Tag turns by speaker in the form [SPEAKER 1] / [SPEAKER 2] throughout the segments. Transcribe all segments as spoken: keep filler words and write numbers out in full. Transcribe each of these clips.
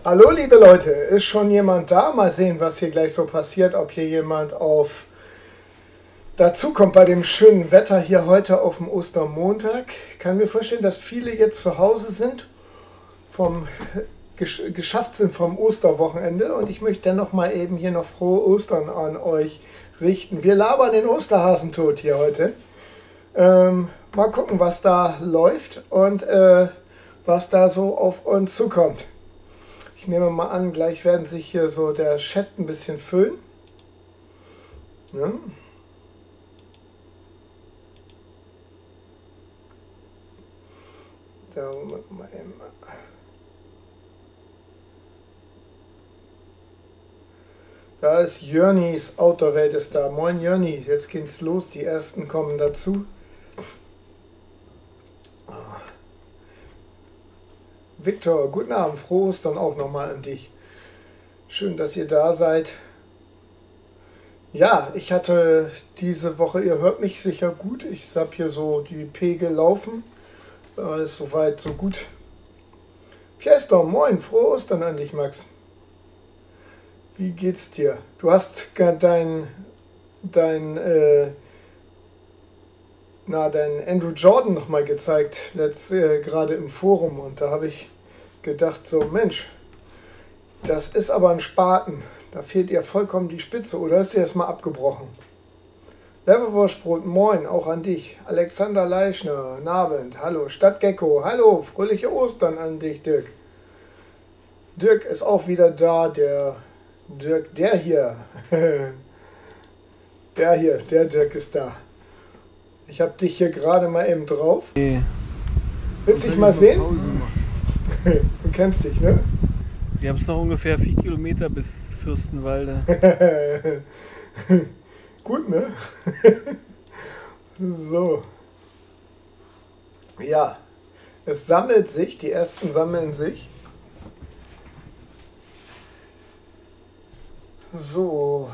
[SPEAKER 1] Hallo liebe Leute, ist schon jemand da? Mal sehen, was hier gleich so passiert, ob hier jemand auf dazu kommt bei dem schönen Wetter hier heute auf dem Ostermontag. Ich kann mir vorstellen, dass viele jetzt zu Hause sind, vom, gesch geschafft sind vom Osterwochenende, und ich möchte dann noch mal eben hier noch frohe Ostern an euch richten. Wir labern den Osterhasen tot hier heute. Ähm, mal gucken, was da läuft und äh, was da so auf uns zukommt. Ich nehme mal an, gleich werden sich hier so der Chat ein bisschen füllen. Ja. Da, mal eben. Da ist Jörnis Outdoor-Welt ist da. Moin Jörni, jetzt geht's los. Die ersten kommen dazu. Viktor, guten Abend, frohe Ostern auch nochmal an dich. Schön, dass ihr da seid. Ja, ich hatte diese Woche, ihr hört mich sicher gut, ich habe hier so die Pegel laufen. Alles soweit, so gut. Fiesta, moin, frohe Ostern an dich, Max. Wie geht's dir? Du hast dein, dein, äh, na, dein Andrew Jordan nochmal gezeigt, letzt, äh, gerade im Forum, und da habe ich gedacht, so Mensch, das ist aber ein Spaten, da fehlt ihr vollkommen die Spitze, oder ist sie erstmal abgebrochen? Leverwurstbrot, moin, auch an dich. Alexander Leischner, guten Abend, hallo. Stadtgecko, hallo, fröhliche Ostern an dich, Dirk. Dirk ist auch wieder da, der Dirk, der hier, der hier, der Dirk ist da. Ich habe dich hier gerade mal eben drauf.
[SPEAKER 2] Nee.
[SPEAKER 1] Willst du dich mal sehen? Du kennst dich, ne?
[SPEAKER 2] Wir haben es noch ungefähr vier Kilometer bis Fürstenwalde.
[SPEAKER 1] Gut, ne? So. Ja, es sammelt sich, die ersten sammeln sich. So.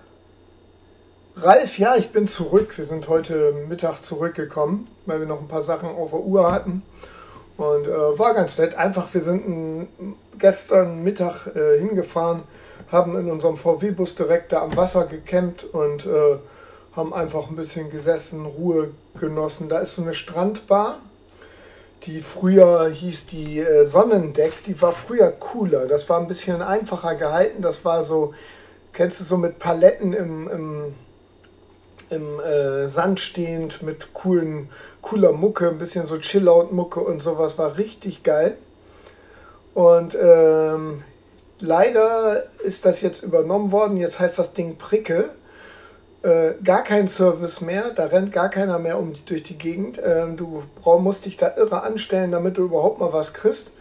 [SPEAKER 1] Ralf, ja, ich bin zurück. Wir sind heute Mittag zurückgekommen, weil wir noch ein paar Sachen auf der Uhr hatten. Und äh, war ganz nett. Einfach, wir sind n, gestern Mittag äh, hingefahren, haben in unserem V W-Bus direkt da am Wasser gecampt und äh, haben einfach ein bisschen gesessen, Ruhe genossen. Da ist so eine Strandbar, die früher hieß die äh, Sonnendeck. Die war früher cooler. Das war ein bisschen einfacher gehalten. Das war so, kennst du, so mit Paletten im... im im äh, Sand stehend, mit coolen, cooler Mucke, ein bisschen so Chill-Out-Mucke und sowas, war richtig geil. Und ähm, leider ist das jetzt übernommen worden, jetzt heißt das Ding Pricke. Äh, gar kein Service mehr, da rennt gar keiner mehr um die, durch die Gegend. Ähm, du brauch, musst dich da irre anstellen, damit du überhaupt mal was kriegst.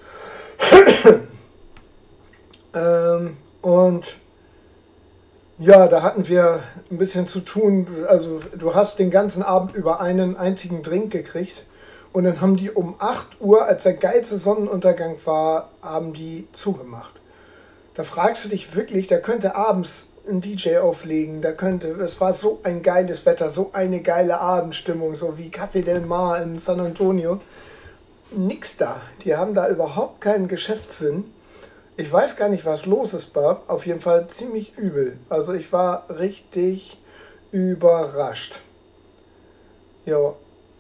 [SPEAKER 1] ähm, und ja, da hatten wir ein bisschen zu tun. Also du hast den ganzen Abend über einen einzigen Drink gekriegt, und dann haben die um acht Uhr, als der geilste Sonnenuntergang war, haben die zugemacht. Da fragst du dich wirklich, da könnte abends ein D J auflegen, da könnte, es war so ein geiles Wetter, so eine geile Abendstimmung, so wie Café del Mar in San Antonio. Nix da. Die haben da überhaupt keinen Geschäftssinn. Ich weiß gar nicht, was los ist, Bob. Auf jeden Fall ziemlich übel. Also ich war richtig überrascht. Ja.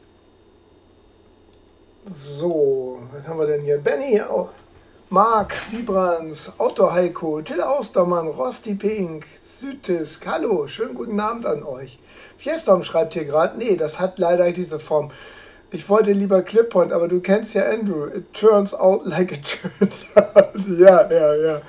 [SPEAKER 1] So, was haben wir denn hier? Benny, auch Marc, Vibrans, Outdoor Heiko, Till Austermann, Rosti Pink, Südtisk. Hallo, schönen guten Abend an euch. Fiestom schreibt hier gerade, nee, das hat leider diese Form. Ich wollte lieber Clippoint, aber du kennst ja Andrew. It turns out like it turns out. Ja, ja, ja.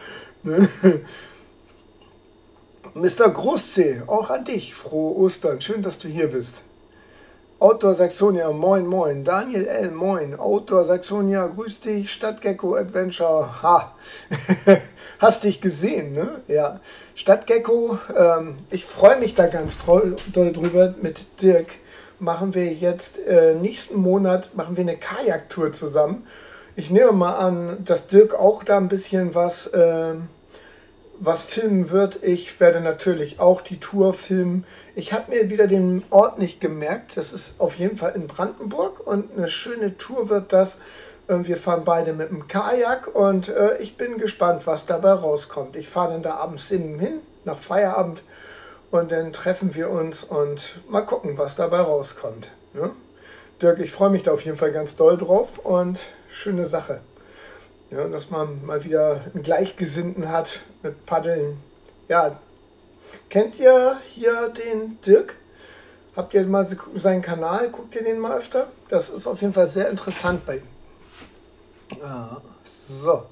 [SPEAKER 1] Mister Großzeh, auch an dich. Frohe Ostern. Schön, dass du hier bist. Outdoor Saxonia, moin, moin. Daniel L., moin. Outdoor Saxonia, grüß dich. Stadtgecko Adventure, ha. Hast dich gesehen, ne? Ja. Stadtgecko, ähm, ich freue mich da ganz doll drüber mit Dirk. Machen wir jetzt äh, nächsten Monat machen wir eine Kajaktour zusammen. Ich nehme mal an, dass Dirk auch da ein bisschen was, äh, was filmen wird. Ich werde natürlich auch die Tour filmen. Ich habe mir wieder den Ort nicht gemerkt. Das ist auf jeden Fall in Brandenburg, und eine schöne Tour wird das Äh, wir fahren beide mit dem Kajak und äh, ich bin gespannt, was dabei rauskommt. Ich fahre dann da abends hin, nach Feierabend, und dann treffen wir uns und mal gucken, was dabei rauskommt. Ne? Dirk, ich freue mich da auf jeden Fall ganz doll drauf und schöne Sache. Ja, dass man mal wieder einen Gleichgesinnten hat mit Paddeln. Ja, kennt ihr hier den Dirk? Habt ihr mal seinen Kanal? Guckt ihr den mal öfter? Das ist auf jeden Fall sehr interessant bei ihm. Ah, so.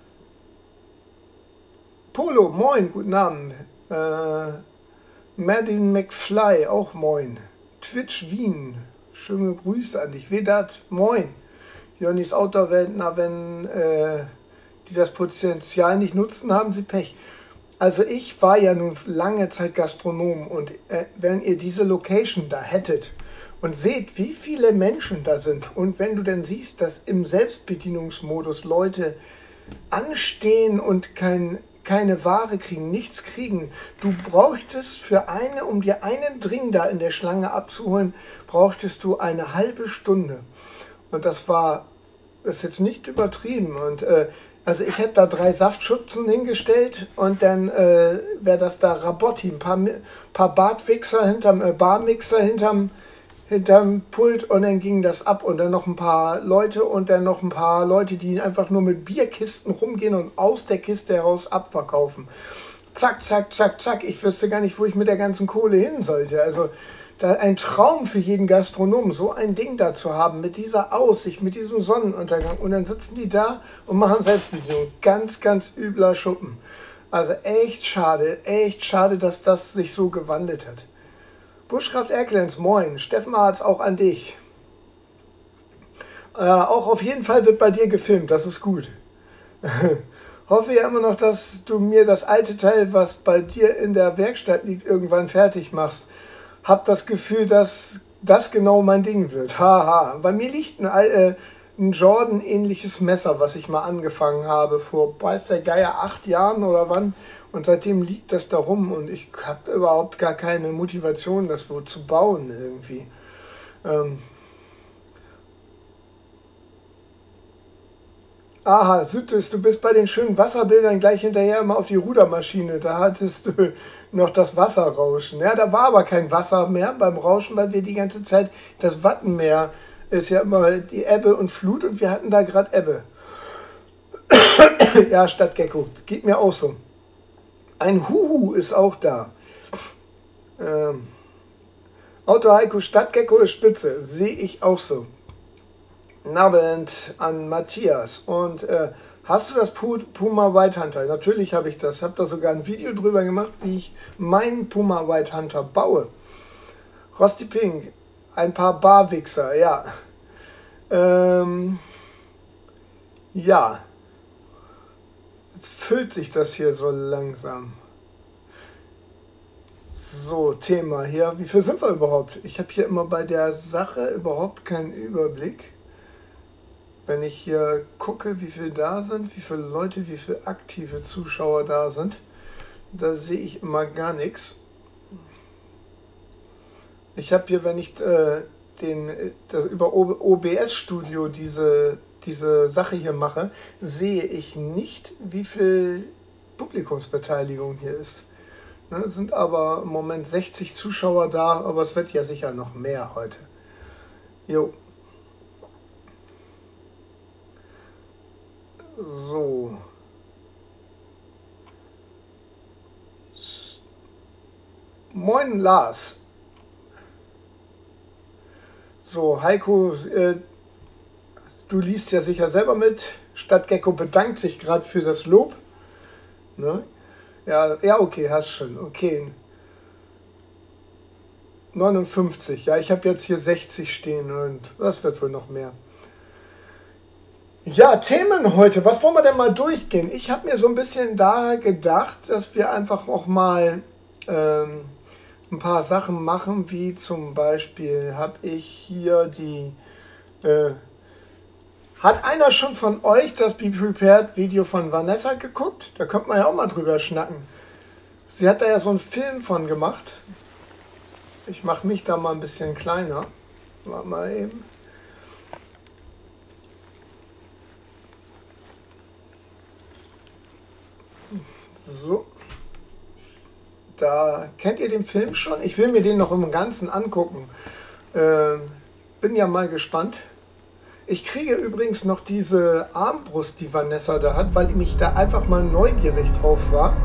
[SPEAKER 1] Polo, moin, guten Abend. Äh, Madeleine McFly, auch moin. Twitch Wien, schöne Grüße an dich. Vedat, moin. Jonnys Outdoor-Welt, na, wenn äh, die das Potenzial nicht nutzen, haben sie Pech. Also ich war ja nun lange Zeit Gastronom und äh, wenn ihr diese Location da hättet und seht, wie viele Menschen da sind und wenn du dann siehst, dass im Selbstbedienungsmodus Leute anstehen und kein, keine Ware kriegen, nichts kriegen, du brauchtest für eine, um dir einen Drink da in der Schlange abzuholen, brauchtest du eine halbe Stunde. Und das war, das ist jetzt nicht übertrieben und äh, also ich hätte da drei Saftschubsen hingestellt und dann äh, wäre das da Rabotti, ein paar, paar Bartwichser hinterm äh, Barmixer hinterm, hinterm Pult und dann ging das ab und dann noch ein paar Leute und dann noch ein paar Leute, die einfach nur mit Bierkisten rumgehen und aus der Kiste heraus abverkaufen. Zack, zack, zack, zack. Ich wüsste gar nicht, wo ich mit der ganzen Kohle hin sollte. Also da ein Traum für jeden Gastronom, so ein Ding da zu haben, mit dieser Aussicht, mit diesem Sonnenuntergang. Und dann sitzen die da und machen Selbstbedienung. Ganz, ganz übler Schuppen. Also echt schade, echt schade, dass das sich so gewandelt hat. Bushcraft Erklens, moin. Steffen Arz, auch an dich. Äh, auch auf jeden Fall wird bei dir gefilmt, das ist gut. Hoffe ja immer noch, dass du mir das alte Teil, was bei dir in der Werkstatt liegt, irgendwann fertig machst. Hab das Gefühl, dass das genau mein Ding wird. Haha. Bei mir liegt ein, äh, ein Jordan-ähnliches Messer, was ich mal angefangen habe, vor, weiß der Geier, acht Jahren oder wann. Und seitdem liegt das da rum und ich habe überhaupt gar keine Motivation, das wo zu bauen irgendwie. Ähm Aha, Südus, du bist bei den schönen Wasserbildern gleich hinterher immer auf die Rudermaschine. Da hattest du noch das Wasserrauschen. Ja, da war aber kein Wasser mehr beim Rauschen, weil wir die ganze Zeit, das Wattenmeer ist ja immer die Ebbe und Flut und wir hatten da gerade Ebbe. Ja, Stadtgecko, geht mir auch so. Ein Huhu ist auch da. Ähm, Auto Heiko, Stadtgecko ist spitze, sehe ich auch so. Guten Abend an Matthias. Und äh, hast du das Puma White Hunter? Natürlich habe ich das. Ich habe da sogar ein Video drüber gemacht, wie ich meinen Puma White Hunter baue. Rosti Pink, ein paar Barwichser, ja. Ähm, ja. Jetzt füllt sich das hier so langsam. So, Thema hier. Wie viel sind wir überhaupt? Ich habe hier immer bei der Sache überhaupt keinen Überblick. Wenn ich hier gucke, wie viele da sind, wie viele Leute, wie viele aktive Zuschauer da sind, da sehe ich immer gar nichts. Ich habe hier, wenn ich äh, den, äh, über O B S Studio diese, diese Sache hier mache, sehe ich nicht, wie viel Publikumsbeteiligung hier ist. Ne, sind aber im Moment sechzig Zuschauer da, aber es wird ja sicher noch mehr heute. Jo. So. Moin Lars. So, Heiko, äh, du liest ja sicher selber mit. Stadtgecko bedankt sich gerade für das Lob. Ne? Ja, ja, okay, hast schon. Okay. neunundfünfzig. Ja, ich habe jetzt hier sechzig stehen und das wird wohl noch mehr. Ja, Themen heute. Was wollen wir denn mal durchgehen? Ich habe mir so ein bisschen da gedacht, dass wir einfach auch mal ähm, ein paar Sachen machen, wie zum Beispiel habe ich hier die... Äh, hat einer schon von euch das Be Prepared Video von Vanessa geguckt? Da könnte man ja auch mal drüber schnacken. Sie hat da ja so einen Film von gemacht. Ich mache mich da mal ein bisschen kleiner. Warte mal eben. So. Da kennt ihr den Film schon? Ich will mir den noch im Ganzen angucken. Ähm, bin ja mal gespannt. Ich kriege übrigens noch diese Armbrust, die Vanessa da hat, weil ich mich da einfach mal neugierig drauf war.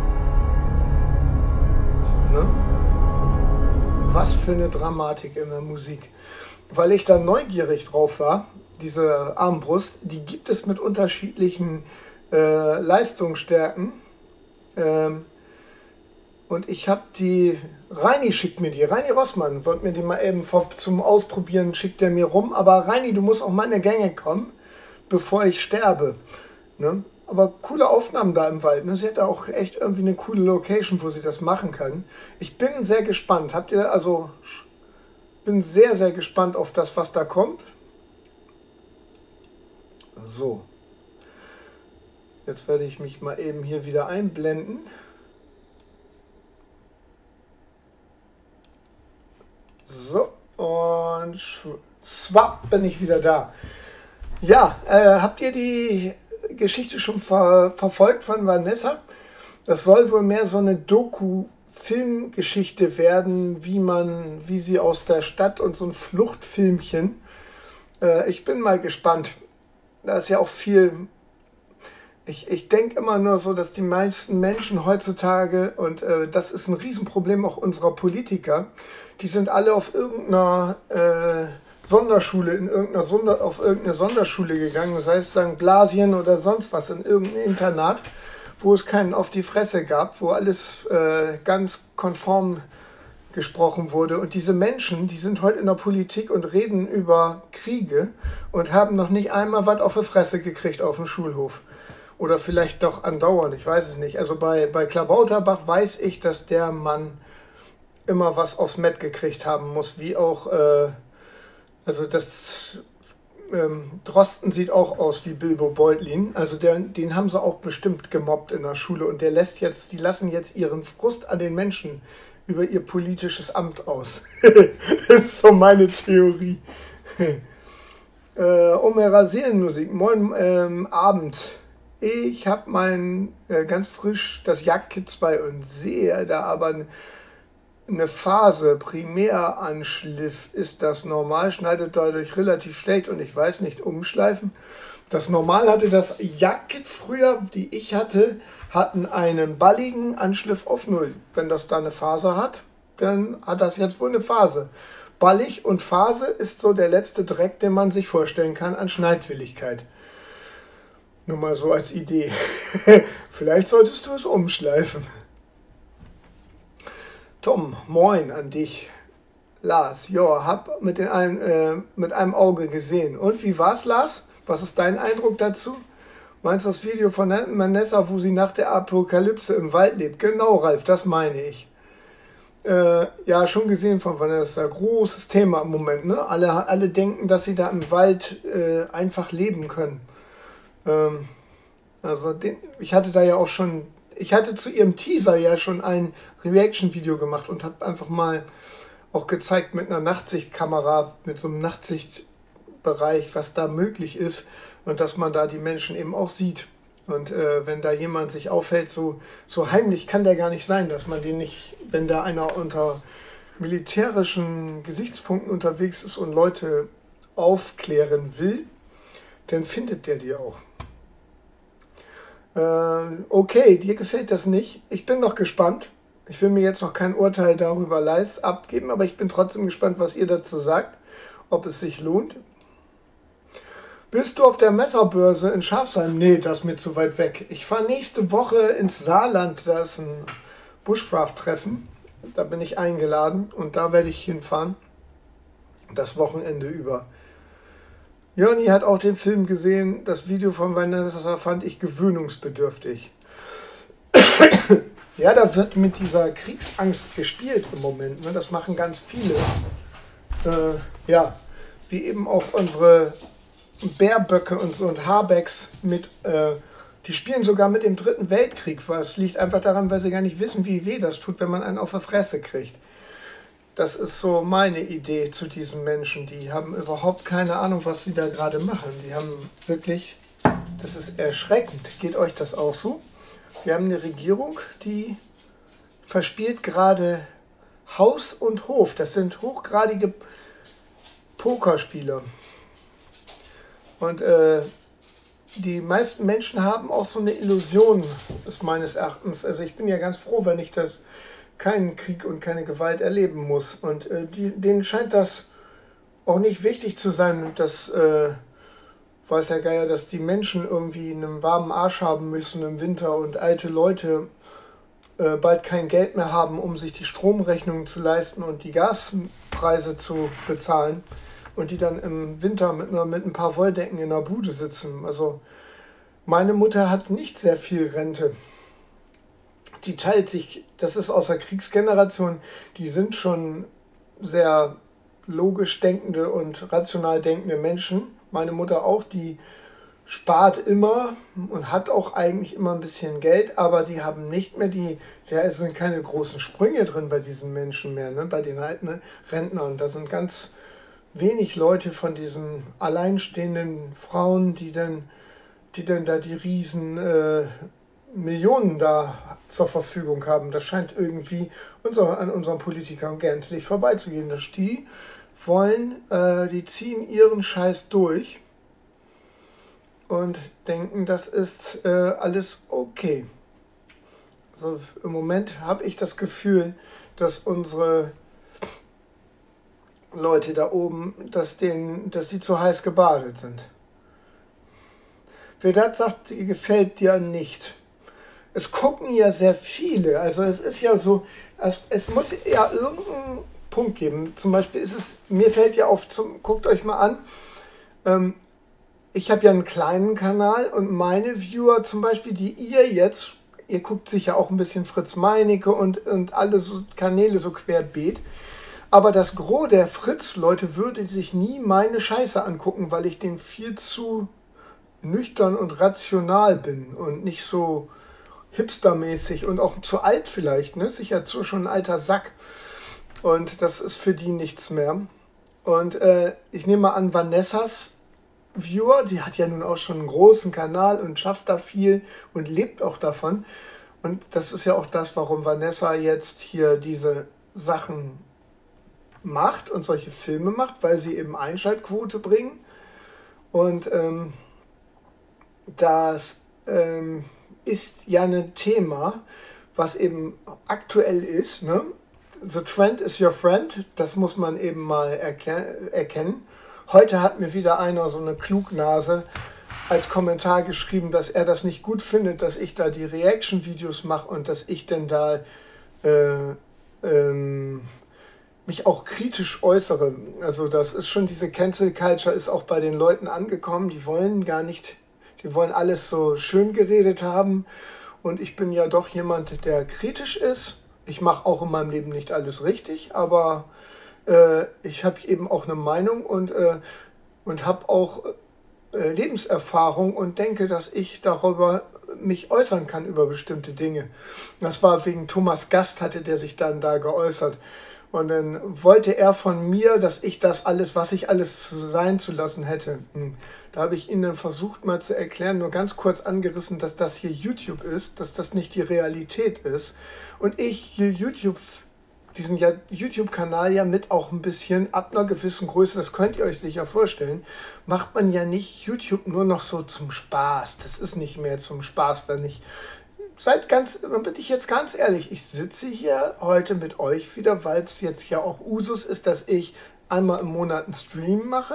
[SPEAKER 1] Ne? Was für eine Dramatik in der Musik. Weil ich da neugierig drauf war, diese Armbrust, die gibt es mit unterschiedlichen äh, Leistungsstärken. Ähm, und ich habe die, Reini schickt mir die, Reini Rossmann wollte mir die mal eben vor, zum Ausprobieren, schickt er mir rum. Aber Reini, du musst auch mal in die Gänge kommen, bevor ich sterbe. Ne? Aber coole Aufnahmen da im Wald. Ne? Sie hat auch echt irgendwie eine coole Location, wo sie das machen kann. Ich bin sehr gespannt. Habt ihr, also, bin sehr, sehr gespannt auf das, was da kommt. So. Jetzt werde ich mich mal eben hier wieder einblenden. So. Und swap, bin ich wieder da. Ja, äh, habt ihr die Geschichte schon ver verfolgt von Vanessa? Das soll wohl mehr so eine Doku-Filmgeschichte werden, wie man, wie sie aus der Stadt und so ein Fluchtfilmchen. Äh, ich bin mal gespannt. Da ist ja auch viel. Ich, ich denke immer nur so, dass die meisten Menschen heutzutage, und äh, das ist ein Riesenproblem auch unserer Politiker, die sind alle auf irgendeiner äh, Sonderschule, in irgendeiner Sonder, auf irgendeine Sonderschule gegangen, das heißt Sankt Blasien oder sonst was, in irgendein Internat, wo es keinen auf die Fresse gab, wo alles äh, ganz konform gesprochen wurde. Und diese Menschen, die sind heute in der Politik und reden über Kriege und haben noch nicht einmal was auf die Fresse gekriegt auf dem Schulhof. Oder vielleicht doch andauernd, ich weiß es nicht. Also bei, bei Klabauterbach weiß ich, dass der Mann immer was aufs Mett gekriegt haben muss, wie auch, äh, also das, ähm, Drosten sieht auch aus wie Bilbo Beutlin, also der, den haben sie auch bestimmt gemobbt in der Schule und der lässt jetzt, die lassen jetzt ihren Frust an den Menschen über ihr politisches Amt aus. Das ist so meine Theorie. äh, Omera Seelenmusik, moin ähm, Abend. Ich habe mein äh, ganz frisch das Jagdkit zwei und sehe da aber eine Phase, Primäranschliff ist das normal, schneidet dadurch relativ schlecht und ich weiß nicht, umschleifen. Das Normal hatte das Jagdkit früher, die ich hatte, hatten einen balligen Anschliff auf Null. Wenn das da eine Phase hat, dann hat das jetzt wohl eine Phase. Ballig und Phase ist so der letzte Dreck, den man sich vorstellen kann an Schneidwilligkeit. Nur mal so als Idee. Vielleicht solltest du es umschleifen. Tom, moin an dich. Lars, ja, hab mit, den ein, äh, mit einem Auge gesehen. Und wie war's, Lars? Was ist dein Eindruck dazu? Meinst du das Video von Vanessa, wo sie nach der Apokalypse im Wald lebt? Genau, Ralf, das meine ich. Äh, ja, schon gesehen von Vanessa. Großes Thema im Moment, ne? Alle, alle denken, dass sie da im Wald äh, einfach leben können. Ähm, also, den, ich hatte da ja auch schon, ich hatte zu ihrem Teaser ja schon ein Reaction-Video gemacht und habe einfach mal auch gezeigt mit einer Nachtsichtkamera, mit so einem Nachtsichtbereich, was da möglich ist und dass man da die Menschen eben auch sieht. Und äh, wenn da jemand sich aufhält, so, so heimlich kann der gar nicht sein, dass man den nicht, wenn da einer unter militärischen Gesichtspunkten unterwegs ist und Leute aufklären will, dann findet der die auch. Äh, okay, dir gefällt das nicht. Ich bin noch gespannt. Ich will mir jetzt noch kein Urteil darüber leist abgeben, aber ich bin trotzdem gespannt, was ihr dazu sagt, ob es sich lohnt. Bist du auf der Messerbörse in Schafsheim? Nee, das ist mir zu weit weg. Ich fahre nächste Woche ins Saarland, da ist ein Bushcraft-Treffen. Da bin ich eingeladen und da werde ich hinfahren. Das Wochenende über. Jörni hat auch den Film gesehen. Das Video von Vanessa fand ich gewöhnungsbedürftig. Ja, da wird mit dieser Kriegsangst gespielt im Moment. Ne? Das machen ganz viele. Äh, ja, wie eben auch unsere Baerböcke und so und Habecks mit, äh, die spielen sogar mit dem Dritten Weltkrieg. Was liegt einfach daran, weil sie gar nicht wissen, wie weh das tut, wenn man einen auf die Fresse kriegt. Das ist so meine Idee zu diesen Menschen. Die haben überhaupt keine Ahnung, was sie da gerade machen. Die haben wirklich, das ist erschreckend. Geht euch das auch so? Wir haben eine Regierung, die verspielt gerade Haus und Hof. Das sind hochgradige Pokerspieler. Und äh, die meisten Menschen haben auch so eine Illusion, ist meines Erachtens. Also ich bin ja ganz froh, wenn ich das keinen Krieg und keine Gewalt erleben muss. Und äh, die, denen scheint das auch nicht wichtig zu sein, dass, äh, weiß der Geier, dass die Menschen irgendwie einen warmen Arsch haben müssen im Winter und alte Leute äh, bald kein Geld mehr haben, um sich die Stromrechnungen zu leisten und die Gaspreise zu bezahlen und die dann im Winter mit, einer, mit ein paar Wolldecken in der Bude sitzen. Also meine Mutter hat nicht sehr viel Rente. Die teilt sich, das ist aus der Kriegsgeneration, die sind schon sehr logisch denkende und rational denkende Menschen. Meine Mutter auch, die spart immer und hat auch eigentlich immer ein bisschen Geld, aber die haben nicht mehr die, da sind keine großen Sprünge drin bei diesen Menschen mehr, ne? Bei den alten Rentnern. Da sind ganz wenig Leute von diesen alleinstehenden Frauen, die dann, die dann da die riesen äh, Millionen da zur Verfügung haben. Das scheint irgendwie unser, an unseren Politikern gänzlich vorbeizugehen. Dass die wollen, äh, die ziehen ihren Scheiß durch und denken, das ist äh, alles okay. Also im Moment habe ich das Gefühl, dass unsere Leute da oben, dass, denen, dass sie zu heiß gebadet sind. Wer das sagt, gefällt dir nicht. Es gucken ja sehr viele, also es ist ja so, es, es muss ja irgendeinen Punkt geben. Zum Beispiel ist es, mir fällt ja auf, zum, guckt euch mal an, ähm, ich habe ja einen kleinen Kanal und meine Viewer zum Beispiel, die ihr jetzt, ihr guckt sicher auch ein bisschen Fritz Meinecke und, und alle so Kanäle so querbeet, aber das Gros der Fritz-Leute würde sich nie meine Scheiße angucken, weil ich den viel zu nüchtern und rational bin und nicht so hipstermäßig und auch zu alt vielleicht, ne? Sicher zu schon ein alter Sack. Und das ist für die nichts mehr. Und äh, ich nehme mal an, Vanessas Viewer, die hat ja nun auch schon einen großen Kanal und schafft da viel und lebt auch davon. Und das ist ja auch das, warum Vanessa jetzt hier diese Sachen macht und solche Filme macht, weil sie eben Einschaltquote bringen. Und ähm, das ähm, ist ja ein Thema, was eben aktuell ist, ne? The trend is your friend, das muss man eben mal erkennen. Heute hat mir wieder einer so eine Klugnase als Kommentar geschrieben, dass er das nicht gut findet, dass ich da die Reaction-Videos mache und dass ich denn da äh, ähm, mich auch kritisch äußere. Also das ist schon, diese Cancel Culture ist auch bei den Leuten angekommen, die wollen gar nicht, die wollen alles so schön geredet haben und ich bin ja doch jemand, der kritisch ist. Ich mache auch in meinem Leben nicht alles richtig, aber äh, ich habe eben auch eine Meinung und, äh, und habe auch äh, Lebenserfahrung und denke, dass ich darüber mich äußern kann über bestimmte Dinge. Das war wegen Thomas Gast, hatte der sich dann da geäußert. Und dann wollte er von mir, dass ich das alles, was ich alles sein zu lassen hätte. Da habe ich ihm dann versucht mal zu erklären, nur ganz kurz angerissen, dass das hier YouTube ist, dass das nicht die Realität ist. Und ich hier YouTube, diesen ja YouTube-Kanal ja mit auch ein bisschen ab einer gewissen Größe, das könnt ihr euch sicher vorstellen, macht man ja nicht YouTube nur noch so zum Spaß. Das ist nicht mehr zum Spaß, wenn ich... Seid ganz, dann bin ich jetzt ganz ehrlich, ich sitze hier heute mit euch wieder, weil es jetzt ja auch Usus ist, dass ich einmal im Monat einen Stream mache.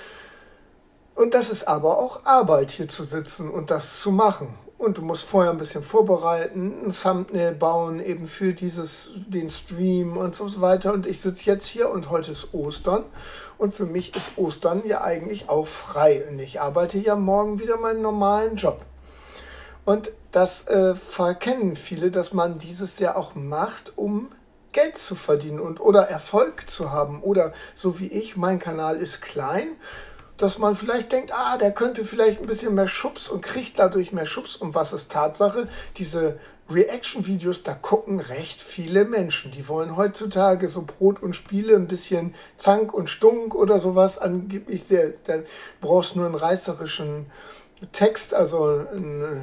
[SPEAKER 1] Und das ist aber auch Arbeit, hier zu sitzen und das zu machen. Und du musst vorher ein bisschen vorbereiten, ein Thumbnail bauen, eben für dieses, den Stream und so weiter. Und ich sitze jetzt hier und heute ist Ostern. Und für mich ist Ostern ja eigentlich auch frei. Und ich arbeite ja morgen wieder meinen normalen Job. Und das äh, verkennen viele, dass man dieses ja auch macht, um Geld zu verdienen und oder Erfolg zu haben. Oder so wie ich, mein Kanal ist klein, dass man vielleicht denkt, ah, der könnte vielleicht ein bisschen mehr Schubs und kriegt dadurch mehr Schubs. Und was ist Tatsache? Diese Reaction-Videos, da gucken recht viele Menschen. Die wollen heutzutage so Brot und Spiele, ein bisschen Zank und Stunk oder sowas. Angeblich sehr, da brauchst du nur einen reißerischen Text, also ein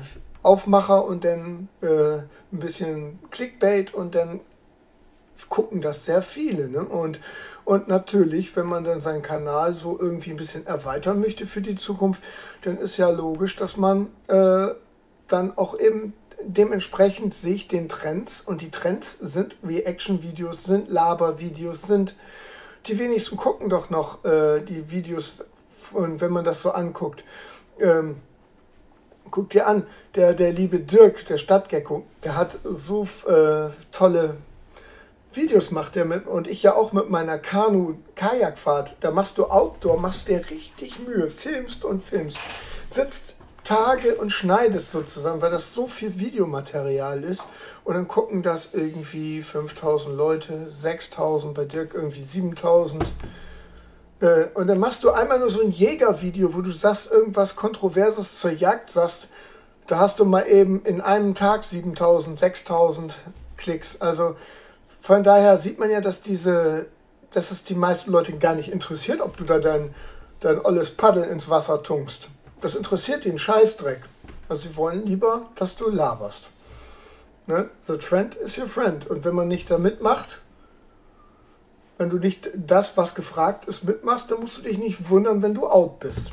[SPEAKER 1] Aufmacher und dann äh, ein bisschen Clickbait und dann gucken das sehr viele. Ne? Und, und natürlich, wenn man dann seinen Kanal so irgendwie ein bisschen erweitern möchte für die Zukunft, dann ist ja logisch, dass man äh, dann auch eben dementsprechend sich den Trends, und die Trends sind Reaction-Videos, sind Laber-Videos, sind, die wenigsten gucken doch noch äh, die Videos, und wenn man das so anguckt, ähm, guck dir an, der, der liebe Dirk, der Stadtgecko, der hat so äh, tolle Videos macht der mit, und ich ja auch mit meiner Kanu-Kajakfahrt, da machst du Outdoor, machst dir richtig Mühe, filmst und filmst, sitzt Tage und schneidest sozusagen, weil das so viel Videomaterial ist, und dann gucken das irgendwie fünftausend Leute, sechstausend, bei Dirk irgendwie siebentausend, äh, und dann machst du einmal nur so ein Jägervideo, wo du sagst irgendwas Kontroverses zur Jagd, sagst, da hast du mal eben in einem Tag siebentausend, sechstausend Klicks, also von daher sieht man ja, dass diese, dass es die meisten Leute gar nicht interessiert, ob du da dein, dein olles Paddel ins Wasser tunkst. Das interessiert den Scheißdreck. Also sie wollen lieber, dass du laberst. Ne? The trend is your friend. Und wenn man nicht da mitmacht, wenn du nicht das, was gefragt ist, mitmachst, dann musst du dich nicht wundern, wenn du out bist.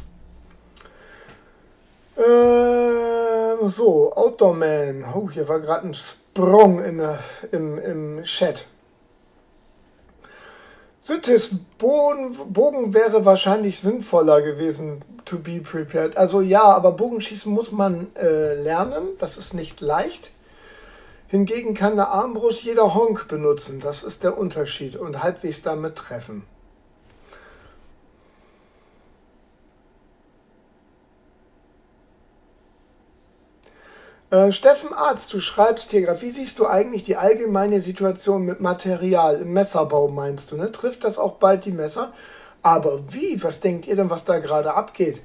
[SPEAKER 1] Äh, so, Outdoor Man. Oh, hier war gerade ein Sprung in der, im, im Chat. Sythis, Bogen, Bogen wäre wahrscheinlich sinnvoller gewesen, to be prepared. Also ja, aber Bogenschießen muss man äh, lernen, das ist nicht leicht. Hingegen kann eine Armbrust jeder Honk benutzen, das ist der Unterschied, und halbwegs damit treffen. Äh, Steffen Arzt, du schreibst hier gerade, wie siehst du eigentlich die allgemeine Situation mit Material im Messerbau, meinst du, ne? Trifft das auch bald die Messer? Aber wie? Was denkt ihr denn, was da gerade abgeht?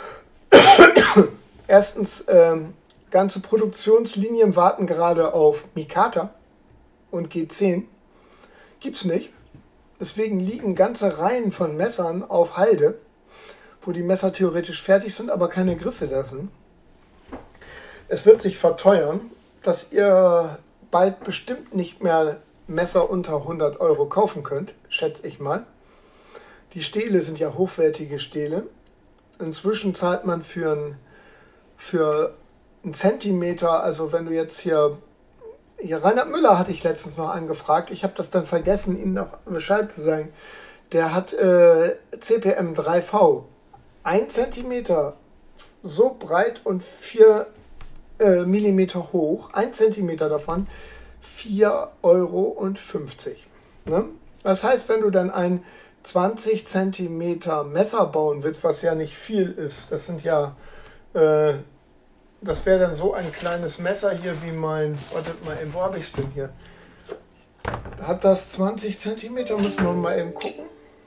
[SPEAKER 1] Erstens, ähm, ganze Produktionslinien warten gerade auf Mikata und G zehn. Gibt's nicht. Deswegen liegen ganze Reihen von Messern auf Halde, wo die Messer theoretisch fertig sind, aber keine Griffe da sind. Es wird sich verteuern, dass ihr bald bestimmt nicht mehr Messer unter hundert Euro kaufen könnt, schätze ich mal. Die Stähle sind ja hochwertige Stähle. Inzwischen zahlt man für einen für einen Zentimeter, also wenn du jetzt hier, hier Reinhard Müller hatte ich letztens noch angefragt, ich habe das dann vergessen, ihm noch Bescheid zu sagen. Der hat äh, C P M drei V, ein Zentimeter so breit und vier Äh, Millimeter hoch, ein Zentimeter davon, vier Euro fünfzig. Ne? Das heißt, wenn du dann ein zwanzig Zentimeter Messer bauen willst, was ja nicht viel ist, das sind ja, äh, das wäre dann so ein kleines Messer hier wie mein, wartet mal, wo habe ich es denn hier? Hat das zwanzig Zentimeter, müssen wir mal eben gucken.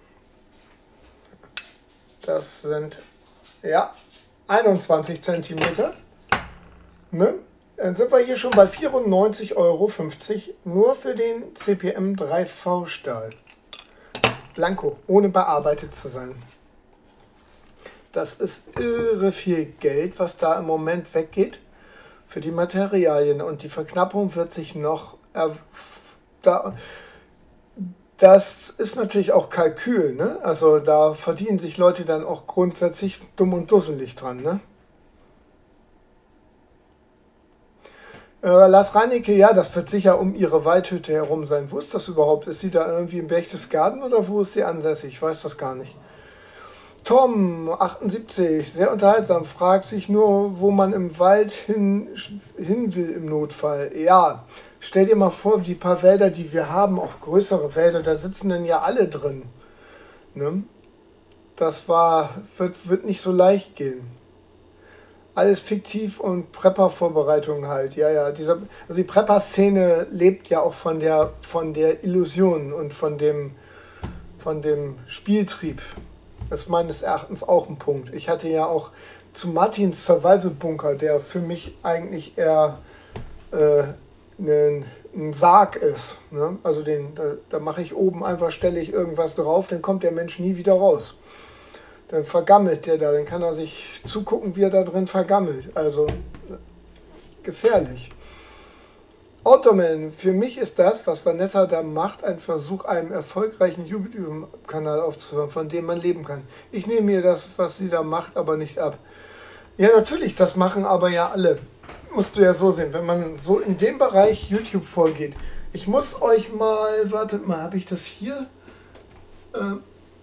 [SPEAKER 1] Das sind, ja, einundzwanzig Zentimeter. Ne? Dann sind wir hier schon bei vierundneunzig Euro fünfzig nur für den C P M drei V Stahl. Blanko, ohne bearbeitet zu sein. Das ist irre viel Geld, was da im Moment weggeht für die Materialien. Und die Verknappung wird sich noch... Äh, da, das ist natürlich auch Kalkül. Ne? Also da verdienen sich Leute dann auch grundsätzlich dumm und dusselig dran. Ne? Äh, Lars Reinecke, ja, das wird sicher um ihre Waldhütte herum sein. Wo ist das überhaupt? Ist sie da irgendwie im Berchtesgaden oder wo ist sie ansässig? Ich weiß das gar nicht. Tom, achtundsiebzig, sehr unterhaltsam, fragt sich nur, wo man im Wald hin, hin will im Notfall. Ja, stell dir mal vor, die paar Wälder, die wir haben, auch größere Wälder, da sitzen dann ja alle drin. Ne? Das war, wird, wird nicht so leicht gehen. Alles fiktiv und Prepper-Vorbereitung halt. Ja, ja. Dieser, also die Prepper-Szene lebt ja auch von der, von der Illusion und von dem, von dem Spieltrieb. Das ist meines Erachtens auch ein Punkt. Ich hatte ja auch zu Martins Survival-Bunker, der für mich eigentlich eher äh, ein, ein Sarg ist. Ne? Also den, da, da mache ich oben einfach, stelle ich irgendwas drauf, dann kommt der Mensch nie wieder raus. Dann vergammelt der da, dann kann er sich zugucken, wie er da drin vergammelt. Also gefährlich. Automan, für mich ist das, was Vanessa da macht, ein Versuch, einen erfolgreichen YouTube-Kanal aufzubauen, von dem man leben kann. Ich nehme mir das, was sie da macht, aber nicht ab. Ja, natürlich, das machen aber ja alle. Musst du ja so sehen, wenn man so in dem Bereich YouTube vorgeht. Ich muss euch mal, wartet mal, habe ich das hier? Äh,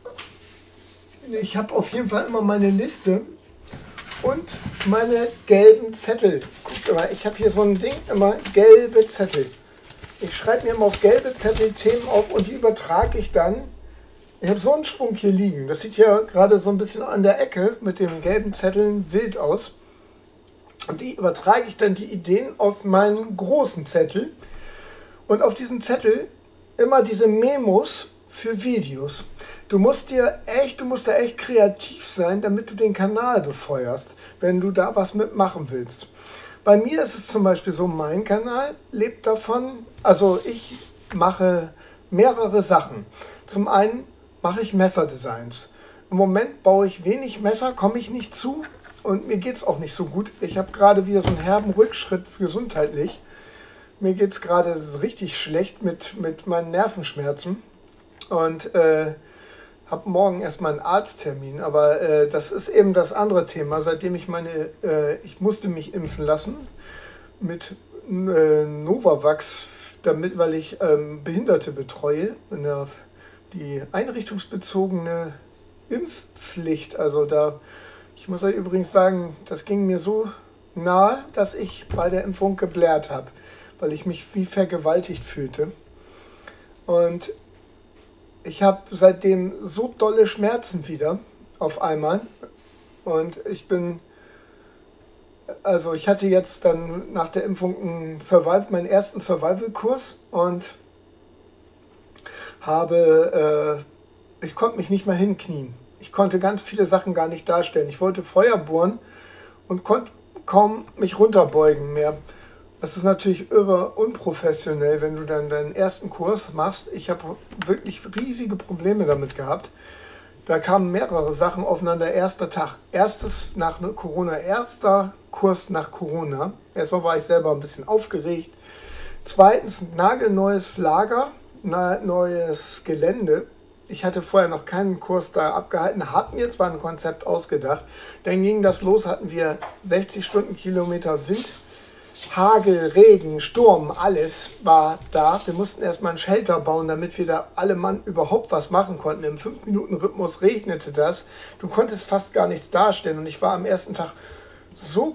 [SPEAKER 1] ich habe auf jeden Fall immer meine Liste und meine gelben Zettel. Guckt mal, ich habe hier so ein Ding, immer gelbe Zettel. Ich schreibe mir immer auf gelbe Zettel Themen auf und die übertrage ich dann. Ich habe so einen Schwung hier liegen. Das sieht ja gerade so ein bisschen an der Ecke mit den gelben Zetteln wild aus. Und die übertrage ich dann die Ideen auf meinen großen Zettel. Und auf diesen Zettel immer diese Memos für Videos. Du musst dir echt, du musst da echt kreativ sein, damit du den Kanal befeuerst, wenn du da was mitmachen willst. Bei mir ist es zum Beispiel so, mein Kanal lebt davon, also ich mache mehrere Sachen. Zum einen mache ich Messerdesigns. Im Moment baue ich wenig Messer, komme ich nicht zu und mir geht es auch nicht so gut. Ich habe gerade wieder so einen herben Rückschritt gesundheitlich. Mir geht es gerade richtig schlecht mit, mit meinen Nervenschmerzen und äh, habe morgen erstmal einen Arzttermin, aber äh, das ist eben das andere Thema. Seitdem ich meine, äh, ich musste mich impfen lassen mit äh, Novavax, damit, weil ich ähm, Behinderte betreue, in der, die einrichtungsbezogene Impfpflicht. Also da, ich muss euch übrigens sagen, das ging mir so nahe, dass ich bei der Impfung geblärt habe, weil ich mich wie vergewaltigt fühlte. Und ich habe seitdem so dolle Schmerzen wieder auf einmal. Und ich bin, also ich hatte jetzt dann nach der Impfung einen Survival, meinen ersten Survival-Kurs und habe, äh, ich konnte mich nicht mehr hinknien. Ich konnte ganz viele Sachen gar nicht darstellen. Ich wollte Feuer bohren und konnte kaum mich runterbeugen mehr. Das ist natürlich irre unprofessionell, wenn du dann deinen ersten Kurs machst. Ich habe wirklich riesige Probleme damit gehabt. Da kamen mehrere Sachen aufeinander. Erster Tag, erstes nach Corona, erster Kurs nach Corona. Erstmal war ich selber ein bisschen aufgeregt. Zweitens ein nagelneues Lager, neues Gelände. Ich hatte vorher noch keinen Kurs da abgehalten, habe mir zwar ein Konzept ausgedacht. Dann ging das los, hatten wir sechzig Stundenkilometer Wind. Hagel, Regen, Sturm, alles war da. Wir mussten erstmal ein Shelter bauen, damit wir da alle Mann überhaupt was machen konnten. Im fünf Minuten Rhythmus regnete das. Du konntest fast gar nichts darstellen. Und ich war am ersten Tag so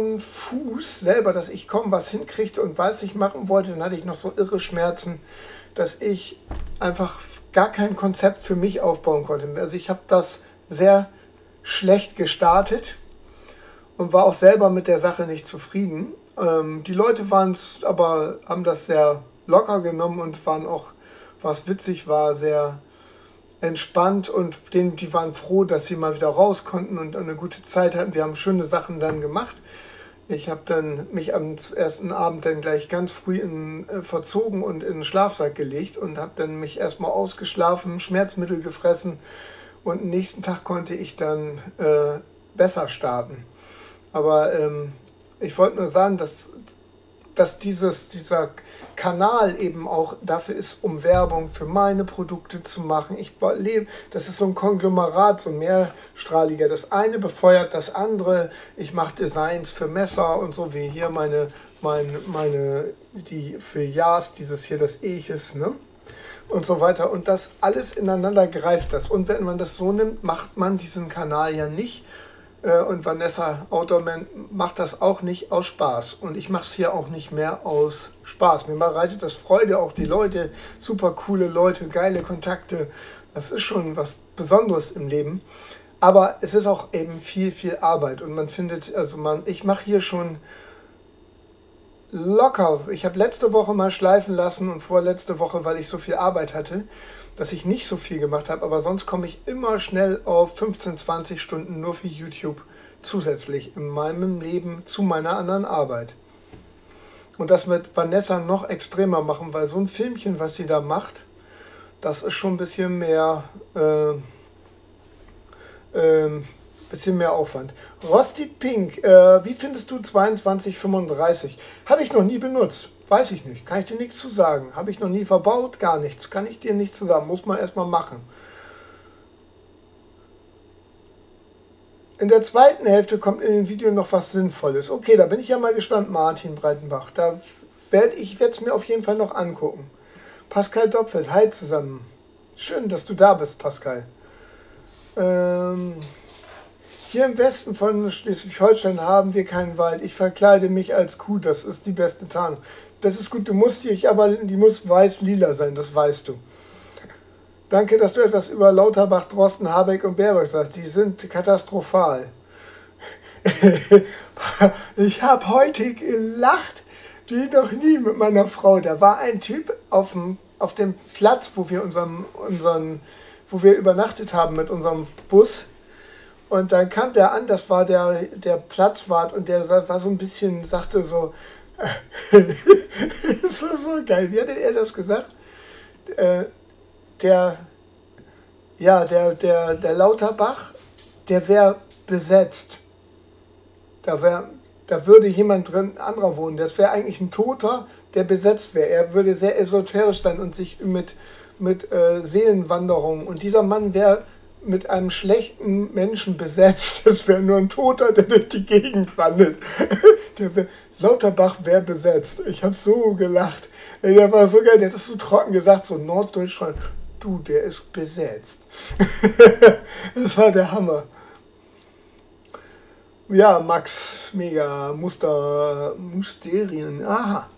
[SPEAKER 1] konfus selber, dass ich kaum was hinkriegte. Und was ich machen wollte, dann hatte ich noch so irre Schmerzen, dass ich einfach gar kein Konzept für mich aufbauen konnte. Also ich habe das sehr schlecht gestartet und war auch selber mit der Sache nicht zufrieden. Ähm, die Leute waren aber, haben das sehr locker genommen und waren auch, was witzig war, sehr entspannt und denen, die waren froh, dass sie mal wieder raus konnten und eine gute Zeit hatten. Wir haben schöne Sachen dann gemacht. Ich habe dann mich am ersten Abend dann gleich ganz früh in, äh, verzogen und in den Schlafsack gelegt und habe dann mich erstmal ausgeschlafen, Schmerzmittel gefressen und am nächsten Tag konnte ich dann äh, besser starten. Aber ähm, ich wollte nur sagen, dass, dass dieses, dieser Kanal eben auch dafür ist, um Werbung für meine Produkte zu machen. Ich lebe, das ist so ein Konglomerat, so ein mehrstrahliger. Das eine befeuert das andere. Ich mache Designs für Messer und so wie hier meine, meine, meine die für Jas, dieses hier, das Eches, ne? Und so weiter. Und das alles ineinander greift das. Und wenn man das so nimmt, macht man diesen Kanal ja nicht. Und Vanessa Automan macht das auch nicht aus Spaß. Und ich mache es hier auch nicht mehr aus Spaß. Mir bereitet das Freude, auch die Leute, super coole Leute, geile Kontakte. Das ist schon was Besonderes im Leben. Aber es ist auch eben viel, viel Arbeit. Und man findet, also man, ich mache hier schon locker. Ich habe letzte Woche mal schleifen lassen und vorletzte Woche, weil ich so viel Arbeit hatte, dass ich nicht so viel gemacht habe, aber sonst komme ich immer schnell auf fünfzehn, zwanzig Stunden nur für YouTube zusätzlich in meinem Leben zu meiner anderen Arbeit. Und das wird Vanessa noch extremer machen, weil so ein Filmchen, was sie da macht, das ist schon ein bisschen mehr, äh, äh, Bisschen mehr Aufwand. Rosted Pink, äh, wie findest du zweiundzwanzig fünfunddreißig? Habe ich noch nie benutzt. Weiß ich nicht. Kann ich dir nichts zu sagen. Habe ich noch nie verbaut. Gar nichts. Kann ich dir nichts zu sagen. Muss man erstmal machen. In der zweiten Hälfte kommt in dem Video noch was Sinnvolles. Okay, da bin ich ja mal gespannt, Martin Breitenbach. Da werde ich es mir auf jeden Fall noch angucken. Pascal Dopfeld, hi zusammen. Schön, dass du da bist, Pascal. Ähm... Hier im Westen von Schleswig-Holstein haben wir keinen Wald. Ich verkleide mich als Kuh, das ist die beste Tarnung. Das ist gut, du musst dich, aber die muss weiß-lila sein, das weißt du. Danke, dass du etwas über Lauterbach, Drosten, Habeck und Baerbock sagst. Die sind katastrophal. Ich habe heute gelacht, wie noch nie mit meiner Frau. Da war ein Typ auf dem, auf dem Platz, wo wir, unseren, unseren, wo wir übernachtet haben mit unserem Bus. Und dann kam der an, das war der, der Platzwart und der war so ein bisschen, sagte so, das ist so geil, wie hat er das gesagt? Äh, der, ja, der, der, der Lauterbach, der wäre besetzt. Da, wär, da würde jemand drin, anderer wohnen. Das wäre eigentlich ein Toter, der besetzt wäre. Er würde sehr esoterisch sein und sich mit, mit äh, Seelenwanderungen. Und dieser Mann wäre mit einem schlechten Menschen besetzt. Das wäre nur ein Toter, der durch die Gegend wandelt. Der wär, Lauterbach wäre besetzt. Ich habe so gelacht. Der war so geil, der hat das so trocken gesagt, so Norddeutschland. Du, der ist besetzt. Das war der Hammer. Ja, Max, mega, Muster, Mysterien, aha.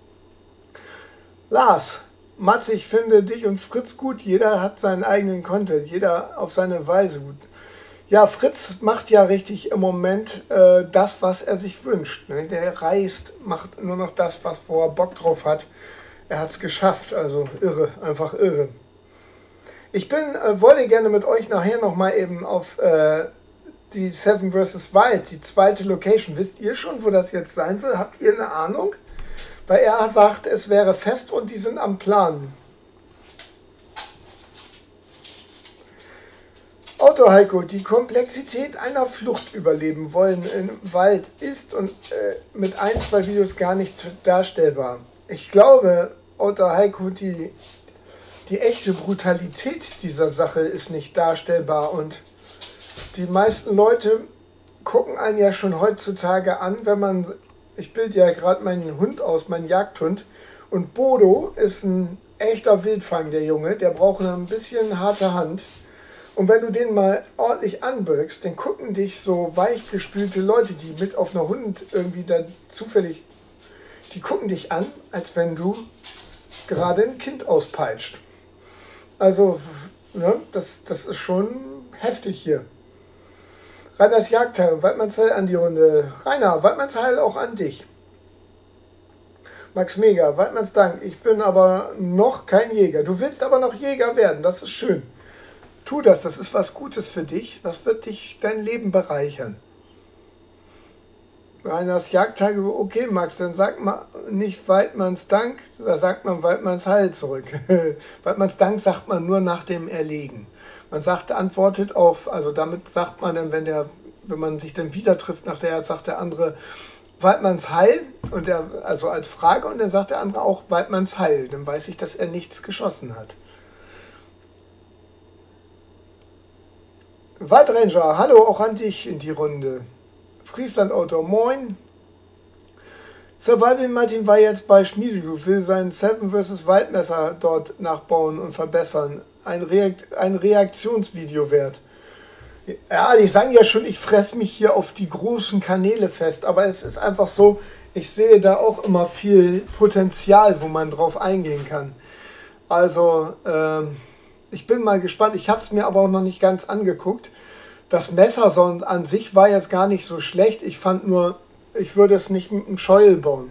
[SPEAKER 1] Lars. Matze, ich finde dich und Fritz gut. Jeder hat seinen eigenen Content, jeder auf seine Weise gut. Ja, Fritz macht ja richtig im Moment äh, das, was er sich wünscht. Ne? Der reist, macht nur noch das, was wo er Bock drauf hat. Er hat es geschafft, also irre, einfach irre. Ich bin, äh, wollte gerne mit euch nachher nochmal eben auf äh, die Seven versus. Wild, die zweite Location. Wisst ihr schon, wo das jetzt sein soll? Habt ihr eine Ahnung? Weil er sagt, es wäre fest und die sind am Plan. Auto Heiko, die Komplexität einer Flucht überleben wollen im Wald ist und äh, mit ein, zwei Videos gar nicht darstellbar. Ich glaube, Auto Heiko, die, die echte Brutalität dieser Sache ist nicht darstellbar und die meisten Leute gucken einen ja schon heutzutage an, wenn man... Ich bilde ja gerade meinen Hund aus, meinen Jagdhund. Und Bodo ist ein echter Wildfang, der Junge. Der braucht ein bisschen harte Hand. Und wenn du den mal ordentlich anbirgst, dann gucken dich so weichgespülte Leute, die mit auf einer Hund irgendwie da zufällig, die gucken dich an, als wenn du gerade ein Kind auspeitscht. Also, ne, das, das ist schon heftig hier. Reiners Jagdteil, Waldmannsheil an die Runde. Rainer, Waldmannsheil auch an dich. Max Mega, Waldmanns Dank. Ich bin aber noch kein Jäger. Du willst aber noch Jäger werden, das ist schön. Tu das, das ist was Gutes für dich. Das wird dich, dein Leben bereichern. Reiners Jagdteil, okay Max, dann sagt man nicht Waldmanns Dank, da sagt man Waldmannsheil zurück. Waldmanns Dank sagt man nur nach dem Erlegen. Man sagt, antwortet auf, also damit sagt man dann, wenn der, wenn man sich dann wieder trifft, nach der sagt der andere Waldmannsheil, und der, also als Frage, und dann sagt der andere auch Waldmannsheil, dann weiß ich, dass er nichts geschossen hat. Waldranger, hallo auch an dich in die Runde. Friesland Autor, moin. Survival Martin war jetzt bei Schmiededu, will sein Seven versus. Waldmesser dort nachbauen und verbessern. Ein, Reakt ein Reaktionsvideo wert. Ja, die sagen ja schon, ich fresse mich hier auf die großen Kanäle fest, aber es ist einfach so, ich sehe da auch immer viel Potenzial, wo man drauf eingehen kann. Also, ähm, ich bin mal gespannt, ich habe es mir aber auch noch nicht ganz angeguckt. Das Messer an sich war jetzt gar nicht so schlecht, ich fand nur, ich würde es nicht mit einem Scheuel bauen.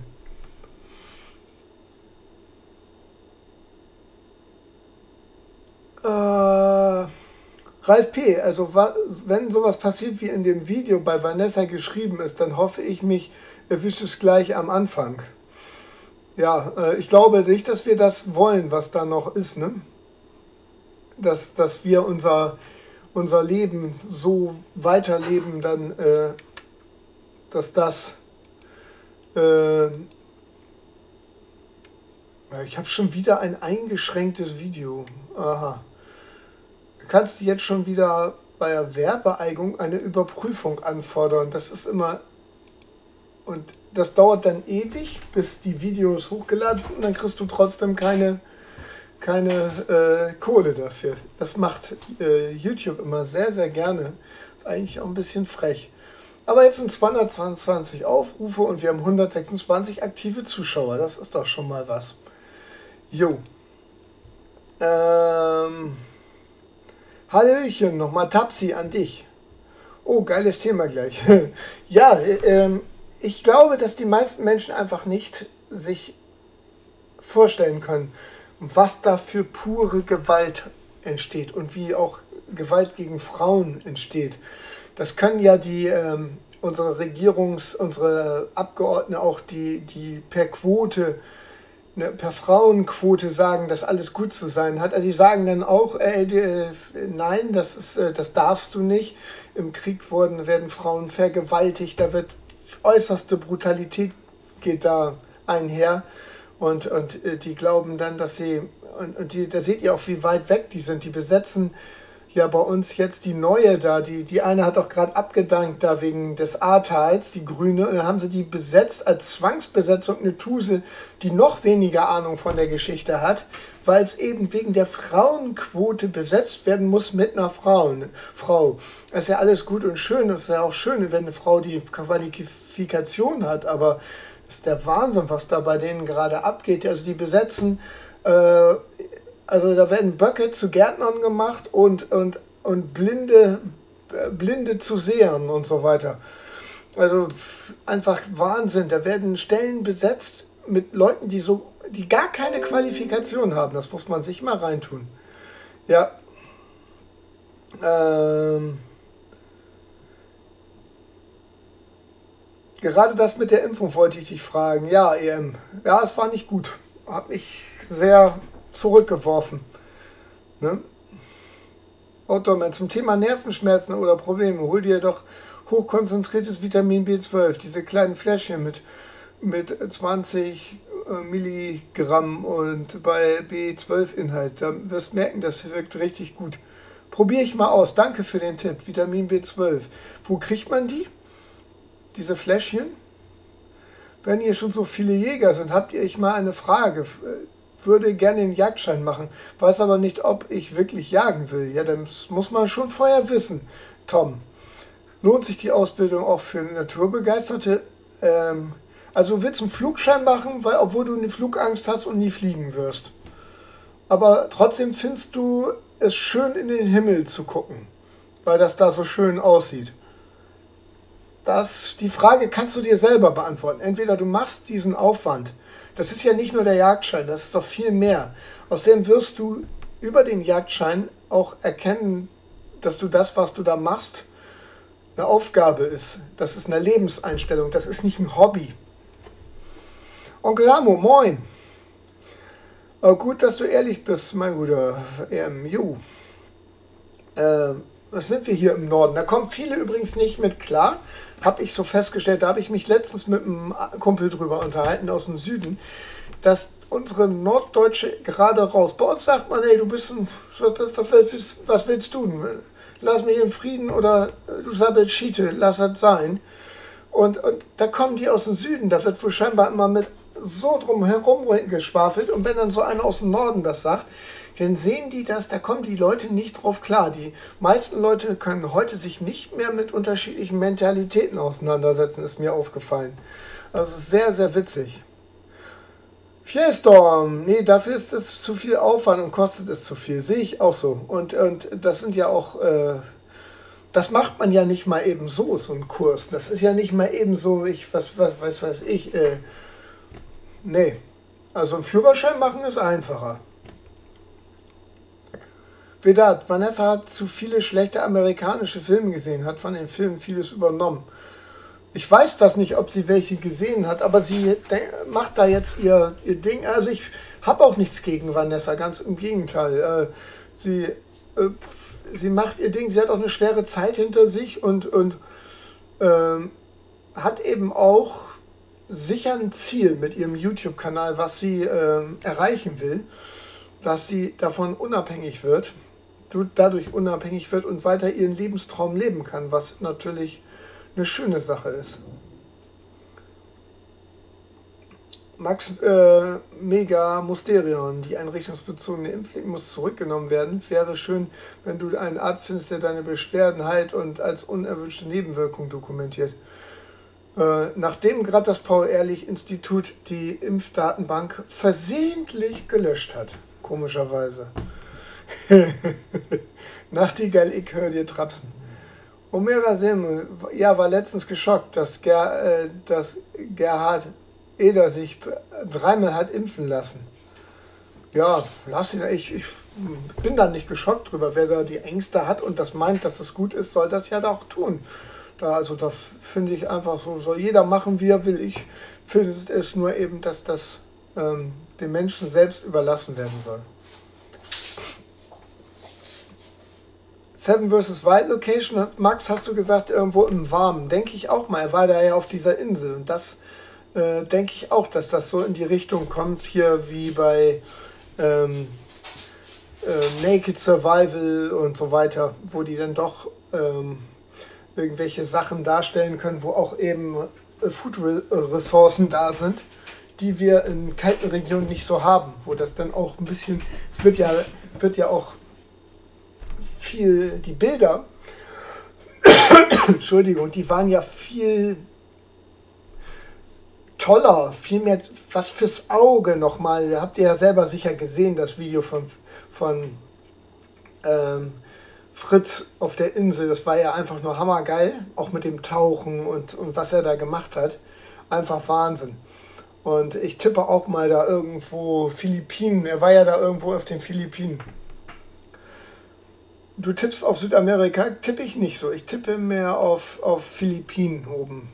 [SPEAKER 1] Äh, Ralf P., also wenn sowas passiert wie in dem Video bei Vanessa geschrieben ist, dann hoffe ich, mich erwischt es gleich am Anfang. Ja, äh, ich glaube nicht, dass wir das wollen, was da noch ist, ne? Dass, dass wir unser, unser Leben so weiterleben, dann, äh, dass das, äh, ich habe schon wieder ein eingeschränktes Video. Aha. Du kannst jetzt schon wieder bei der Werbeeignung eine Überprüfung anfordern. Das ist immer, und das dauert dann ewig, bis die Videos hochgeladen sind und dann kriegst du trotzdem keine, keine äh, Kohle dafür. Das macht äh, YouTube immer sehr, sehr gerne. Ist eigentlich auch ein bisschen frech. Aber jetzt sind zweihundertzweiundzwanzig Aufrufe und wir haben hundertsechsundzwanzig aktive Zuschauer. Das ist doch schon mal was. Jo. Ähm... Hallöchen, nochmal Tapsi an dich. Oh, geiles Thema gleich. Ja, ähm, ich glaube, dass die meisten Menschen einfach nicht sich vorstellen können, was da für pure Gewalt entsteht und wie auch Gewalt gegen Frauen entsteht. Das können ja die, ähm, unsere Regierungs-, unsere Abgeordnete auch, die, die per Quote, Ne, per Frauenquote sagen, dass alles gut zu sein hat. Also die sagen dann auch, äh, äh, nein, das, ist, äh, das darfst du nicht. Im Krieg wurden, werden Frauen vergewaltigt, da wird äußerste Brutalität geht da einher. Und, und äh, die glauben dann, dass sie, und, und die, da seht ihr auch, wie weit weg die sind. Die besetzen ja bei uns jetzt die neue da, die, die eine hat auch gerade abgedankt da wegen des A-Teils, die Grüne, und dann haben sie die besetzt als Zwangsbesetzung, eine Tuse, die noch weniger Ahnung von der Geschichte hat, weil es eben wegen der Frauenquote besetzt werden muss mit einer Frauen, Frau. Das ist ja alles gut und schön, das ist ja auch schön, wenn eine Frau die Qualifikation hat, aber das ist der Wahnsinn, was da bei denen gerade abgeht. Also die besetzen, äh, also da werden Böcke zu Gärtnern gemacht und, und, und Blinde, Blinde zu Sehern und so weiter. Also einfach Wahnsinn. Da werden Stellen besetzt mit Leuten, die, so, die gar keine Qualifikation haben. Das muss man sich mal reintun. Ja. Ähm. Gerade das mit der Impfung wollte ich dich fragen. Ja, E M. Ja, es war nicht gut. Hat mich sehr zurückgeworfen. Ne? Ottoman, zum Thema Nervenschmerzen oder Probleme, hol dir doch hochkonzentriertes Vitamin B zwölf, diese kleinen Fläschchen mit, mit zwanzig Milligramm und bei B zwölf Inhalt. Da wirst du merken, das wirkt richtig gut. Probiere ich mal aus. Danke für den Tipp. Vitamin B zwölf. Wo kriegt man die? Diese Fläschchen? Wenn ihr schon so viele Jäger sind, habt ihr euch mal eine Frage. Würde gerne den Jagdschein machen, weiß aber nicht, ob ich wirklich jagen will. Ja, das muss man schon vorher wissen. Tom, lohnt sich die Ausbildung auch für Naturbegeisterte? Ähm, also willst du einen Flugschein machen, weil obwohl du eine Flugangst hast und nie fliegen wirst. Aber trotzdem findest du es schön, in den Himmel zu gucken, weil das da so schön aussieht. Das, die Frage kannst du dir selber beantworten. Entweder du machst diesen Aufwand. Das ist ja nicht nur der Jagdschein, das ist doch viel mehr. Außerdem wirst du über den Jagdschein auch erkennen, dass du das, was du da machst, eine Aufgabe ist. Das ist eine Lebenseinstellung, das ist nicht ein Hobby. Onkel Hamo, moin. Aber gut, dass du ehrlich bist, mein guter ähm, Ju. Äh, was sind wir hier im Norden? Da kommen viele übrigens nicht mit klar. Habe ich so festgestellt, da habe ich mich letztens mit einem Kumpel drüber unterhalten aus dem Süden, dass unsere Norddeutsche gerade raus. Bei uns sagt man, hey, du bist ein, was willst du? Lass mich in Frieden oder du sabbelst Schiete, lass das sein. Und, und da kommen die aus dem Süden, da wird wohl scheinbar immer mit so drum herum geschwafelt. Und wenn dann so einer aus dem Norden das sagt, dann sehen die das, da kommen die Leute nicht drauf klar. Die meisten Leute können heute sich nicht mehr mit unterschiedlichen Mentalitäten auseinandersetzen, ist mir aufgefallen. Also es ist sehr, sehr witzig. Fiestorm, nee, dafür ist es zu viel Aufwand und kostet es zu viel. Sehe ich auch so. Und, und das sind ja auch, äh, das macht man ja nicht mal eben so, so ein Kurs. Das ist ja nicht mal eben so, ich, was, was, was weiß ich, äh, nee. Also einen Führerschein machen ist einfacher. Vedat, Vanessa hat zu viele schlechte amerikanische Filme gesehen, hat von den Filmen vieles übernommen. Ich weiß das nicht, ob sie welche gesehen hat, aber sie macht da jetzt ihr, ihr Ding. Also ich habe auch nichts gegen Vanessa, ganz im Gegenteil. Äh, sie äh, sie macht ihr Ding, sie hat auch eine schwere Zeit hinter sich und, und ähm, hat eben auch sicher ein Ziel mit ihrem YouTube-Kanal, was sie ähm, erreichen will, dass sie davon unabhängig wird, dadurch unabhängig wird und weiter ihren Lebenstraum leben kann, was natürlich eine schöne Sache ist. Max äh, Mega Musterion, die einrichtungsbezogene Impfpflicht muss zurückgenommen werden. Wäre schön, wenn du einen Arzt findest, der deine Beschwerden heilt und als unerwünschte Nebenwirkung dokumentiert. Äh, nachdem gerade das Paul-Ehrlich-Institut die Impfdatenbank versehentlich gelöscht hat, komischerweise. Nachtigall, ich höre dir trapsen. Omera Sim, ja, war letztens geschockt, dass, Ger, äh, dass Gerhard Eder sich dreimal hat impfen lassen. Ja, lass ihn, ich, ich bin da nicht geschockt drüber. Wer da die Ängste hat und das meint, dass es gut ist, soll das ja auch tun. Da, also das finde ich einfach so, soll jeder machen, wie er will. Ich finde es nur eben, dass das ähm, den Menschen selbst überlassen werden soll. Seven versus. Wild Location, Max, hast du gesagt, irgendwo im Warmen. Denke ich auch mal. Er war da ja auf dieser Insel und das Äh, denke ich auch, dass das so in die Richtung kommt, hier wie bei ähm, äh, Naked Survival und so weiter, wo die dann doch ähm, irgendwelche Sachen darstellen können, wo auch eben äh, Food-Ressourcen da sind, die wir in kalten Regionen nicht so haben, wo das dann auch ein bisschen, es wird ja, wird ja auch viel, die Bilder, Entschuldigung, die waren ja viel toller, viel mehr was fürs Auge nochmal. Habt ihr ja selber sicher gesehen, das Video von, von ähm, Fritz auf der Insel. Das war ja einfach nur hammergeil, auch mit dem Tauchen und, und was er da gemacht hat. Einfach Wahnsinn. Und ich tippe auch mal da irgendwo Philippinen. Er war ja da irgendwo auf den Philippinen. Du tippst auf Südamerika, tippe ich nicht so. Ich tippe mehr auf, auf Philippinen oben.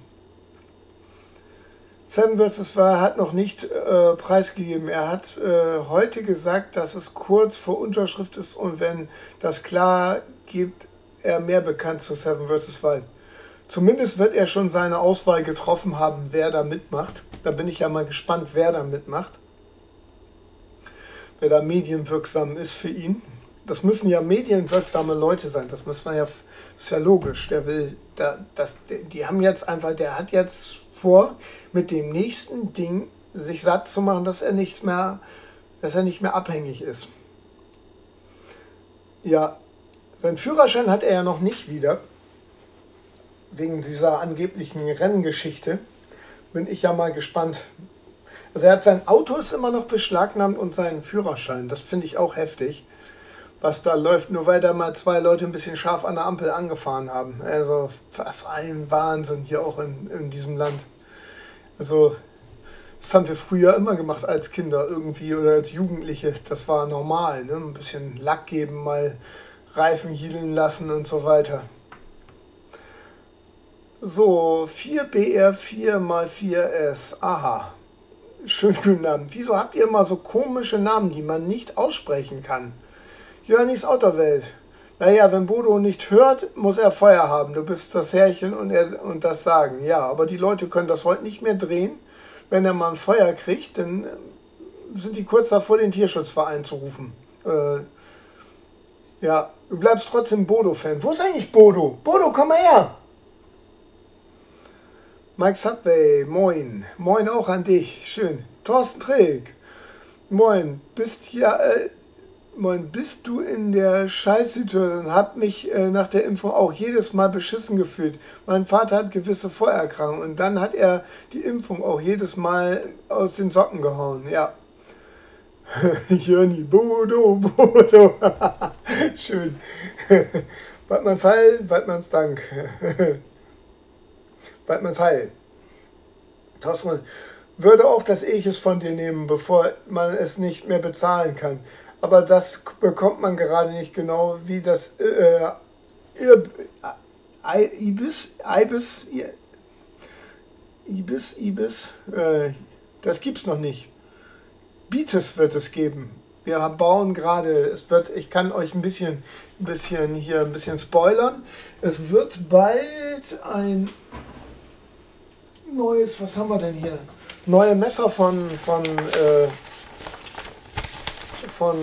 [SPEAKER 1] Seven versus. war hat noch nicht äh, preisgegeben. Er hat äh, heute gesagt, dass es kurz vor Unterschrift ist und wenn das klar gibt, er mehr bekannt zu Seven versus. Wild. Zumindest wird er schon seine Auswahl getroffen haben, wer da mitmacht. Da bin ich ja mal gespannt, wer da mitmacht. Wer da medienwirksam ist für ihn. Das müssen ja medienwirksame Leute sein. Das muss man ja, ist ja logisch. Der will, da, das, die haben jetzt einfach, der hat jetzt vor, mit dem nächsten Ding sich satt zu machen, dass er nichts mehr, dass er nicht mehr abhängig ist. Ja, seinen Führerschein hat er ja noch nicht wieder. Wegen dieser angeblichen Renngeschichte. Bin ich ja mal gespannt. Also er hat sein Auto ist immer noch beschlagnahmt und seinen Führerschein. Das finde ich auch heftig, was da läuft, nur weil da mal zwei Leute ein bisschen scharf an der Ampel angefahren haben. Also was ein Wahnsinn hier auch in, in diesem Land. Also das haben wir früher immer gemacht als Kinder irgendwie oder als Jugendliche. Das war normal, ne? Ein bisschen Lack geben, mal Reifen hielen lassen und so weiter. So, vier B R vier mal vier S. Aha. Schönen guten Abend. Wieso habt ihr immer so komische Namen, die man nicht aussprechen kann? Jörnis Autowelt. Naja, wenn Bodo nicht hört, muss er Feuer haben. Du bist das Härchen und, er, und das sagen. Ja, aber die Leute können das heute nicht mehr drehen. Wenn er mal ein Feuer kriegt, dann sind die kurz davor, den Tierschutzverein zu rufen. Äh, ja, du bleibst trotzdem Bodo-Fan. Wo ist eigentlich Bodo? Bodo, komm mal her! Mike Subway, moin. Moin auch an dich. Schön. Thorsten Träg. Moin. Bist hier... Äh, Moin, bist du in der Scheißsituation? Hab mich äh, nach der Impfung auch jedes Mal beschissen gefühlt. Mein Vater hat gewisse Vorerkrankungen und dann hat er die Impfung auch jedes Mal aus den Socken gehauen. Ja. Jörni, Bodo, Bodo. Schön. Waldmanns Heil, Waldmanns Dank. Waldmanns Heil. Thorsten, würde auch das Eches von dir nehmen, bevor man es nicht mehr bezahlen kann. Aber das bekommt man gerade nicht genau, wie das äh, äh, Ibis, Ibis, Ibis, Ibis, äh, das gibt's noch nicht. Bites wird es geben. Wir bauen gerade, es wird, ich kann euch ein bisschen, ein bisschen hier ein bisschen spoilern. Es wird bald ein neues, was haben wir denn hier? Neue Messer von von äh, von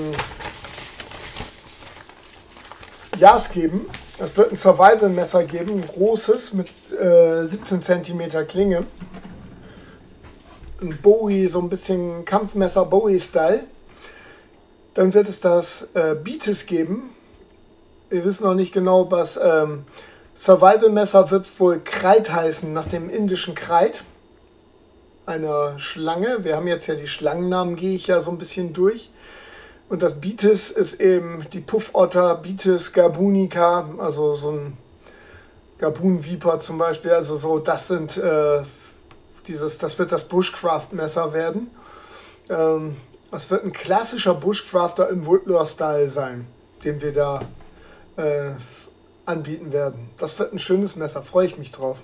[SPEAKER 1] Jas geben. Es wird ein Survival-Messer geben, ein großes mit äh, siebzehn Zentimeter Klinge. Ein Bowie, so ein bisschen Kampfmesser Bowie-Style. Dann wird es das äh, Beatis geben. Wir wissen noch nicht genau, was ähm, Survival-Messer wird wohl Kreit heißen, nach dem indischen Kreit. Einer Schlange. Wir haben jetzt ja die Schlangennamen, gehe ich ja so ein bisschen durch. Und das Beatis ist eben die Puffotter, Beatis gabunica, also so ein Gabun-Viper zum Beispiel. Also so, das sind äh, dieses, das wird das Bushcraft-Messer werden. Ähm, das wird ein klassischer Bushcrafter im Woodlore-Style sein, den wir da äh, anbieten werden. Das wird ein schönes Messer, freue ich mich drauf.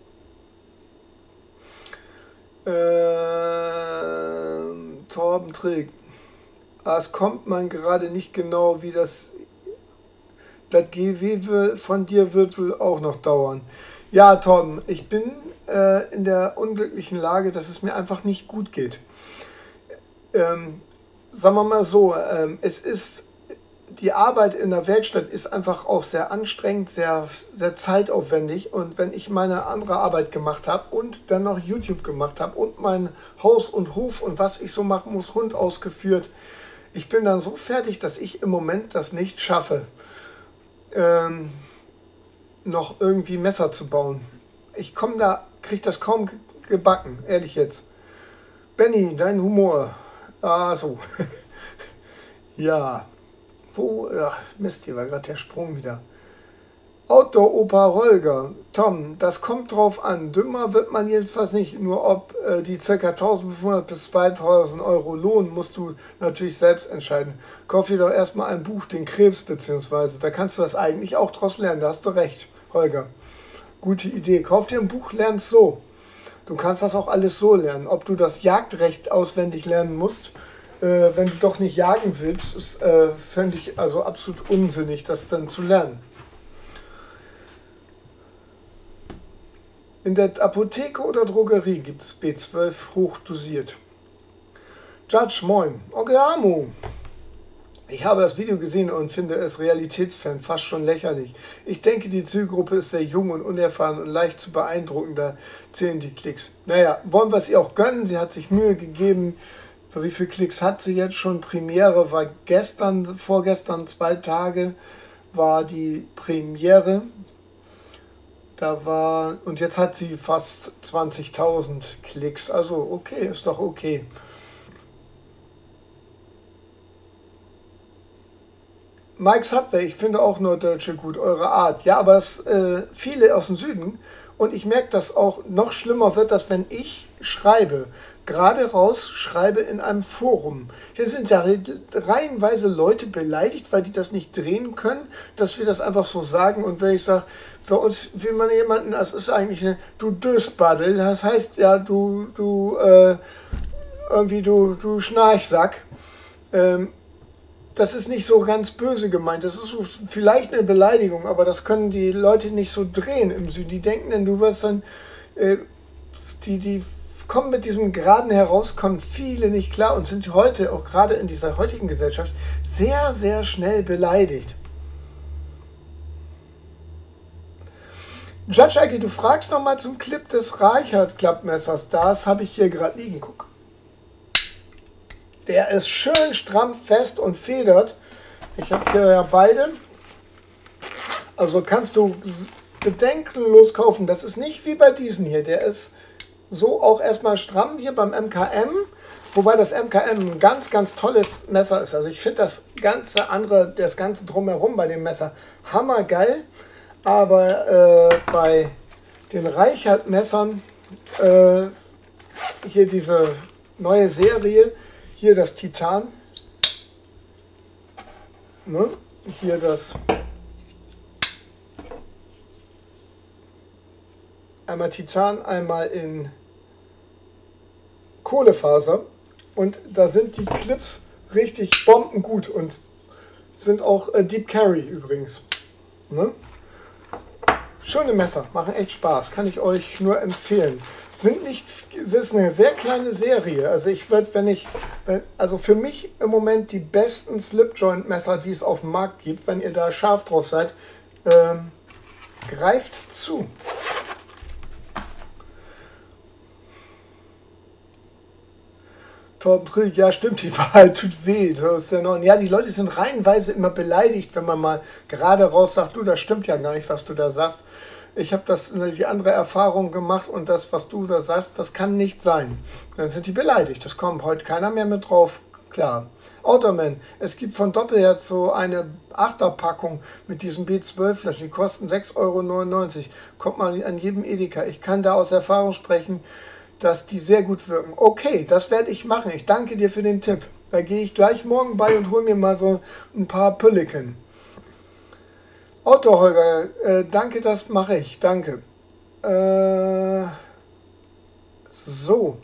[SPEAKER 1] Ähm, Torben trägt. Es kommt man gerade nicht genau, wie das, das G W von dir wird wohl auch noch dauern. Ja, Torben, ich bin äh, in der unglücklichen Lage, dass es mir einfach nicht gut geht. Ähm, sagen wir mal so, ähm, es ist, die Arbeit in der Werkstatt ist einfach auch sehr anstrengend, sehr, sehr zeitaufwendig. Und wenn ich meine andere Arbeit gemacht habe und dann noch YouTube gemacht habe und mein Haus und Hof und was ich so machen muss, Hund ausgeführt, ich bin dann so fertig, dass ich im Moment das nicht schaffe, ähm, noch irgendwie Messer zu bauen. Ich komme da, kriege das kaum gebacken, ehrlich jetzt. Benny, dein Humor. Ah, so. Ja. Wo? Ja, Mist, hier war gerade der Sprung wieder. Outdoor-Opa Holger. Tom, das kommt drauf an. Dümmer wird man jedenfalls nicht. Nur ob äh, die ca. eintausendfünfhundert bis zweitausend Euro lohnen, musst du natürlich selbst entscheiden. Kauf dir doch erstmal ein Buch, den Krebs beziehungsweise. Da kannst du das eigentlich auch draus lernen. Da hast du recht, Holger. Gute Idee. Kauf dir ein Buch, lern's so. Du kannst das auch alles so lernen. Ob du das Jagdrecht auswendig lernen musst, äh, wenn du doch nicht jagen willst, ist, äh, fände ich also absolut unsinnig, das dann zu lernen. In der Apotheke oder Drogerie gibt es B zwölf hochdosiert. Judge, moin. Onkel Amu. Ich habe das Video gesehen und finde es realitätsfern, fast schon lächerlich. Ich denke, die Zielgruppe ist sehr jung und unerfahren und leicht zu beeindrucken, da zählen die Klicks. Naja, wollen wir es ihr auch gönnen. Sie hat sich Mühe gegeben. Für wie viele Klicks hat sie jetzt schon? Premiere war gestern, vorgestern, zwei Tage war die Premiere. Da war, und jetzt hat sie fast zwanzigtausend Klicks. Also okay, ist doch okay. Mike Subway, ich finde auch Norddeutsche gut, eure Art. Ja, aber es, äh, viele aus dem Süden. Und ich merke, dass auch noch schlimmer wird, dass wenn ich schreibe, gerade raus schreibe in einem Forum. Hier sind ja reihenweise Leute beleidigt, weil die das nicht drehen können, dass wir das einfach so sagen. Und wenn ich sage, bei uns will man jemanden, das ist eigentlich eine, du Dösbaddel, das heißt ja, du, du, äh, irgendwie du, du Schnarchsack. Ähm, das ist nicht so ganz böse gemeint, das ist so vielleicht eine Beleidigung, aber das können die Leute nicht so drehen im Süden. Die denken dann, du wirst dann, äh, die, die kommen mit diesem Geraden heraus, kommen viele nicht klar und sind heute, auch gerade in dieser heutigen Gesellschaft, sehr, sehr schnell beleidigt. Judge Aggie, du fragst noch mal zum Clip des Reichert-Klappmessers. Das habe ich hier gerade liegen. Guck. Der ist schön stramm, fest und federt. Ich habe hier ja beide. Also kannst du bedenkenlos kaufen. Das ist nicht wie bei diesen hier. Der ist so auch erstmal stramm hier beim M K M. Wobei das M K M ein ganz, ganz tolles Messer ist. Also ich finde das ganze andere, das ganze drumherum bei dem Messer hammergeil. Aber äh, bei den Reichert-Messern, äh, hier diese neue Serie, hier das Titan, ne? Hier das, einmal Titan, einmal in Kohlefaser und da sind die Clips richtig bombengut und sind auch äh, Deep Carry übrigens. Ne? Schöne Messer, machen echt Spaß, kann ich euch nur empfehlen. Sind nicht, es ist eine sehr kleine Serie. Also ich würde, wenn ich, also für mich im Moment die besten Slipjoint-Messer, die es auf dem Markt gibt, wenn ihr da scharf drauf seid, ähm, greift zu. Torben Trill, ja stimmt, die Wahl tut weh. Das ist der neue. Ja, die Leute sind reihenweise immer beleidigt, wenn man mal gerade raus sagt, du, das stimmt ja gar nicht, was du da sagst. Ich habe das die andere Erfahrung gemacht und das, was du da sagst, das kann nicht sein. Dann sind die beleidigt. Das kommt heute keiner mehr mit drauf. Klar. Automan, es gibt von Doppelherz so eine Achterpackung mit diesen B zwölf Flaschen. Die kosten sechs Euro neunundneunzig. Kommt man an jedem Edeka. Ich kann da aus Erfahrung sprechen, dass die sehr gut wirken. Okay, das werde ich machen. Ich danke dir für den Tipp. Da gehe ich gleich morgen bei und hole mir mal so ein paar Pülliken. Otto Holger, äh, danke, das mache ich. Danke. Äh, so.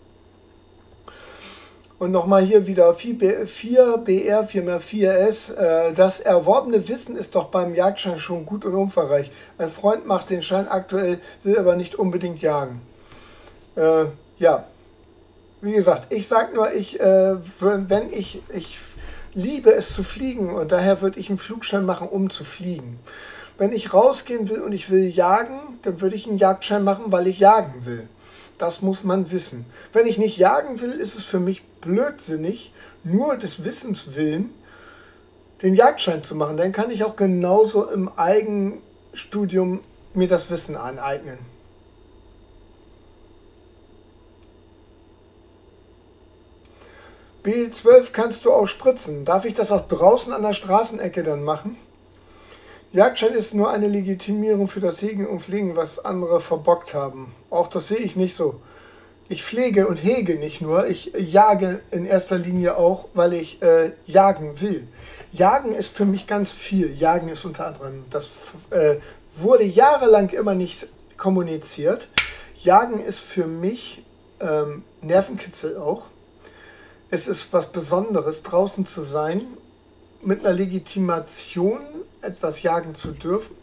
[SPEAKER 1] Und nochmal hier wieder vier B R vier mal vier S. Äh, das erworbene Wissen ist doch beim Jagdschein schon gut und umfangreich. Ein Freund macht den Schein aktuell, will aber nicht unbedingt jagen. Äh, ja, wie gesagt, ich sag nur, ich, äh, wenn ich, ich liebe es zu fliegen und daher würde ich einen Flugschein machen, um zu fliegen. Wenn ich rausgehen will und ich will jagen, dann würde ich einen Jagdschein machen, weil ich jagen will. Das muss man wissen. Wenn ich nicht jagen will, ist es für mich blödsinnig, nur des Wissens willen, den Jagdschein zu machen. Dann kann ich auch genauso im Eigenstudium mir das Wissen aneignen. B zwölf kannst du auch spritzen. Darf ich das auch draußen an der Straßenecke dann machen? Jagdschein ist nur eine Legitimierung für das Hegen und Pflegen, was andere verbockt haben. Auch das sehe ich nicht so. Ich pflege und hege nicht nur, ich jage in erster Linie auch, weil ich äh, jagen will. Jagen ist für mich ganz viel. Jagen ist unter anderem, das äh, wurde jahrelang immer nicht kommuniziert. Jagen ist für mich ähm, Nervenkitzel auch. Es ist was Besonderes, draußen zu sein, mit einer Legitimation etwas jagen zu dürfen.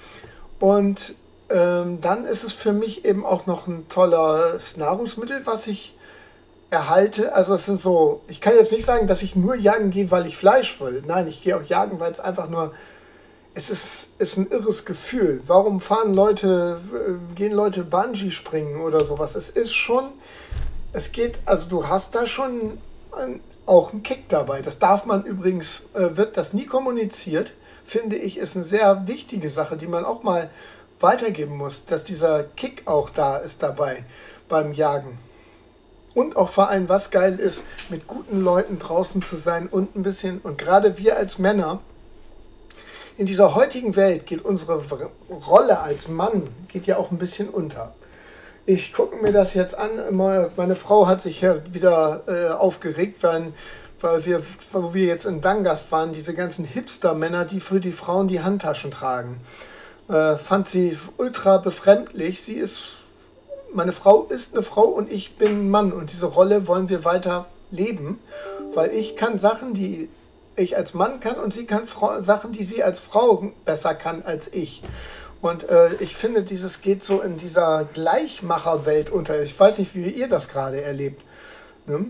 [SPEAKER 1] Und ähm, dann ist es für mich eben auch noch ein tolles Nahrungsmittel, was ich erhalte. Also es sind so, ich kann jetzt nicht sagen, dass ich nur jagen gehe, weil ich Fleisch will. Nein, ich gehe auch jagen, weil es einfach nur, es ist, ist ein irres Gefühl. Warum fahren Leute, äh, gehen Leute Bungee springen oder sowas? Es ist schon, es geht, also du hast da schon auch ein Kick dabei. Das darf man übrigens, äh, wird das nie kommuniziert, finde ich, ist eine sehr wichtige Sache, die man auch mal weitergeben muss, dass dieser Kick auch da ist dabei beim Jagen. Und auch vor allem, was geil ist, mit guten Leuten draußen zu sein und ein bisschen, und gerade wir als Männer, in dieser heutigen Welt geht unsere Rolle als Mann, geht ja auch ein bisschen unter. Ich gucke mir das jetzt an. Meine Frau hat sich ja wieder äh, aufgeregt, weil, weil wir, wo wir jetzt in Dangast waren, diese ganzen Hipster-Männer, die für die Frauen die Handtaschen tragen. Äh, fand sie ultra befremdlich. Sie ist, meine Frau ist eine Frau und ich bin ein Mann. Und diese Rolle wollen wir weiter leben, weil ich kann Sachen, die ich als Mann kann und sie kann Frau, Sachen, die sie als Frau besser kann als ich. Und äh, ich finde, dieses geht so in dieser Gleichmacherwelt unter. Ich weiß nicht, wie ihr das gerade erlebt. Ne?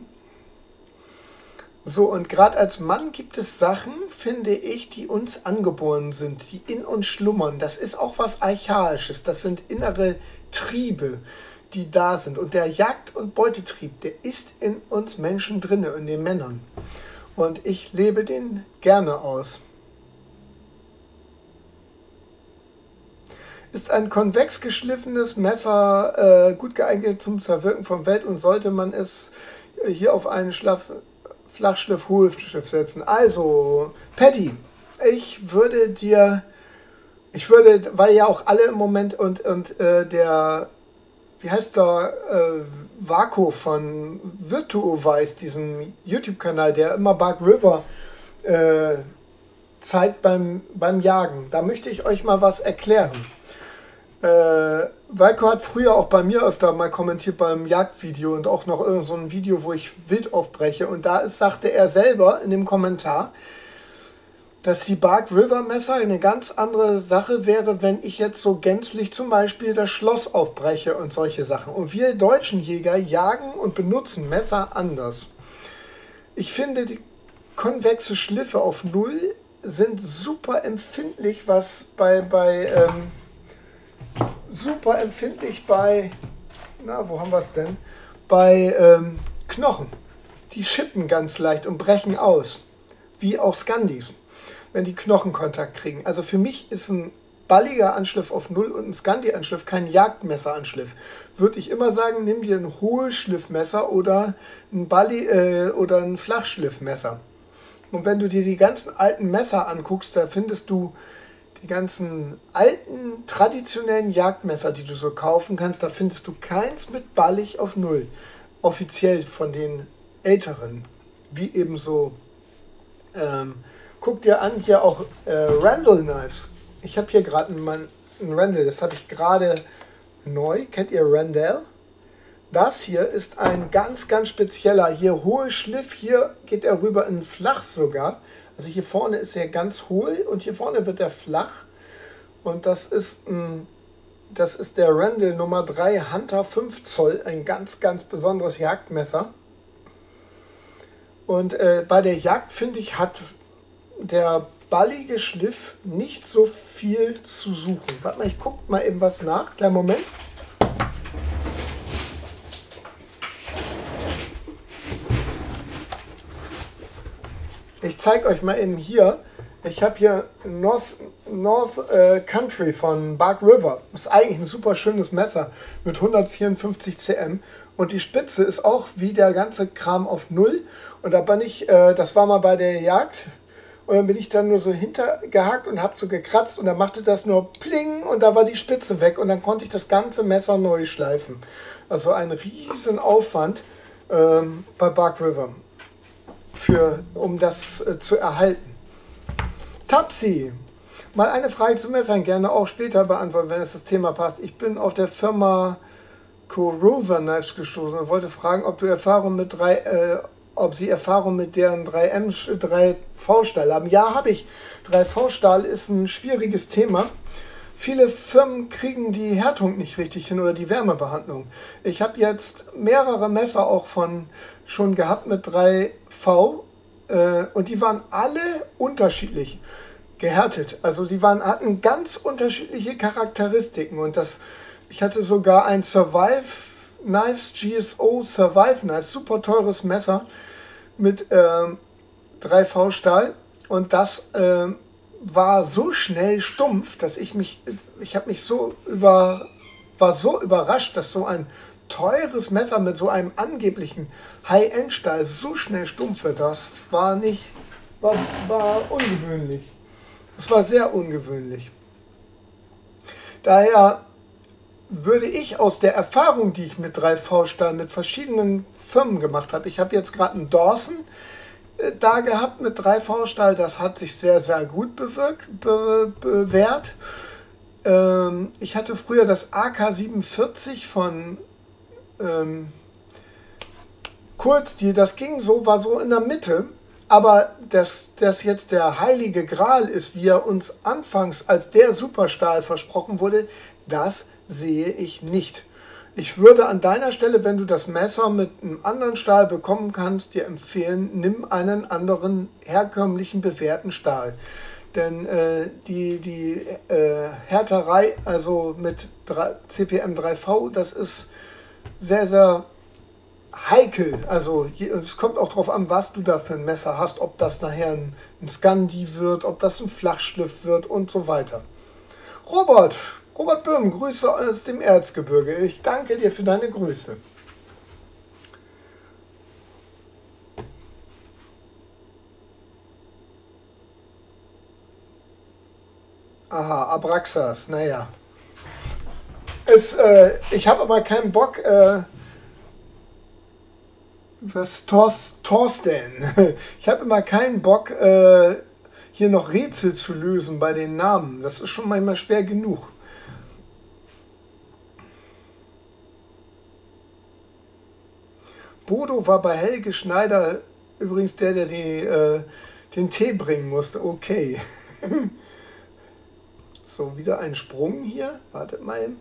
[SPEAKER 1] So, und gerade als Mann gibt es Sachen, finde ich, die uns angeboren sind, die in uns schlummern. Das ist auch was Archaisches. Das sind innere Triebe, die da sind. Und der Jagd- und Beutetrieb, der ist in uns Menschen drin, in den Männern. Und ich lebe den gerne aus. Ist ein konvex geschliffenes Messer äh, gut geeignet zum Zerwirken vom Feld und sollte man es äh, hier auf einen Schlaff, Flachschliff, Hohlschliff setzen. Also, Patty, ich würde dir, ich würde, weil ja auch alle im Moment und, und äh, der, wie heißt der, äh, Vaco von Virtuo weiß, diesem YouTube-Kanal, der immer Bark River äh, zeigt beim, beim Jagen. Da möchte ich euch mal was erklären. Äh, Walko hat früher auch bei mir öfter mal kommentiert beim Jagdvideo und auch noch irgend so ein Video, wo ich wild aufbreche. Und da ist, sagte er selber in dem Kommentar, dass die Bark River Messer eine ganz andere Sache wäre, wenn ich jetzt so gänzlich zum Beispiel das Schloss aufbreche und solche Sachen. Und wir deutschen Jäger jagen und benutzen Messer anders. Ich finde, die konvexe Schliffe auf Null sind super empfindlich, was bei, bei ähm, super empfindlich bei, na, wo haben wir es denn? Bei ähm, Knochen. Die schippen ganz leicht und brechen aus, wie auch Scandis, wenn die Knochenkontakt kriegen. Also für mich ist ein balliger Anschliff auf Null und ein Scandi-Anschliff kein Jagdmesseranschliff. Würde ich immer sagen, nimm dir ein Hohlschliffmesser oder ein Balli äh, oder ein Flachschliffmesser. Und wenn du dir die ganzen alten Messer anguckst, da findest du die ganzen alten, traditionellen Jagdmesser, die du so kaufen kannst, da findest du keins mit ballig auf Null. Offiziell von den älteren, wie ebenso, ähm, guck dir an, hier auch äh, Randall Knives. Ich habe hier gerade einen, einen Randall, das habe ich gerade neu. Kennt ihr Randall? Das hier ist ein ganz, ganz spezieller, hier hohe Schliff, hier geht er rüber in flach sogar. Also hier vorne ist er ganz hohl und hier vorne wird er flach. Und das ist, ein, das ist der Randall Nummer drei Hunter fünf Zoll, ein ganz, ganz besonderes Jagdmesser. Und äh, bei der Jagd, finde ich, hat der ballige Schliff nicht so viel zu suchen. Warte mal, ich gucke mal eben was nach. Kleinen Moment. Ich zeige euch mal eben hier, ich habe hier North, North äh, Country von Bark River. Das ist eigentlich ein super schönes Messer mit hundertvierundfünfzig Zentimeter und die Spitze ist auch wie der ganze Kram auf Null. Und da bin ich, äh, das war mal bei der Jagd und dann bin ich dann nur so hintergehakt und habe so gekratzt und dann machte das nur pling und da war die Spitze weg und dann konnte ich das ganze Messer neu schleifen. Also ein riesen Aufwand ähm, bei Bark River. Für, um das äh, zu erhalten. Tapsi, mal eine Frage zu Messern, gerne auch später beantworten, wenn es das Thema passt. Ich bin auf der Firma Corova Knives gestoßen und wollte fragen, ob du Erfahrung mit drei, äh, ob sie Erfahrung mit deren drei M, drei V-Stahl haben. Ja, habe ich. drei V-Stahl ist ein schwieriges Thema. Viele Firmen kriegen die Härtung nicht richtig hin oder die Wärmebehandlung. Ich habe jetzt mehrere Messer auch von schon gehabt mit drei V äh, und die waren alle unterschiedlich gehärtet. Also die waren, hatten ganz unterschiedliche Charakteristiken und das, ich hatte sogar ein Survive Knives, G S O Survive Knives, super teures Messer mit äh, drei V Stahl und das äh, war so schnell stumpf, dass ich mich, ich habe mich so über, war so überrascht, dass so ein teures Messer mit so einem angeblichen High-End-Stahl so schnell stumpf wird. Das war nicht, war, war ungewöhnlich. Das war sehr ungewöhnlich. Daher würde ich aus der Erfahrung, die ich mit drei V-Stahl mit verschiedenen Firmen gemacht habe, ich habe jetzt gerade einen Dawson äh, da gehabt mit drei V-Stahl, das hat sich sehr, sehr gut bewirkt, be, bewährt. Ähm, ich hatte früher das A K siebenundvierzig von ähm, Kurzstil, das ging so, war so in der Mitte, aber dass das jetzt der heilige Gral ist, wie er uns anfangs als der Superstahl versprochen wurde, das sehe ich nicht. Ich würde an deiner Stelle, wenn du das Messer mit einem anderen Stahl bekommen kannst, dir empfehlen, nimm einen anderen herkömmlichen bewährten Stahl. Denn äh, die, die äh, Härterei, also mit C P M drei V, das ist sehr, sehr heikel. Also es kommt auch darauf an, was du da für ein Messer hast, ob das nachher ein, ein Scandi wird, ob das ein Flachschliff wird und so weiter. Robert, Robert Böhm, Grüße aus dem Erzgebirge. Ich danke dir für deine Grüße. Aha, Abraxas, naja. Es, äh, ich habe aber keinen Bock, äh, was Thorst, Thorsten, ich habe immer keinen Bock, äh, hier noch Rätsel zu lösen bei den Namen. Das ist schon manchmal schwer genug. Bodo war bei Helge Schneider übrigens der, der die, äh, den Tee bringen musste. Okay. So, wieder ein Sprung hier. Wartet mal eben.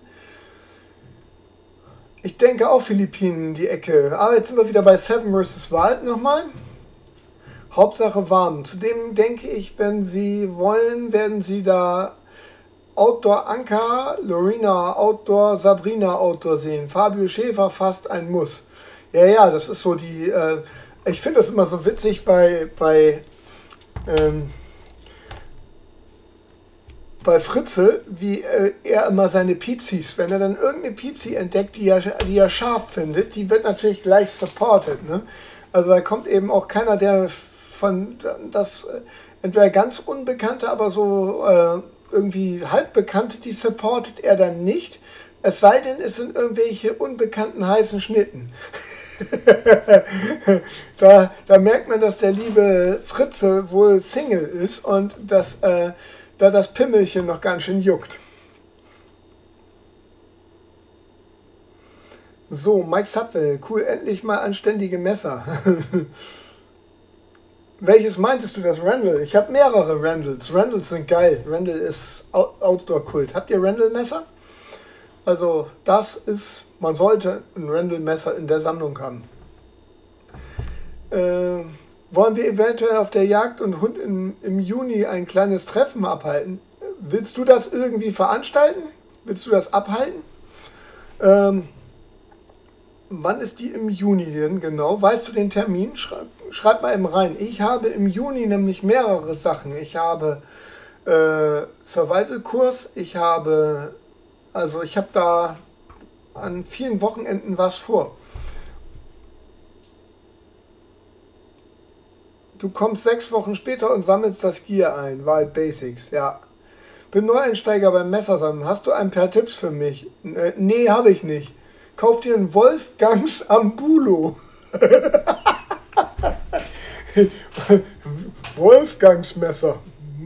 [SPEAKER 1] Ich denke auch Philippinen die Ecke. Aber jetzt sind wir wieder bei Seven versus. Wild nochmal. Hauptsache warm. Zudem denke ich, wenn Sie wollen, werden Sie da Outdoor Ankara, Lorena Outdoor, Sabrina Outdoor sehen. Fabio Schäfer fast ein Muss. Ja, ja, das ist so die... Äh, ich finde das immer so witzig bei... bei ähm, bei Fritze, wie äh, er immer seine Piepsis, wenn er dann irgendeine Piepsi entdeckt, die er, die er scharf findet, die wird natürlich gleich supported. Ne? Also da kommt eben auch keiner, der von das äh, entweder ganz Unbekannte, aber so äh, irgendwie halbbekannte, die supportet er dann nicht. Es sei denn, es sind irgendwelche unbekannten heißen Schnitten. da, da merkt man, dass der liebe Fritze wohl Single ist und dass äh, da das Pimmelchen noch ganz schön juckt. So, Mike Subwell, cool, endlich mal anständige Messer. Welches meintest du, das Randall? Ich habe mehrere Randalls. Randalls sind geil. Randall ist Outdoor-Kult. Habt ihr Randall-Messer? Also das ist, man sollte ein Randall-Messer in der Sammlung haben. Äh, wollen wir eventuell auf der Jagd und Hund im, im Juni ein kleines Treffen abhalten? Willst du das irgendwie veranstalten? Willst du das abhalten? Ähm, wann ist die im Juni denn genau? Weißt du den Termin? Schreib, schreib mal eben rein. Ich habe im Juni nämlich mehrere Sachen. Ich habe äh, Survival-Kurs, ich habe, also ich habe da an vielen Wochenenden was vor. Du kommst sechs Wochen später und sammelst das Gear ein. Wild Basics, ja. Bin Neueinsteiger beim Messersammeln. Hast du ein paar Tipps für mich? Äh, nee, habe ich nicht. Kauf dir ein Wolfgangs Ambulo. Wolfgangs Messer.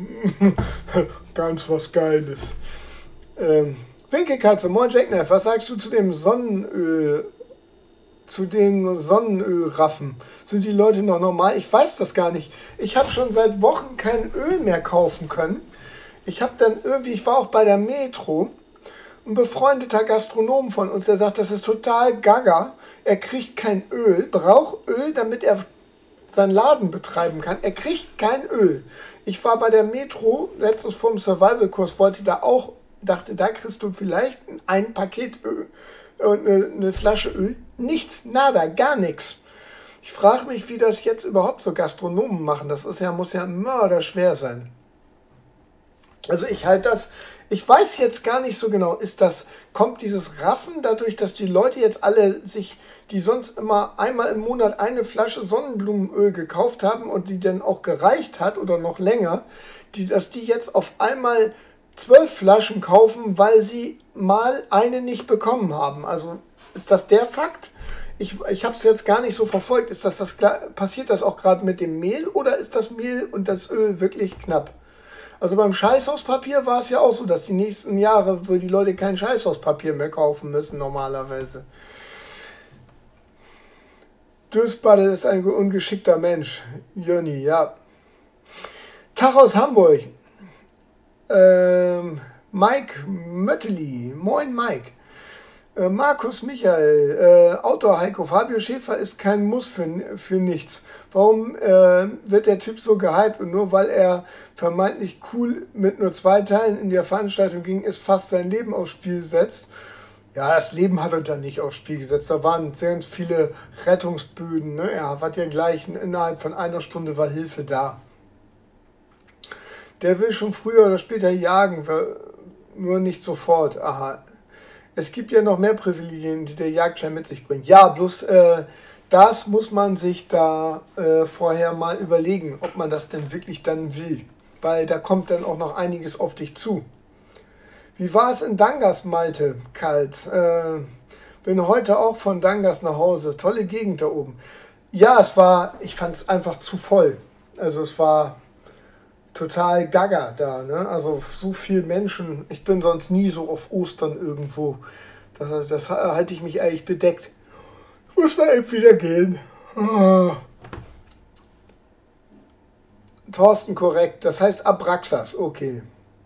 [SPEAKER 1] Ganz was Geiles. Ähm, Winkelkatze, moin Jackneff, was sagst du zu dem Sonnenöl? Zu den Sonnenölraffen? Sind die Leute noch normal? Ich weiß das gar nicht. Ich habe schon seit Wochen kein Öl mehr kaufen können. Ich habe dann irgendwie, ich war auch bei der Metro, ein befreundeter Gastronom von uns, der sagt, das ist total gaga. Er kriegt kein Öl, braucht Öl, damit er seinen Laden betreiben kann. Er kriegt kein Öl. Ich war bei der Metro, letztens vor dem Survival-Kurs, wollte da auch, dachte, da kriegst du vielleicht ein Paket Öl und eine, eine Flasche Öl. Nichts, nada, gar nichts. Ich frage mich, wie das jetzt überhaupt so Gastronomen machen. Das ist ja, muss ja mörderschwer sein. Also ich halte das, ich weiß jetzt gar nicht so genau, ist das, kommt dieses Raffen dadurch, dass die Leute jetzt alle sich, die sonst immer einmal im Monat eine Flasche Sonnenblumenöl gekauft haben und die dann auch gereicht hat oder noch länger, die, dass die jetzt auf einmal zwölf Flaschen kaufen, weil sie mal eine nicht bekommen haben. Also ist das der Fakt? Ich, ich habe es jetzt gar nicht so verfolgt. Ist das das, passiert das auch gerade mit dem Mehl oder ist das Mehl und das Öl wirklich knapp? Also beim Scheißhauspapier war es ja auch so, dass die nächsten Jahre, wo die Leute kein Scheißhauspapier mehr kaufen müssen normalerweise. Dösbaddel ist ein ungeschickter Mensch. Jönni, ja. Tag aus Hamburg. Ähm, Mike Mötteli. Moin Mike. Äh, Markus Michael. Äh, Autor Heiko. Fabio Schäfer ist kein Muss für, für nichts. Warum äh, wird der Typ so gehypt? Und nur weil er vermeintlich cool mit nur zwei Teilen in der Veranstaltung ging, ist fast sein Leben aufs Spiel gesetzt. Ja, das Leben hat er dann nicht aufs Spiel gesetzt. Da waren sehr viele Rettungsböden. Ne? Er hat ja gleich innerhalb von einer Stunde war Hilfe da. Der will schon früher oder später jagen, nur nicht sofort. Aha. Es gibt ja noch mehr Privilegien, die der Jagdschein mit sich bringt. Ja, bloß äh, das muss man sich da äh, vorher mal überlegen, ob man das denn wirklich dann will. Weil da kommt dann auch noch einiges auf dich zu. Wie war es in Dangas, Malte? Kalt. Äh, bin heute auch von Dangas nach Hause. Tolle Gegend da oben. Ja, es war, ich fand es einfach zu voll. Also es war total gaga da, ne? Also so viele Menschen. Ich bin sonst nie so auf Ostern irgendwo. Das, das halte ich mich eigentlich bedeckt. Muss man eben wieder gehen. Oh. Thorsten korrekt, das heißt Abraxas, okay.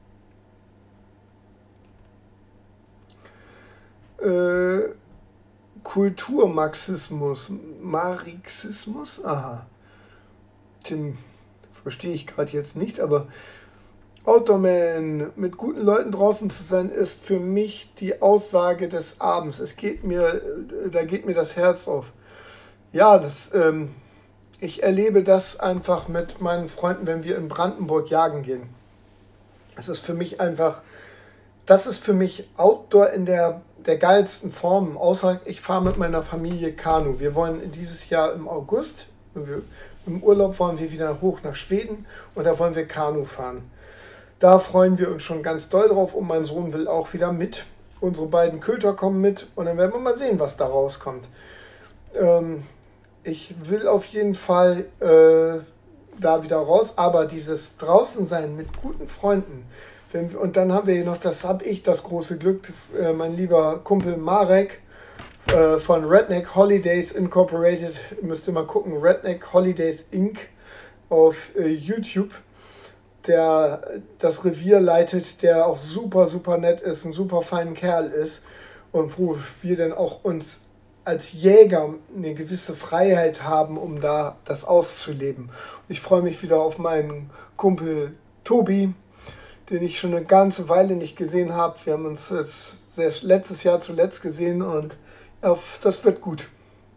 [SPEAKER 1] Äh, Kulturmarxismus, Marxismus, aha. Tim, verstehe ich gerade jetzt nicht, aber Outdoorman, mit guten Leuten draußen zu sein, ist für mich die Aussage des Abends. Es geht mir, da geht mir das Herz auf. Ja, das, ähm, ich erlebe das einfach mit meinen Freunden, wenn wir in Brandenburg jagen gehen. Es ist für mich einfach, das ist für mich Outdoor in der, der geilsten Form. Außer ich fahre mit meiner Familie Kanu. Wir wollen dieses Jahr im August, wir, im Urlaub wollen wir wieder hoch nach Schweden und da wollen wir Kanu fahren. Da freuen wir uns schon ganz doll drauf und mein Sohn will auch wieder mit. Unsere beiden Köter kommen mit und dann werden wir mal sehen, was da rauskommt. Ähm, ich will auf jeden Fall äh, da wieder raus, aber dieses Draußensein mit guten Freunden, wenn wir, und dann haben wir hier noch, das habe ich das große Glück, äh, mein lieber Kumpel Marek äh, von Redneck Holidays Incorporated, müsst ihr mal gucken, Redneck Holidays Incorporated auf äh, YouTube, der das Revier leitet, der auch super, super nett ist, ein super feiner Kerl ist und wo wir dann auch uns als Jäger eine gewisse Freiheit haben, um da das auszuleben. Ich freue mich wieder auf meinen Kumpel Tobi, den ich schon eine ganze Weile nicht gesehen habe. Wir haben uns jetzt letztes Jahr zuletzt gesehen und ja, das wird gut.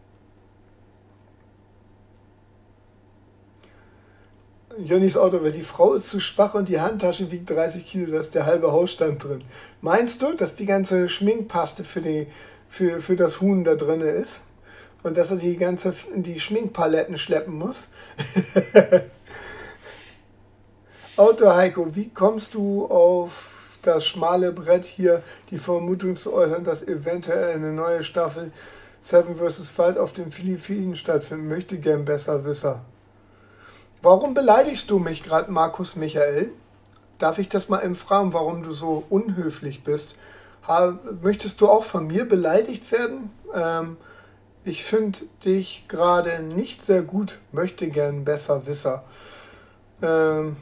[SPEAKER 1] Jonnys Auto, weil die Frau ist zu schwach und die Handtasche wiegt dreißig Kilo, da ist der halbe Hausstand drin. Meinst du, dass die ganze Schminkpaste für, die, für, für das Huhn da drin ist? Und dass er die ganze die Schminkpaletten schleppen muss? Auto Heiko, wie kommst du auf das schmale Brett hier, die Vermutung zu äußern, dass eventuell eine neue Staffel Seven versus. Wild auf den Philippinen stattfinden möchte? Gern Besserwisser. Warum beleidigst du mich gerade, Markus Michael? Darf ich das mal eben fragen, warum du so unhöflich bist? Ha, möchtest du auch von mir beleidigt werden? Ähm, ich finde dich gerade nicht sehr gut, möchte gern Besserwisser. Ähm,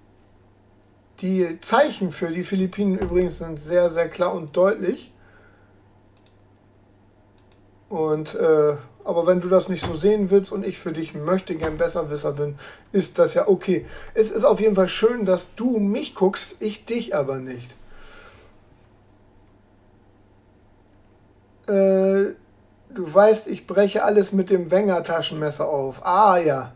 [SPEAKER 1] die Zeichen für die Philippinen übrigens sind sehr, sehr klar und deutlich. Und äh, aber wenn du das nicht so sehen willst und ich für dich möchte gern Besserwisser bin, ist das ja okay. Es ist auf jeden Fall schön, dass du mich guckst, ich dich aber nicht. Äh, du weißt, ich breche alles mit dem Wenger-Taschenmesser auf. Ah ja.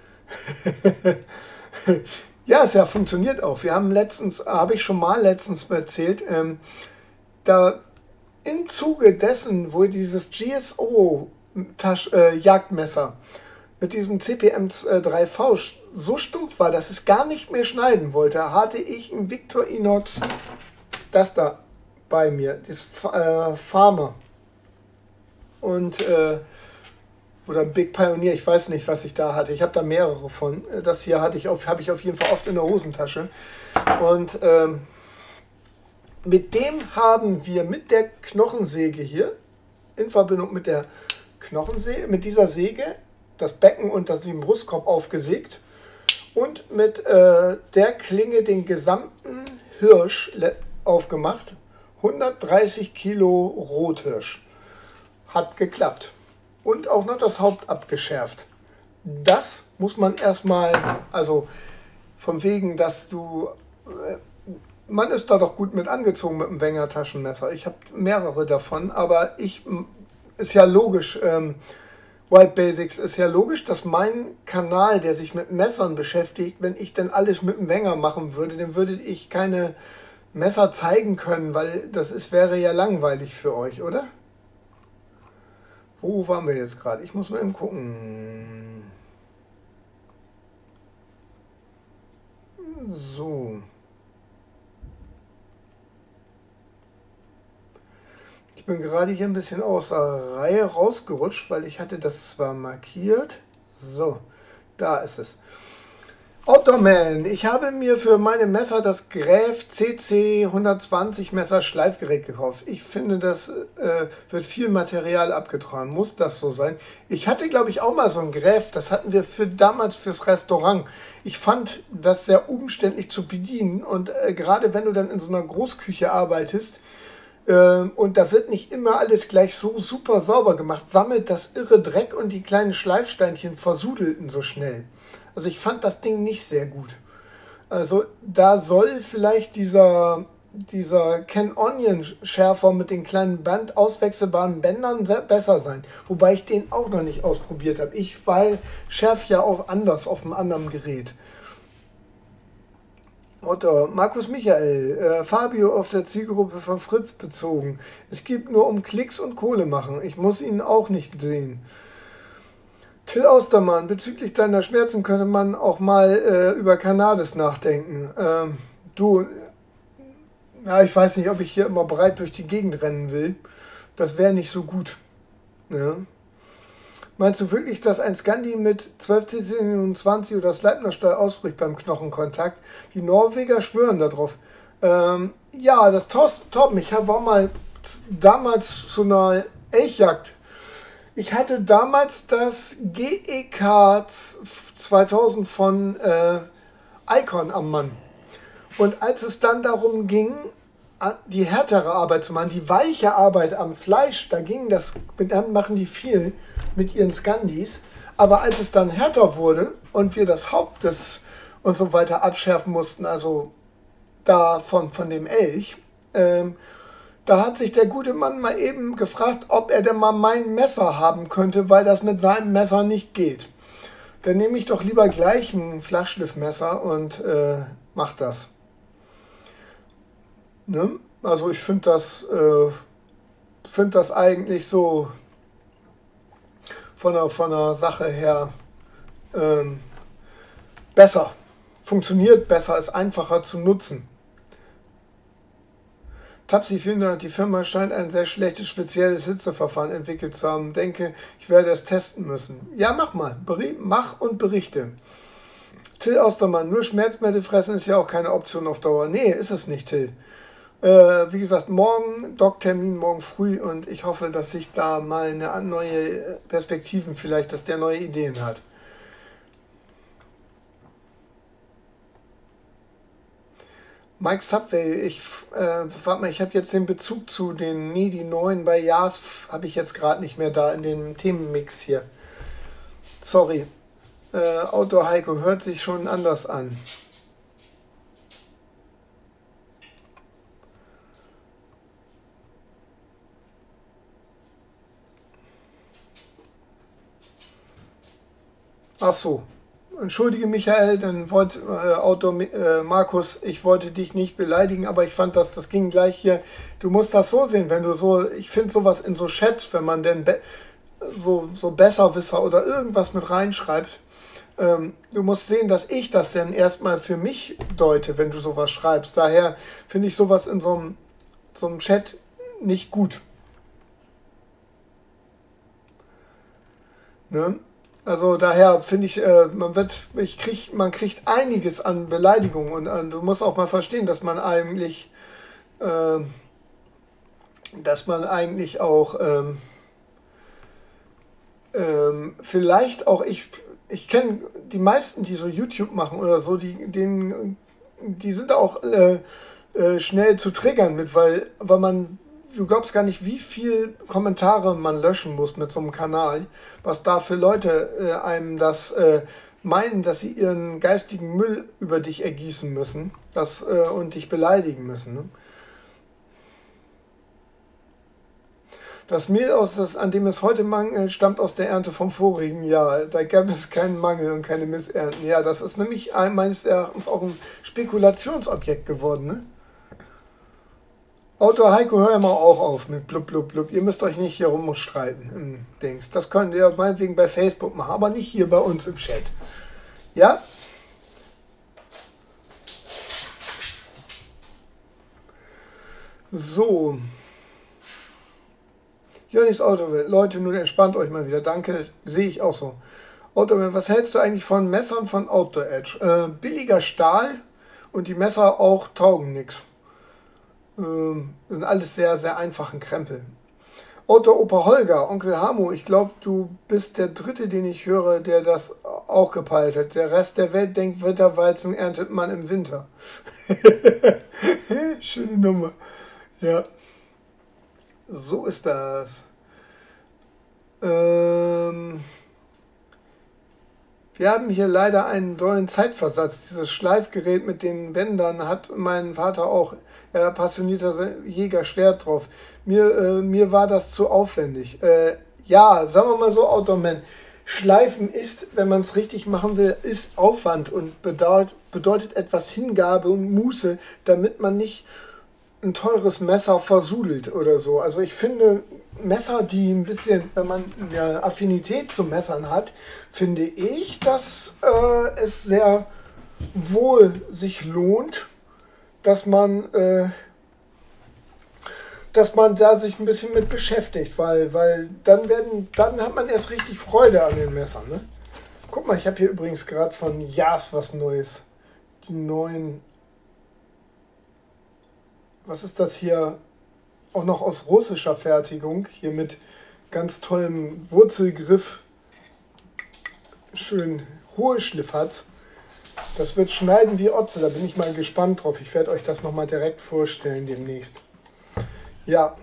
[SPEAKER 1] Ja, es ja funktioniert auch. Wir haben letztens, habe ich schon mal letztens erzählt, ähm, da im Zuge dessen, wo dieses G S O Tasch, äh, Jagdmesser mit diesem C P M drei V so stumpf war, dass es gar nicht mehr schneiden wollte, hatte ich im Victorinox das da bei mir, das äh, Farmer und äh, oder Big Pioneer, ich weiß nicht, was ich da hatte. Ich habe da mehrere von. Das hier hatte ich auf, habe ich auf jeden Fall oft in der Hosentasche. Und ähm, mit dem haben wir mit der Knochensäge hier in Verbindung mit der Knochensäge, mit dieser Säge das Becken und das, den Brustkorb aufgesägt und mit äh, der Klinge den gesamten Hirsch aufgemacht. hundertdreißig Kilo Rothirsch. Hat geklappt. Und auch noch das Haupt abgeschärft. Das muss man erstmal, also von wegen, dass du, äh, man ist da doch gut mit angezogen mit dem Wenger Taschenmesser. Ich habe mehrere davon, aber ich, ist ja logisch, ähm, Wild Basics ist ja logisch, dass mein Kanal, der sich mit Messern beschäftigt, wenn ich denn alles mit dem Wenger machen würde, dann würde ich keine Messer zeigen können, weil das ist, wäre ja langweilig für euch, oder? Wo waren wir jetzt gerade? Ich muss mal eben gucken. So. Ich bin gerade hier ein bisschen aus der Reihe rausgerutscht, weil ich hatte das zwar markiert. So, da ist es. Outdoorman, ich habe mir für meine Messer das Gräf C C hundertzwanzig Messer Schleifgerät gekauft. Ich finde, das äh, wird viel Material abgetragen. Muss das so sein? Ich hatte, glaube ich, auch mal so ein Gräf. Das hatten wir für damals fürs Restaurant. Ich fand das sehr umständlich zu bedienen. Und äh, gerade wenn du dann in so einer Großküche arbeitest, äh, und da wird nicht immer alles gleich so super sauber gemacht, sammelt das irre Dreck und die kleinen Schleifsteinchen versudelten so schnell. Also ich fand das Ding nicht sehr gut. Also da soll vielleicht dieser, dieser Ken Onion Schärfer mit den kleinen Band auswechselbaren Bändern sehr besser sein. Wobei ich den auch noch nicht ausprobiert habe. Ich weil schärfe ja auch anders auf einem anderen Gerät. Otto, Markus Michael, äh, Fabio auf der Zielgruppe von Fritz bezogen. Es geht nur um Klicks und Kohle machen. Ich muss ihn auch nicht sehen. Till Austermann, bezüglich deiner Schmerzen könnte man auch mal äh, über Cannabis nachdenken. Ähm, du, ja, ich weiß nicht, ob ich hier immer breit durch die Gegend rennen will. Das wäre nicht so gut. Ja. Meinst du wirklich, dass ein Scandi mit zwölf C siebenundzwanzig oder das Leibniz-Stahl ausbricht beim Knochenkontakt? Die Norweger schwören darauf. Ähm, ja, das Torben, ich war mal damals zu einer Elchjagd. Ich hatte damals das G E K zweitausend von äh, Icon am Mann. Und als es dann darum ging, die härtere Arbeit zu machen, die weiche Arbeit am Fleisch, da ging das, dann machen die viel mit ihren Scandis. Aber als es dann härter wurde und wir das Haupt des und so weiter abschärfen mussten, also da von, von dem Elch, ähm, da hat sich der gute Mann mal eben gefragt, ob er denn mal mein Messer haben könnte, weil das mit seinem Messer nicht geht. Dann nehme ich doch lieber gleich ein Flachschliffmesser und äh, mach das. Ne? Also ich finde das, äh, find das eigentlich so von der, von der Sache her ähm, besser. Funktioniert besser, ist einfacher zu nutzen. Tapsi findet, die Firma scheint ein sehr schlechtes spezielles Hitzeverfahren entwickelt zu haben. Denke, ich werde es testen müssen. Ja, mach mal. Beri mach und berichte. Till Austermann, nur Schmerzmittel fressen ist ja auch keine Option auf Dauer. Nee, ist es nicht, Till. Äh, wie gesagt, morgen, Doc-Termin, morgen früh und ich hoffe, dass sich da mal eine neue Perspektiven vielleicht, dass der neue Ideen hat. Mike Subway, ich, äh, warte mal, ich habe jetzt den Bezug zu den, nee, die neuen bei Jas habe ich jetzt gerade nicht mehr da in dem Themenmix hier. Sorry. Äh, Outdoor Heiko hört sich schon anders an. Ach so. Entschuldige Michael, dann wollte äh, Autor äh, Markus, ich wollte dich nicht beleidigen, aber ich fand das, das ging gleich hier. Du musst das so sehen, wenn du so, ich finde sowas in so Chats, wenn man denn so, so Besserwisser oder irgendwas mit reinschreibt, ähm, du musst sehen, dass ich das dann erstmal für mich deute, wenn du sowas schreibst. Daher finde ich sowas in so einem, so einem Chat nicht gut. Ne? Also daher finde ich, äh, man wird, ich krieg, man kriegt einiges an Beleidigungen und äh, du musst auch mal verstehen, dass man eigentlich, äh, dass man eigentlich auch ähm, ähm, vielleicht auch, ich, ich kenne die meisten, die so YouTube machen oder so, die, denen, die sind auch äh, äh, schnell zu triggern mit, weil, weil man du glaubst gar nicht, wie viel Kommentare man löschen muss mit so einem Kanal, was da für Leute äh, einem das äh, meinen, dass sie ihren geistigen Müll über dich ergießen müssen das, äh, und dich beleidigen müssen. Ne? Das Mehl, aus das, an dem es heute mangelt, stammt aus der Ernte vom vorigen Jahr. Da gab es keinen Mangel und keine Missernten. Ja, das ist nämlich ein, meines Erachtens auch ein Spekulationsobjekt geworden. Ne? Autor Heiko, hör ja mal auch auf mit blub blub blub. Ihr müsst euch nicht hier rumstreiten im Dings. Das könnt ihr meinetwegen bei Facebook machen, aber nicht hier bei uns im Chat. Ja? So. Jörnis Autowelt. Leute, nun entspannt euch mal wieder. Danke, sehe ich auch so. Outdoor, was hältst du eigentlich von Messern von Outdoor Edge? Äh, billiger Stahl und die Messer auch taugen nichts. Ähm, sind alles sehr, sehr einfachen Krempel. Outdoor Opa Holger, Onkel Hamo, ich glaube, du bist der Dritte, den ich höre, der das auch gepeilt hat. Der Rest der Welt denkt, Winterweizen erntet man im Winter. Schöne Nummer. Ja, so ist das. Ähm... Wir haben hier leider einen dollen Zeitversatz. Dieses Schleifgerät mit den Bändern hat mein Vater auch, er passionierter Jäger, Schwert drauf. Mir, äh, mir war das zu aufwendig. Äh, ja, sagen wir mal so, Outdoorman. Schleifen ist, wenn man es richtig machen will, ist Aufwand und bedeutet, bedeutet etwas Hingabe und Muße, damit man nicht ein teures Messer versudelt oder so. Also ich finde Messer, die ein bisschen, wenn man eine Affinität zu Messern hat, finde ich, dass äh, es sehr wohl sich lohnt, dass man, äh, dass man da sich ein bisschen mit beschäftigt, weil, weil dann werden, dann hat man erst richtig Freude an den Messern. Ne? Guck mal, ich habe hier übrigens gerade von Jas was Neues. Die neuen. Was ist das hier? Auch noch aus russischer Fertigung. Hier mit ganz tollem Wurzelgriff. Schön hohe Schliff hat. Das wird schneiden wie Otze. Da bin ich mal gespannt drauf. Ich werde euch das nochmal direkt vorstellen demnächst. Ja.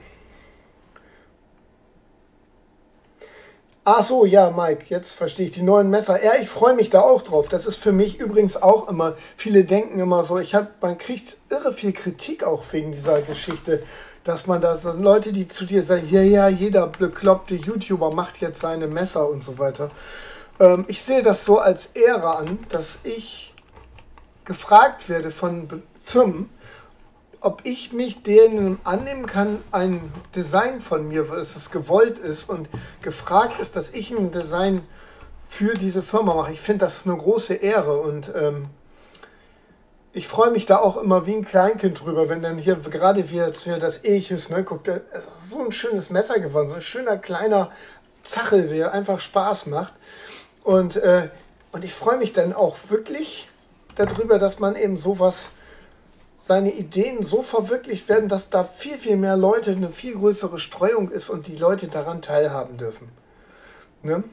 [SPEAKER 1] Ach so, ja, Mike, jetzt verstehe ich die neuen Messer. Ja, ich freue mich da auch drauf. Das ist für mich übrigens auch immer, viele denken immer so, ich hab, man kriegt irre viel Kritik auch wegen dieser Geschichte, dass man da so Leute, die zu dir sagen, ja, ja, jeder bekloppte YouTuber macht jetzt seine Messer und so weiter. Ähm, ich sehe das so als Ehre an, dass ich gefragt werde von Firmen, ob ich mich denen annehmen kann, ein Design von mir, weil es gewollt ist und gefragt ist, dass ich ein Design für diese Firma mache. Ich finde, das ist eine große Ehre und ähm, ich freue mich da auch immer wie ein Kleinkind drüber, wenn dann hier gerade wie jetzt hier das Echis, ne, guckt, das ist so ein schönes Messer geworden, so ein schöner kleiner Zachel, der einfach Spaß macht. Und, äh, und ich freue mich dann auch wirklich darüber, dass man eben sowas, seine Ideen so verwirklicht werden, dass da viel, viel mehr Leute, eine viel größere Streuung ist und die Leute daran teilhaben dürfen. Ne?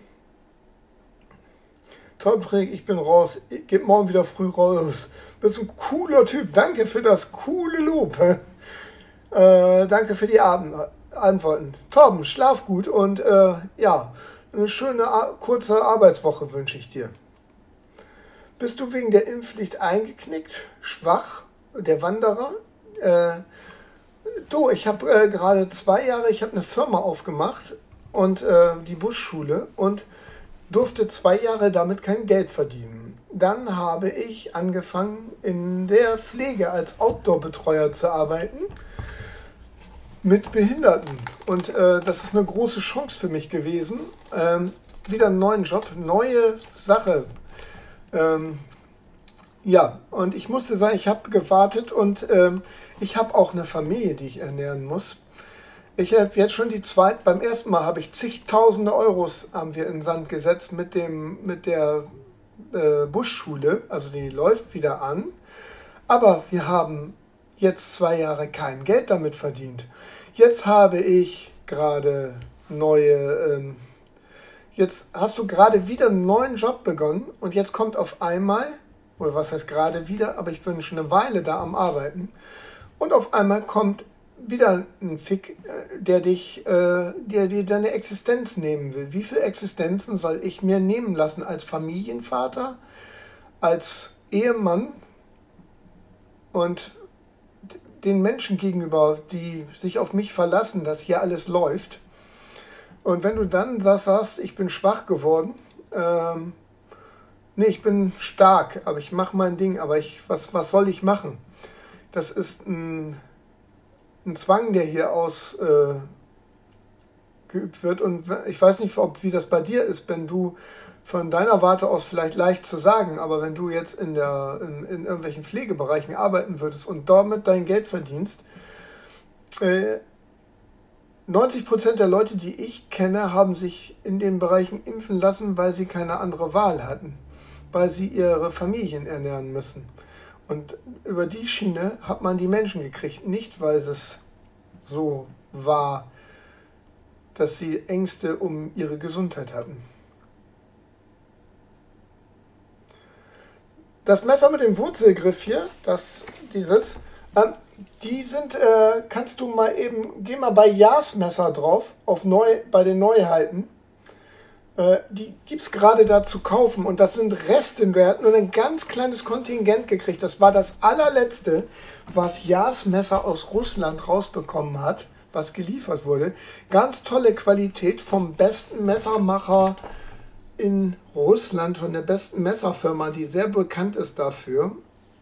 [SPEAKER 1] Tolprig, ich bin raus, ich geh morgen wieder früh raus. Bist ein cooler Typ, danke für das coole Lob. Äh, danke für die Abend Antworten. Torben, schlaf gut und äh, ja, eine schöne kurze Arbeitswoche wünsche ich dir. Bist du wegen der Impfpflicht eingeknickt, schwach? Der Wanderer. Äh, du, ich habe äh, gerade zwei Jahre, ich habe eine Firma aufgemacht und äh, die Buschschule und durfte zwei Jahre damit kein Geld verdienen. Dann habe ich angefangen in der Pflege als Outdoor-Betreuer zu arbeiten mit Behinderten und äh, das ist eine große Chance für mich gewesen. Ähm, wieder einen neuen Job, neue Sache. Ähm, Ja, und ich musste sagen, ich habe gewartet und ähm, ich habe auch eine Familie, die ich ernähren muss. Ich habe jetzt schon die zweite, beim ersten Mal habe ich zigtausende Euros haben wir in den Sand gesetzt mit, dem, mit der äh, Buschschule, also die läuft wieder an. Aber wir haben jetzt zwei Jahre kein Geld damit verdient. Jetzt habe ich gerade neue, ähm, jetzt hast du gerade wieder einen neuen Job begonnen und jetzt kommt auf einmal, oder was heißt gerade wieder, aber ich bin schon eine Weile da am Arbeiten. Und auf einmal kommt wieder ein Fick, der dich, äh, der dir deine Existenz nehmen will. Wie viele Existenzen soll ich mir nehmen lassen als Familienvater, als Ehemann und den Menschen gegenüber, die sich auf mich verlassen, dass hier alles läuft. Und wenn du dann sagst, ich bin schwach geworden, ähm, nee, ich bin stark, aber ich mache mein Ding, aber ich, was, was soll ich machen? Das ist ein, ein Zwang, der hier ausgeübt äh, wird und ich weiß nicht, ob, wie das bei dir ist, wenn du von deiner Warte aus vielleicht leicht zu sagen, aber wenn du jetzt in, der, in, in irgendwelchen Pflegebereichen arbeiten würdest und damit dein Geld verdienst, äh, neunzig Prozent der Leute, die ich kenne, haben sich in den Bereichen impfen lassen, weil sie keine andere Wahl hatten, weil sie ihre Familien ernähren müssen. Und über die Schiene hat man die Menschen gekriegt, nicht weil es so war, dass sie Ängste um ihre Gesundheit hatten. Das Messer mit dem Wurzelgriff hier, das, dieses, ähm, die sind, äh, kannst du mal eben, geh mal bei Jasmesser drauf, auf neu, bei den Neuheiten. Äh, die gibt es gerade da zu kaufen und das sind Reste. Wir hatten nur ein ganz kleines Kontingent gekriegt. Das war das allerletzte, was Jasmesser aus Russland rausbekommen hat, was geliefert wurde. Ganz tolle Qualität vom besten Messermacher in Russland, von der besten Messerfirma, die sehr bekannt ist dafür.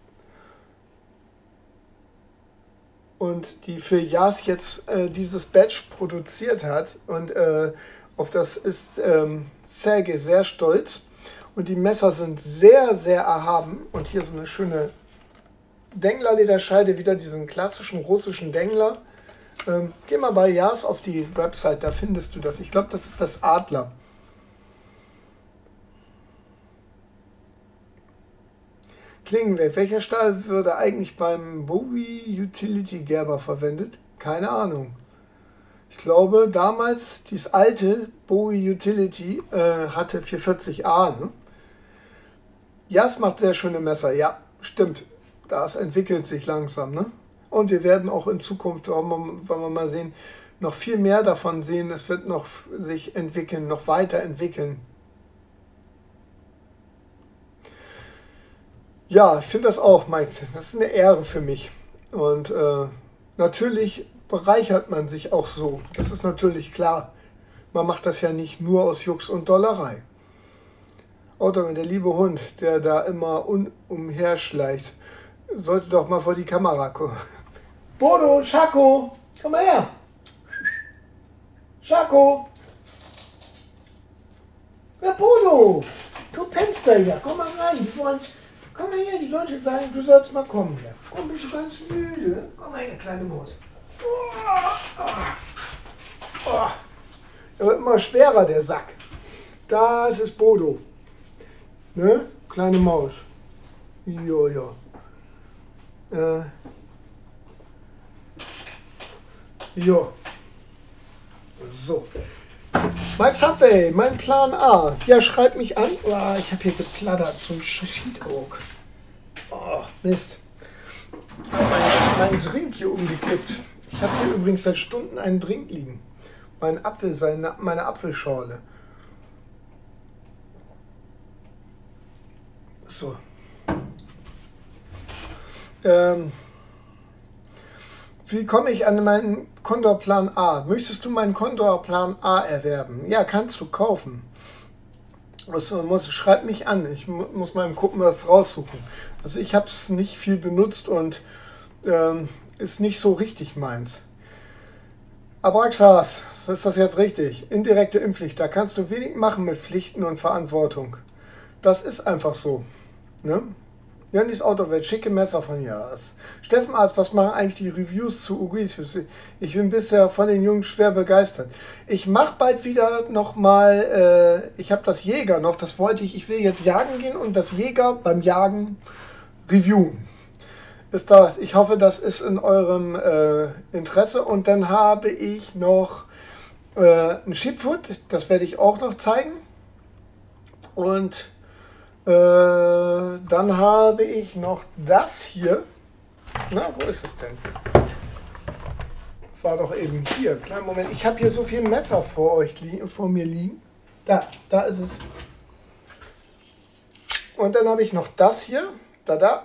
[SPEAKER 1] Und die für Jas jetzt äh, dieses Badge produziert hat. Und äh, auf das ist ähm, Sergei sehr stolz. Und die Messer sind sehr, sehr erhaben. Und hier so eine schöne Dengler-Lederscheide, wieder diesen klassischen russischen Dengler. Ähm, geh mal bei Jas auf die Website, da findest du das. Ich glaube, das ist das Adler. Klingenwert. Welcher Stahl würde eigentlich beim Bowie Utility Gerber verwendet? Keine Ahnung. Ich glaube, damals, dieses alte Bowie Utility äh, hatte vierhundertvierzig A. Ne? Ja, es macht sehr schöne Messer. Ja, stimmt. Das entwickelt sich langsam. Ne? Und wir werden auch in Zukunft, wollen wir, wollen wir mal sehen, noch viel mehr davon sehen. Es wird noch sich entwickeln, noch weiterentwickeln. Ja, ich finde das auch, Mike. Das ist eine Ehre für mich. Und äh, natürlich bereichert man sich auch so. Das ist natürlich klar. Man macht das ja nicht nur aus Jux und Dollerei. Otto, der liebe Hund, der da immer umherschleicht, sollte doch mal vor die Kamera kommen. Bodo, Schako, komm mal her. Schako. Ja, Bodo, du pennst da ja. Komm mal rein. Die wollen, komm mal her, die Leute sagen, du sollst mal kommen. Ja. Komm, bist du ganz müde? Komm mal her, kleine Maus. Oh, oh. Oh. Er wird immer schwerer, der Sack. Das ist Bodo. Ne? Kleine Maus. Jo, jo. Äh. Jo. So. Mike Subway, mein Plan A. Ja, schreib mich an. Oh, ich habe hier geplattert zum Sheet-Oak. Oh, Mist. Ich habe meinen mein Drink hier umgekippt. Ich habe hier übrigens seit Stunden einen Drink liegen. Mein Apfel, seine, meine Apfelschorle. So. Ähm, wie komme ich an meinen Condor-Plan A? Möchtest du meinen Condor-Plan A erwerben? Ja, kannst du kaufen. Muss, muss, schreib mich an. Ich mu muss mal gucken, was raussuchen. Also ich habe es nicht viel benutzt und ähm, ist nicht so richtig meins. Abraxas, ist das jetzt richtig? Indirekte Impfpflicht, da kannst du wenig machen mit Pflichten und Verantwortung. Das ist einfach so. Ne? Jönnis Autowelt, schicke Messer von Jas. Steffen Arzt, was machen eigentlich die Reviews zu Ugitus? Ich bin bisher von den Jungs schwer begeistert. Ich mache bald wieder nochmal, äh, ich habe das Jäger noch, das wollte ich, ich will jetzt jagen gehen und das Jäger beim Jagen reviewen. Ist das, ich hoffe, das ist in eurem äh, Interesse. Und dann habe ich noch äh, ein Sheepfoot, das werde ich auch noch zeigen. Und äh, dann habe ich noch das hier. Na, wo ist es denn? War doch eben hier. Kleinen Moment, ich habe hier so viel Messer vor euch vor mir liegen. Da, da ist es. Und dann habe ich noch das hier. Da, da.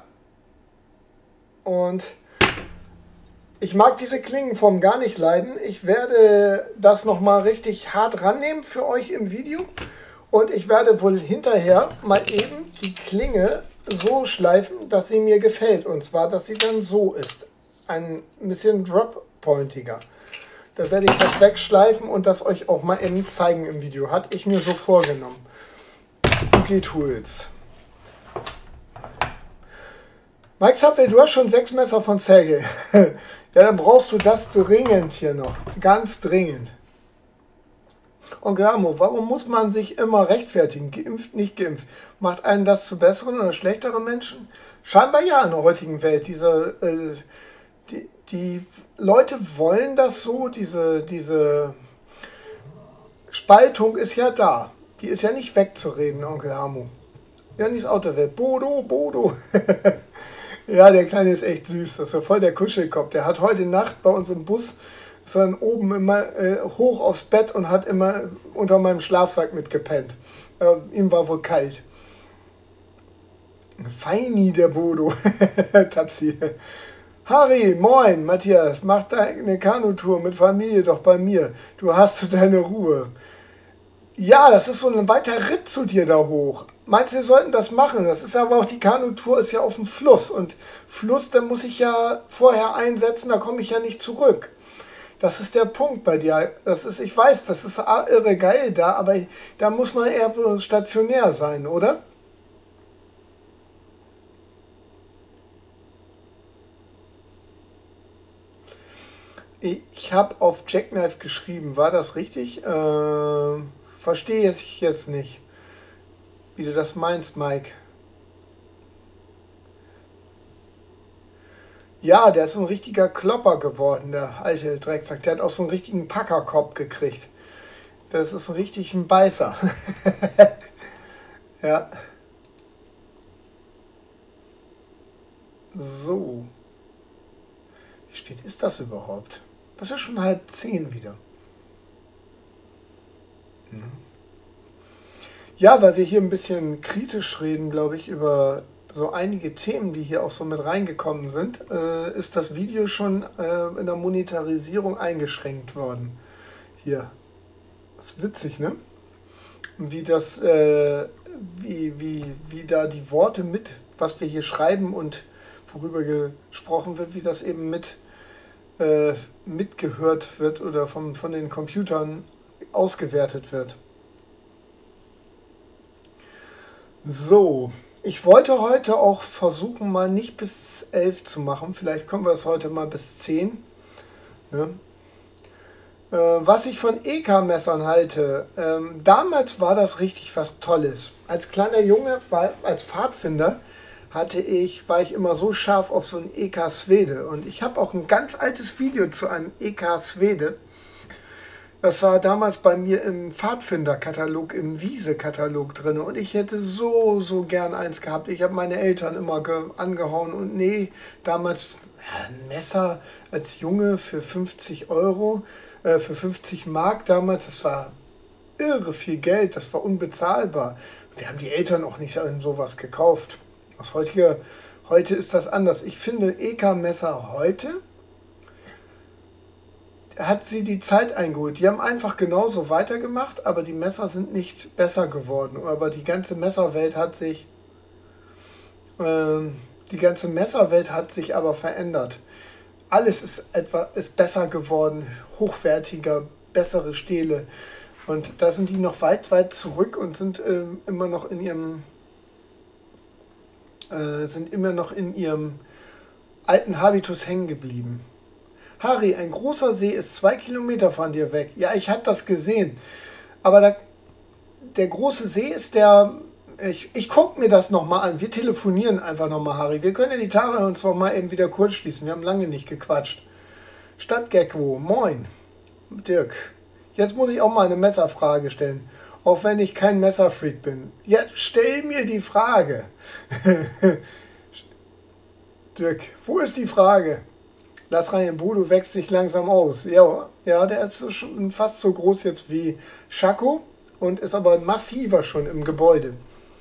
[SPEAKER 1] Und ich mag diese Klingenform gar nicht leiden. Ich werde das nochmal richtig hart rannehmen für euch im Video. Und ich werde wohl hinterher mal eben die Klinge so schleifen, dass sie mir gefällt. Und zwar, dass sie dann so ist. Ein bisschen drop-pointiger. Da werde ich das wegschleifen und das euch auch mal eben zeigen im Video. Hatte ich mir so vorgenommen. Ugi Tools. Mike Subway, du hast schon sechs Messer von Sergei. Ja, dann brauchst du das dringend hier noch. Ganz dringend. Und Gramo, warum muss man sich immer rechtfertigen? Geimpft, nicht geimpft. Macht einen das zu besseren oder schlechteren Menschen? Scheinbar ja in der heutigen Welt. Diese, äh, die, die Leute wollen das so, diese, diese Spaltung ist ja da. Die ist ja nicht wegzureden, Onkel Hamo. Ja, nicht das Auto weg. Bodo, Bodo. Ja, der Kleine ist echt süß. Das ist ja voll der Kuschelkopf. Der hat heute Nacht bei uns im Bus, ist dann oben immer äh, hoch aufs Bett und hat immer unter meinem Schlafsack mitgepennt. Äh, ihm war wohl kalt. Feini, der Bodo. Tapsi. Harry, moin, Matthias, mach deine Kanutour mit Familie doch bei mir. Du hast so deine Ruhe. Ja, das ist so ein weiter Ritt zu dir da hoch. Meinst du, wir sollten das machen? Das ist aber auch, die Kanutour ist ja auf dem Fluss. Und Fluss, da muss ich ja vorher einsetzen, da komme ich ja nicht zurück. Das ist der Punkt bei dir. Das ist, ich weiß, das ist irre geil da, aber da muss man eher stationär sein, oder? Ich habe auf Jackknife geschrieben, war das richtig? Äh, verstehe ich jetzt nicht, wie du das meinst, Mike. Ja, der ist so ein richtiger Klopper geworden, der alte Drecksack. Der hat auch so einen richtigen Packerkopf gekriegt. Das ist richtig ein Beißer. Ja. So. Wie spät ist das überhaupt? Das ist schon halb zehn wieder. Ja, weil wir hier ein bisschen kritisch reden, glaube ich, über so einige Themen, die hier auch so mit reingekommen sind, äh, ist das Video schon äh, in der Monetarisierung eingeschränkt worden. Hier. Das ist witzig, ne? Wie das, äh, wie, wie, wie da die Worte mit, was wir hier schreiben und worüber gesprochen wird, wie das eben mit äh, mitgehört wird oder vom, von den Computern ausgewertet wird. So, ich wollte heute auch versuchen, mal nicht bis elf zu machen. Vielleicht können wir es heute mal bis zehn. Ja. Äh, was ich von E K-Messern halte, ähm, damals war das richtig was Tolles. Als kleiner Junge, war, als Pfadfinder, hatte ich, war ich immer so scharf auf so ein E K Swede. Und ich habe auch ein ganz altes Video zu einem E K Swede. Das war damals bei mir im Pfadfinder-Katalog, im Wiese-Katalog drin. Und ich hätte so, so gern eins gehabt. Ich habe meine Eltern immer angehauen. Und nee, damals ja, ein Messer als Junge für fünfzig Euro, äh, für fünfzig Mark damals, das war irre viel Geld. Das war unbezahlbar. Und die haben die Eltern auch nicht an sowas gekauft. Aus heutiger, heute ist das anders. Ich finde E K-Messer heute hat sie die Zeit eingeholt. Die haben einfach genauso weitergemacht, aber die Messer sind nicht besser geworden. Aber die ganze Messerwelt hat sich ähm, die ganze Messerwelt hat sich aber verändert. Alles ist etwa ist besser geworden, hochwertiger, bessere Stähle. Und da sind die noch weit, weit zurück und sind äh, immer noch in ihrem äh, sind immer noch in ihrem alten Habitus hängen geblieben. Harry, ein großer See ist zwei Kilometer von dir weg. Ja, ich habe das gesehen. Aber da, der große See ist der... Ich, ich gucke mir das nochmal an. Wir telefonieren einfach nochmal, Harry. Wir können ja die Tage uns noch mal eben wieder kurz schließen. Wir haben lange nicht gequatscht. Stadtgecko, moin. Dirk, jetzt muss ich auch mal eine Messerfrage stellen. Auch wenn ich kein Messerfreak bin. Ja, stell mir die Frage. Dirk, wo ist die Frage? Lass rein, Bodo wächst sich langsam aus. Ja, ja, der ist schon fast so groß jetzt wie Schako und ist aber massiver schon im Gebäude.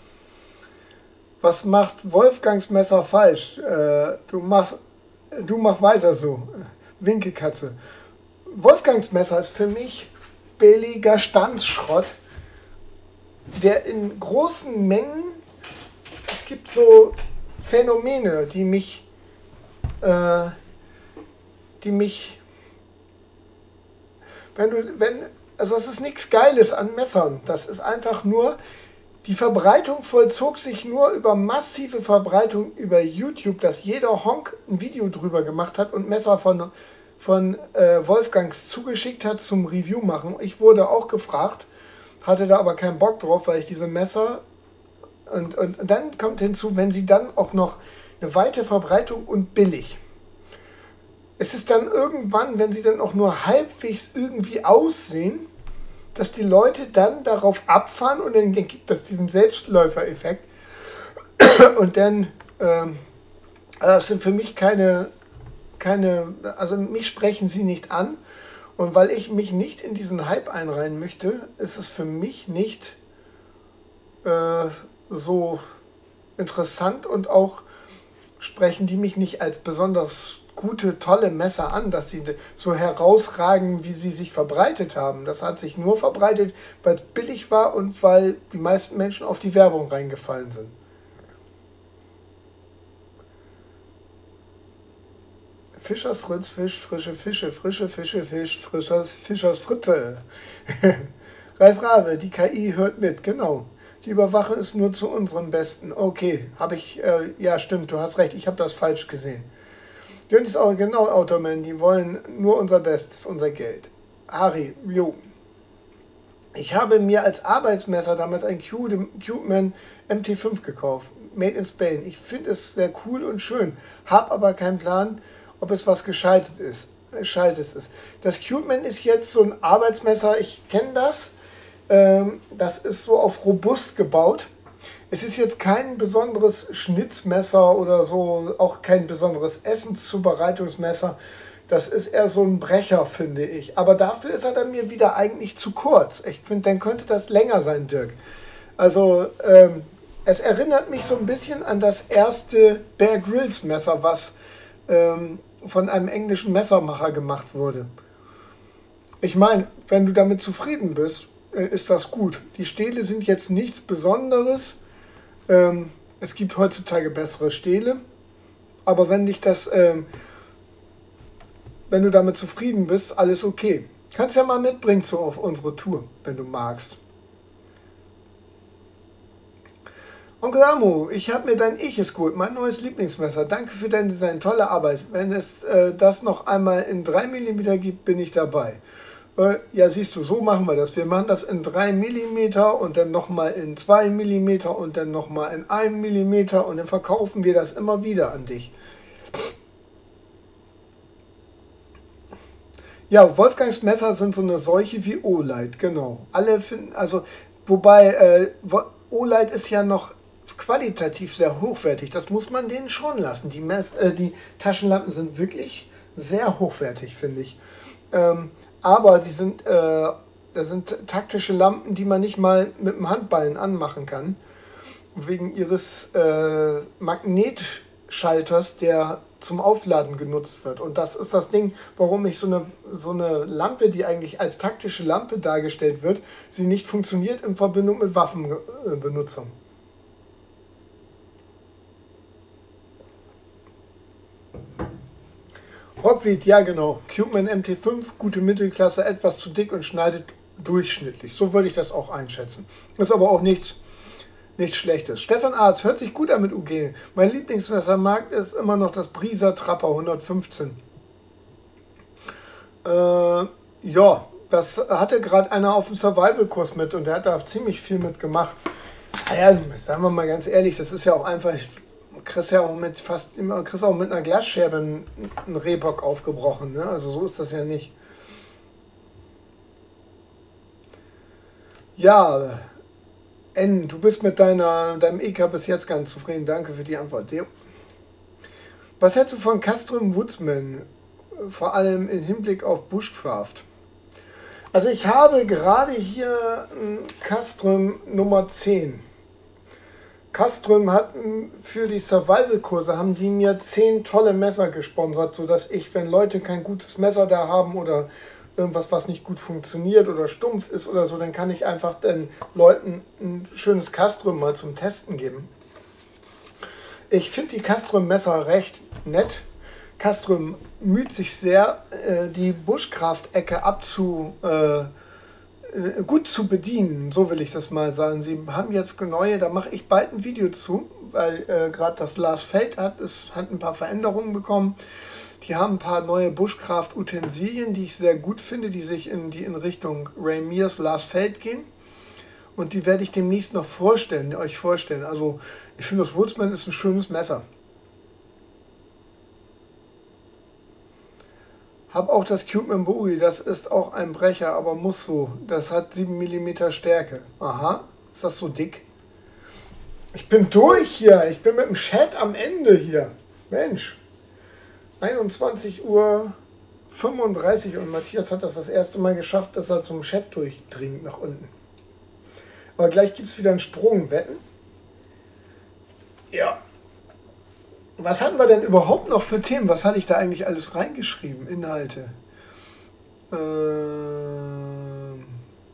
[SPEAKER 1] Was macht Wolfgangs Messer falsch? Äh, du machst, du mach weiter so. Winkekatze. Wolfgangs Messer ist für mich billiger Stanzschrott, der in großen Mengen, es gibt so Phänomene, die mich äh, die mich, wenn du, wenn, also es ist nichts Geiles an Messern, das ist einfach nur, Die Verbreitung vollzog sich nur über massive Verbreitung über YouTube, dass jeder Honk ein Video drüber gemacht hat und Messer von, von äh, Wolfgangs zugeschickt hat zum Review machen. Ich wurde auch gefragt, hatte da aber keinen Bock drauf, weil ich diese Messer... Und, und, und dann kommt hinzu, wenn sie dann auch noch eine weite Verbreitung und billig. Es ist dann irgendwann, wenn sie dann auch nur halbwegs irgendwie aussehen, dass die Leute dann darauf abfahren und dann gibt es diesen Selbstläufereffekt. Und dann, ähm, das sind für mich keine, keine, also mich sprechen sie nicht an. Und weil ich mich nicht in diesen Hype einreihen möchte, ist es für mich nicht äh, so interessant und auch sprechen die mich nicht als besonders gute, tolle Messer an, dass sie so herausragen, wie sie sich verbreitet haben. Das hat sich nur verbreitet, weil es billig war und weil die meisten Menschen auf die Werbung reingefallen sind. Fischers Fritz, Fisch, frische Fische, frische Fische, Fisch, Fischers, Fischers Fritze. Ralf Rabe, die K I hört mit, genau. Die Überwachung ist nur zu unserem Besten. Okay, habe ich, äh, ja stimmt, du hast recht, ich habe das falsch gesehen. Jörn ist auch genau Automan, die wollen nur unser Bestes, unser Geld. Harry, jo. Ich habe mir als Arbeitsmesser damals ein Cubeman M T fünf gekauft, made in Spain. Ich finde es sehr cool und schön, habe aber keinen Plan, ob es was Gescheites ist. Gescheites ist. Das Cubeman ist jetzt so ein Arbeitsmesser, ich kenne das. Ähm, das ist so auf robust gebaut. Es ist jetzt kein besonderes Schnitzmesser oder so, auch kein besonderes Essenszubereitungsmesser. Das ist eher so ein Brecher, finde ich. Aber dafür ist er dann mir wieder eigentlich zu kurz. Ich finde, dann könnte das länger sein, Dirk. Also, ähm, es erinnert mich so ein bisschen an das erste Bear Grylls Messer, was ähm, von einem englischen Messermacher gemacht wurde. Ich meine, wenn du damit zufrieden bist, äh, ist das gut. Die Stähle sind jetzt nichts Besonderes. Ähm, es gibt heutzutage bessere Stähle, aber wenn dich das, ähm, wenn du damit zufrieden bist, alles okay. Kannst ja mal mitbringen so auf unsere Tour, wenn du magst. Onkel Amo, ich habe mir dein Ichis geholt, mein neues Lieblingsmesser. Danke für dein Design, tolle Arbeit. Wenn es äh, das noch einmal in drei Millimeter gibt, bin ich dabei. Ja, siehst du, so machen wir das. Wir machen das in drei Millimeter und dann nochmal in zwei Millimeter und dann nochmal in einem Millimeter und dann verkaufen wir das immer wieder an dich. Ja, Wolfgangs Messer sind so eine Seuche wie Olight, genau. Alle finden, also, wobei äh, Olight ist ja noch qualitativ sehr hochwertig. Das muss man denen schon lassen. Die, Mess äh, die Taschenlampen sind wirklich sehr hochwertig, finde ich. Ähm, Aber die sind, äh, das sind taktische Lampen, die man nicht mal mit dem Handballen anmachen kann. Wegen ihres äh, Magnetschalters, der zum Aufladen genutzt wird. Und das ist das Ding, warum ich so eine, so eine Lampe, die eigentlich als taktische Lampe dargestellt wird, sie nicht funktioniert in Verbindung mit Waffenbenutzern. Rockweed, ja genau. Cubeman M T fünf, gute Mittelklasse, etwas zu dick und schneidet durchschnittlich. So würde ich das auch einschätzen. Ist aber auch nichts, nichts Schlechtes. Stefan Arz, hört sich gut an mit U G. Mein Lieblingsmessermarkt ist immer noch das Brisa Trapper hundertfünfzehn. Äh, ja, das hatte gerade einer auf dem Survival-Kurs mit und der hat da ziemlich viel mitgemacht. Naja, sagen wir mal ganz ehrlich, das ist ja auch einfach... Kriegst ja auch mit fast immer, kriegst auch mit einer Glasscherbe einen, einen Rehbock aufgebrochen, ne? Also so ist das ja nicht. Ja, N, du bist mit deiner, deinem E K bis jetzt ganz zufrieden. Danke für die Antwort. Was hältst du von Castrum Woodsman, vor allem im Hinblick auf Bushcraft? Also ich habe gerade hier ein Castrum Nummer zehn. Castrum hat für die Survival-Kurse, haben die mir zehn tolle Messer gesponsert, sodass ich, wenn Leute kein gutes Messer da haben oder irgendwas, was nicht gut funktioniert oder stumpf ist oder so, dann kann ich einfach den Leuten ein schönes Castrum mal zum Testen geben. Ich finde die Castrum-Messer recht nett. Castrum müht sich sehr, äh, die Bushcraft-Ecke abzu... Äh, äh, gut zu bedienen, so will ich das mal sagen. Sie haben jetzt neue, da mache ich bald ein Video zu, weil äh, gerade das Last Fate hat, es hat ein paar Veränderungen bekommen. Die haben ein paar neue Bushcraft-Utensilien, die ich sehr gut finde, die sich in, die in Richtung Raymiers Last Fate gehen. Und die werde ich demnächst noch vorstellen, euch vorstellen. Also ich finde, das Woodsman ist ein schönes Messer. Hab auch das Cube Mbui, das ist auch ein Brecher, aber muss so. Das hat sieben Millimeter Stärke. Aha, ist das so dick? Ich bin durch hier, ich bin mit dem Chat am Ende hier. Mensch, einundzwanzig Uhr fünfunddreißig und Matthias hat das das erste Mal geschafft, dass er zum Chat durchdringt nach unten. Aber gleich gibt es wieder einen Sprung, wetten? Ja. Was hatten wir denn überhaupt noch für Themen? Was hatte ich da eigentlich alles reingeschrieben? Inhalte. Ähm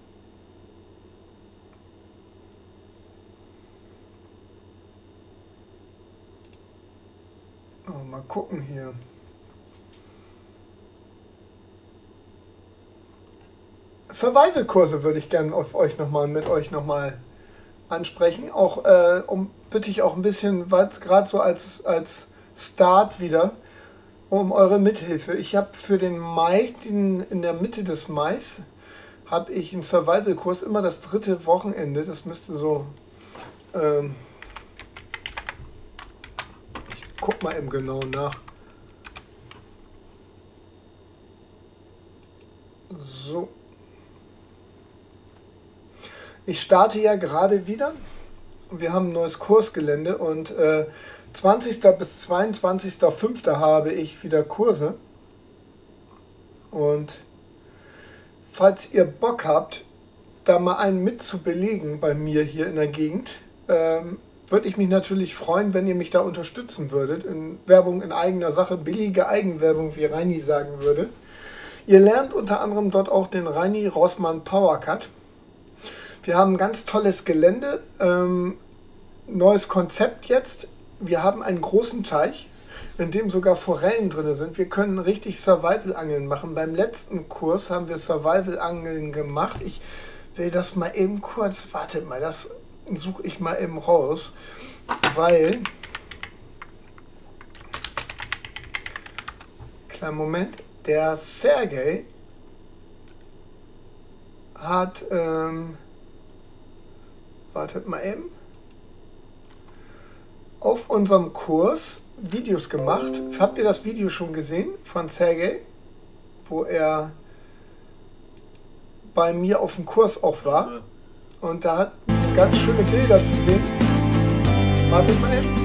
[SPEAKER 1] oh, mal gucken hier. Survival-Kurse würde ich gerne auf euch noch mal, mit euch nochmal ansprechen. Auch äh, um bitte ich auch ein bisschen, was gerade so als, als Start wieder, um eure Mithilfe. Ich habe für den Mai, den, in der Mitte des Mais, habe ich einen Survival-Kurs, immer das dritte Wochenende. Das müsste so, ähm, ich guck mal eben genau nach. So. Ich starte ja gerade wieder. Wir haben ein neues Kursgelände und äh, zwanzigster bis zweiundzwanzigster fünfter habe ich wieder Kurse. Und falls ihr Bock habt, da mal einen mit zu belegen bei mir hier in der Gegend, ähm, würde ich mich natürlich freuen, wenn ihr mich da unterstützen würdet. In Werbung in eigener Sache, billige Eigenwerbung, wie Reini sagen würde. Ihr lernt unter anderem dort auch den Reini Rossmann Powercut. Wir haben ein ganz tolles Gelände, ähm, neues Konzept jetzt. Wir haben einen großen Teich, in dem sogar Forellen drin sind. Wir können richtig Survival-Angeln machen. Beim letzten Kurs haben wir Survival-Angeln gemacht. Ich will das mal eben kurz, wartet mal, das suche ich mal eben raus, weil, kleinen Moment, der Sergej hat, ähm, wartet mal eben, auf unserem Kurs Videos gemacht. Habt ihr das Video schon gesehen von Sergej, wo er bei mir auf dem Kurs auch war? Und da hat ganz schöne Bilder zu sehen. Wartet mal eben.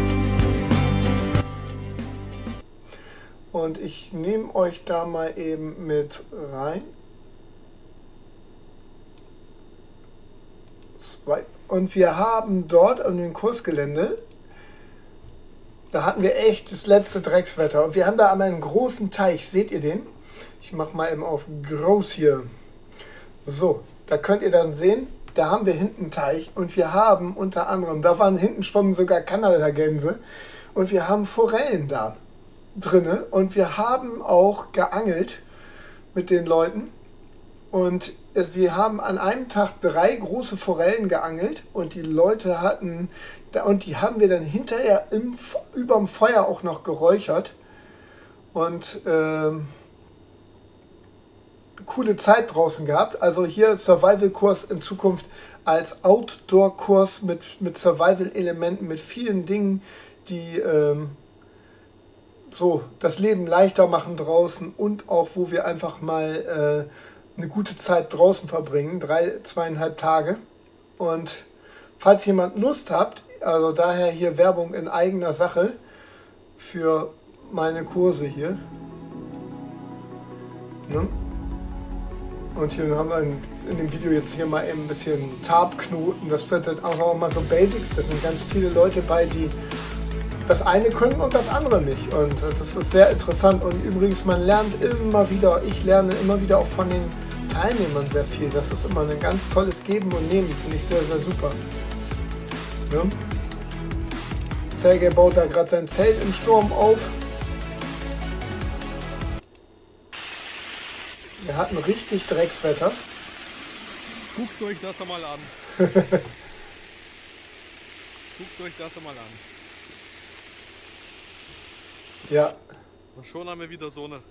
[SPEAKER 1] Und ich nehme euch da mal eben mit rein. Zwei. Und wir haben dort an dem Kursgelände, da hatten wir echt das letzte Dreckswetter. Und wir haben da einmal einen großen Teich. Seht ihr den? Ich mache mal eben auf groß hier. So, da könnt ihr dann sehen, da haben wir hinten einen Teich. Und wir haben unter anderem, da waren hinten schwimmen sogar Kanadagänse. Und wir haben Forellen da drinne. Und wir haben auch geangelt mit den Leuten. Und wir haben an einem Tag drei große Forellen geangelt und die Leute hatten, und die haben wir dann hinterher im, überm Feuer auch noch geräuchert und ähm, coole Zeit draußen gehabt. Also hier Survival-Kurs in Zukunft als Outdoor-Kurs mit, mit Survival-Elementen, mit vielen Dingen, die ähm, so das Leben leichter machen draußen und auch wo wir einfach mal äh, eine gute Zeit draußen verbringen, drei, zweieinhalb Tage. Und falls jemand Lust habt, also daher hier Werbung in eigener Sache für meine Kurse hier. Ne? Und hier haben wir in, in dem Video jetzt hier mal eben ein bisschen Tarpknoten. Das wird dann auch mal so Basics. Da sind ganz viele Leute bei, die das eine können und das andere nicht. Und das ist sehr interessant. Und übrigens, man lernt immer wieder, ich lerne immer wieder auch von den Teilnehmern sehr viel. Das ist immer ein ganz tolles Geben und Nehmen. Finde ich sehr, sehr super. Ja. Sergej baut da gerade sein Zelt im Sturm auf. Wir hatten richtig Dreckswetter.
[SPEAKER 2] Guckt euch das einmal an. Guckt euch das einmal an.
[SPEAKER 1] Ja.
[SPEAKER 2] Und schon haben wir wieder so eine.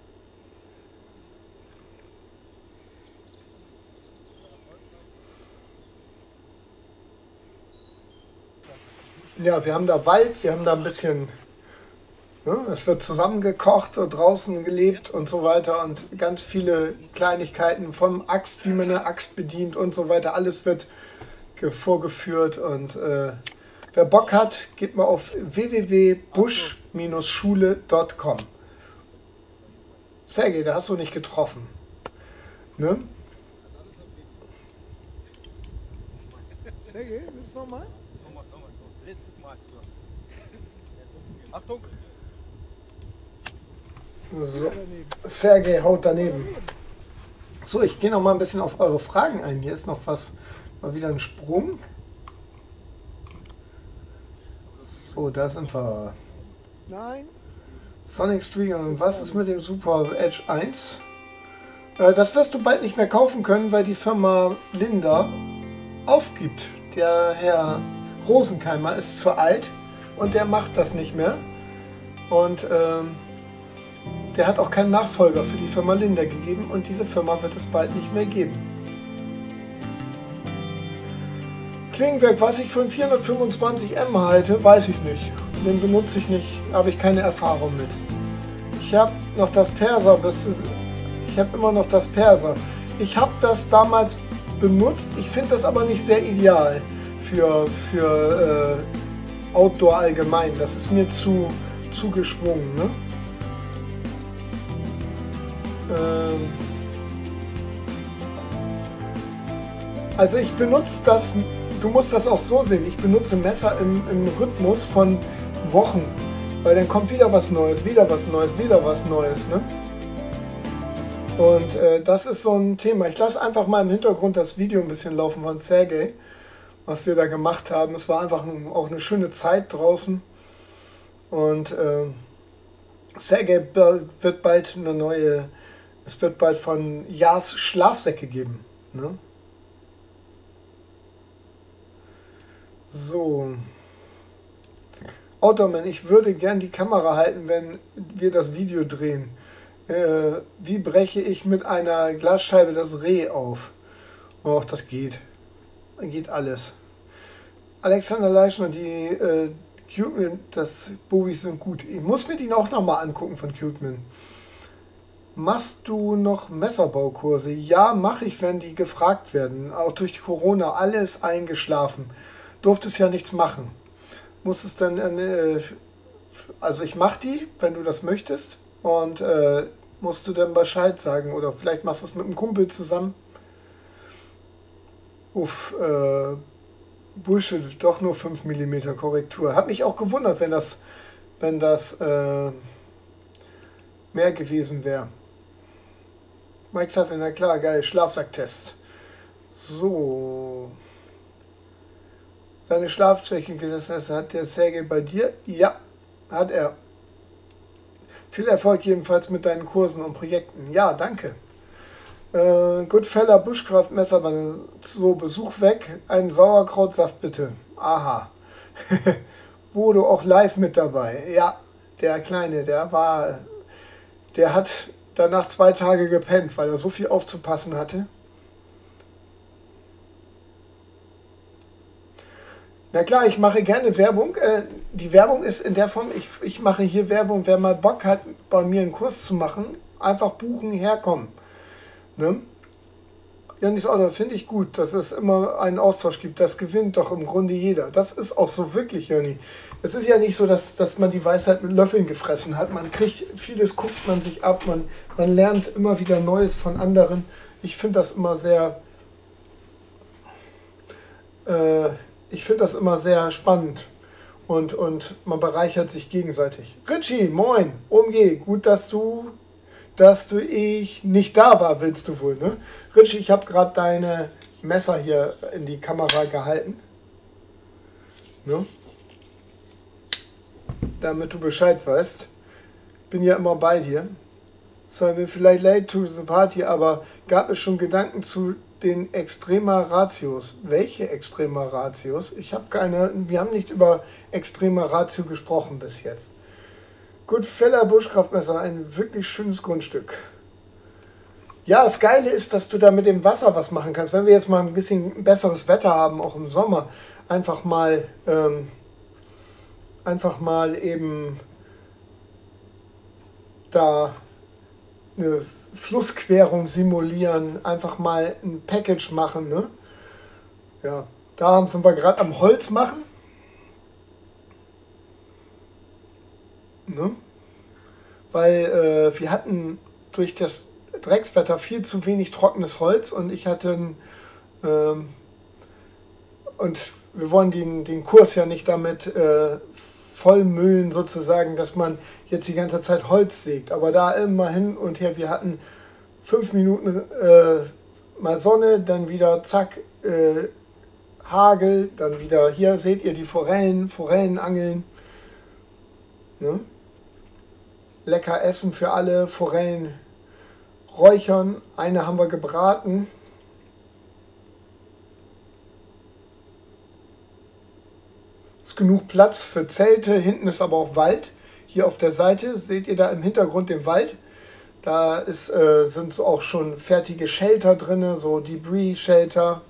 [SPEAKER 1] Ja, wir haben da Wald, wir haben da ein bisschen, ne, es wird zusammengekocht und draußen gelebt und so weiter und ganz viele Kleinigkeiten vom Axt, wie man eine Axt bedient und so weiter, alles wird ge- vorgeführt und äh, wer Bock hat, geht mal auf w w w punkt busch schule punkt com. Sergej, da hast du nicht getroffen. Ne? Sergej, willst du nochmal?
[SPEAKER 2] Letztes Mal. Achtung!
[SPEAKER 1] So. Sergej haut daneben. So, ich gehe noch mal ein bisschen auf eure Fragen ein. Hier ist noch was, mal wieder ein Sprung. So, da sind wir.
[SPEAKER 3] Nein.
[SPEAKER 1] Sonic Stream, was ist mit dem Super Edge eins? Äh, das wirst du bald nicht mehr kaufen können, weil die Firma Linda aufgibt. Der Herr Rosenkeimer ist zu alt und der macht das nicht mehr. Und ähm, der hat auch keinen Nachfolger für die Firma Linda gegeben und diese Firma wird es bald nicht mehr geben. Klingenwerk, was ich von vierhundertfünfundzwanzig M halte, weiß ich nicht. Den benutze ich nicht, habe ich keine Erfahrung mit. Ich habe noch das Perser, ich habe immer noch das Perser. Ich habe das damals benutzt, ich finde das aber nicht sehr ideal für, für äh, Outdoor allgemein. Das ist mir zu, zu geschwungen. Ne? Ähm also ich benutze das, du musst das auch so sehen, ich benutze Messer im, im Rhythmus von Wochen, weil dann kommt wieder was Neues, wieder was Neues, wieder was Neues. Ne? Und äh, das ist so ein Thema. Ich lasse einfach mal im Hintergrund das Video ein bisschen laufen von Sergej, was wir da gemacht haben. Es war einfach ein, auch eine schöne Zeit draußen. Und äh, Sergej wird bald eine neue, es wird bald von Jas Schlafsäcke geben. Ne? So. Outdoorman, ich würde gern die Kamera halten, wenn wir das Video drehen. Äh, wie breche ich mit einer Glasscheibe das Reh auf? Och, das geht. Geht alles. Alexander Leischner, die äh, Cuteman, das Bowies sind gut. Ich muss mir die auch nochmal angucken von Cuteman. Machst du noch Messerbaukurse? Ja, mache ich, wenn die gefragt werden. Auch durch Corona alles eingeschlafen. Durfte es ja nichts machen. Muss es dann, äh, also ich mache die, wenn du das möchtest, und äh, musst du dann Bescheid sagen oder vielleicht machst du es mit einem Kumpel zusammen. Uff, äh, Bullshit, doch nur fünf Millimeter Korrektur. Hat mich auch gewundert, wenn das, wenn das äh, mehr gewesen wäre. Mike sagt, na klar, geil, Schlafsacktest. So. Seine Schlafzwecke, das heißt, hat der Sergej bei dir? Ja, hat er. Viel Erfolg jedenfalls mit deinen Kursen und Projekten. Ja, danke. Äh, Goodfeller Bushcraft-Messer, so Besuch weg. Einen Sauerkrautsaft bitte. Aha. Bodo auch live mit dabei. Ja, der Kleine, der war, der hat danach zwei Tage gepennt, weil er so viel aufzupassen hatte. Na klar, ich mache gerne Werbung. Äh, die Werbung ist in der Form, ich, ich mache hier Werbung, wer mal Bock hat, bei mir einen Kurs zu machen, einfach buchen, herkommen. Ne? Janis Auto finde ich gut, dass es immer einen Austausch gibt. Das gewinnt doch im Grunde jeder. Das ist auch so wirklich, Jörni. Es ist ja nicht so, dass, dass man die Weisheit mit Löffeln gefressen hat. Man kriegt vieles, guckt man sich ab, man, man lernt immer wieder Neues von anderen. Ich finde das immer sehr... Äh, Ich finde das immer sehr spannend und, und man bereichert sich gegenseitig. Richie, moin, O M G, gut, dass du, dass du ich nicht da war, willst du wohl, ne? Richie, ich habe gerade deine Messer hier in die Kamera gehalten, ne? Damit du Bescheid weißt. Bin ja immer bei dir. Sollen wir vielleicht late to the party, aber gab es schon Gedanken zu den Extrema Ratios. Welche Extrema Ratios? Ich habe keine, wir haben nicht über Extrema Ratio gesprochen bis jetzt. Goodfellow Bushcraft-Messer, ein wirklich schönes Grundstück. Ja, das Geile ist, dass du da mit dem Wasser was machen kannst. Wenn wir jetzt mal ein bisschen besseres Wetter haben, auch im Sommer, einfach mal, ähm, einfach mal eben da eine Flussquerung simulieren, einfach mal ein Package machen. Ne? Ja, da sind wir gerade am Holz machen. Ne? Weil äh, wir hatten durch das Dreckswetter viel zu wenig trockenes Holz und ich hatte ein, ähm, und wir wollen den, den Kurs ja nicht damit äh, vollmüllen sozusagen, dass man jetzt die ganze Zeit Holz sägt, aber da immer hin und her, wir hatten fünf Minuten äh, mal Sonne, dann wieder zack, äh, Hagel, dann wieder, hier seht ihr die Forellen, Forellenangeln, ne? Lecker Essen für alle, Forellen räuchern, eine haben wir gebraten. Ist genug Platz für Zelte, hinten ist aber auch Wald. Hier auf der Seite seht ihr da im Hintergrund den Wald. Da ist, äh, sind so auch schon fertige Shelter drin, so Debris-Shelter.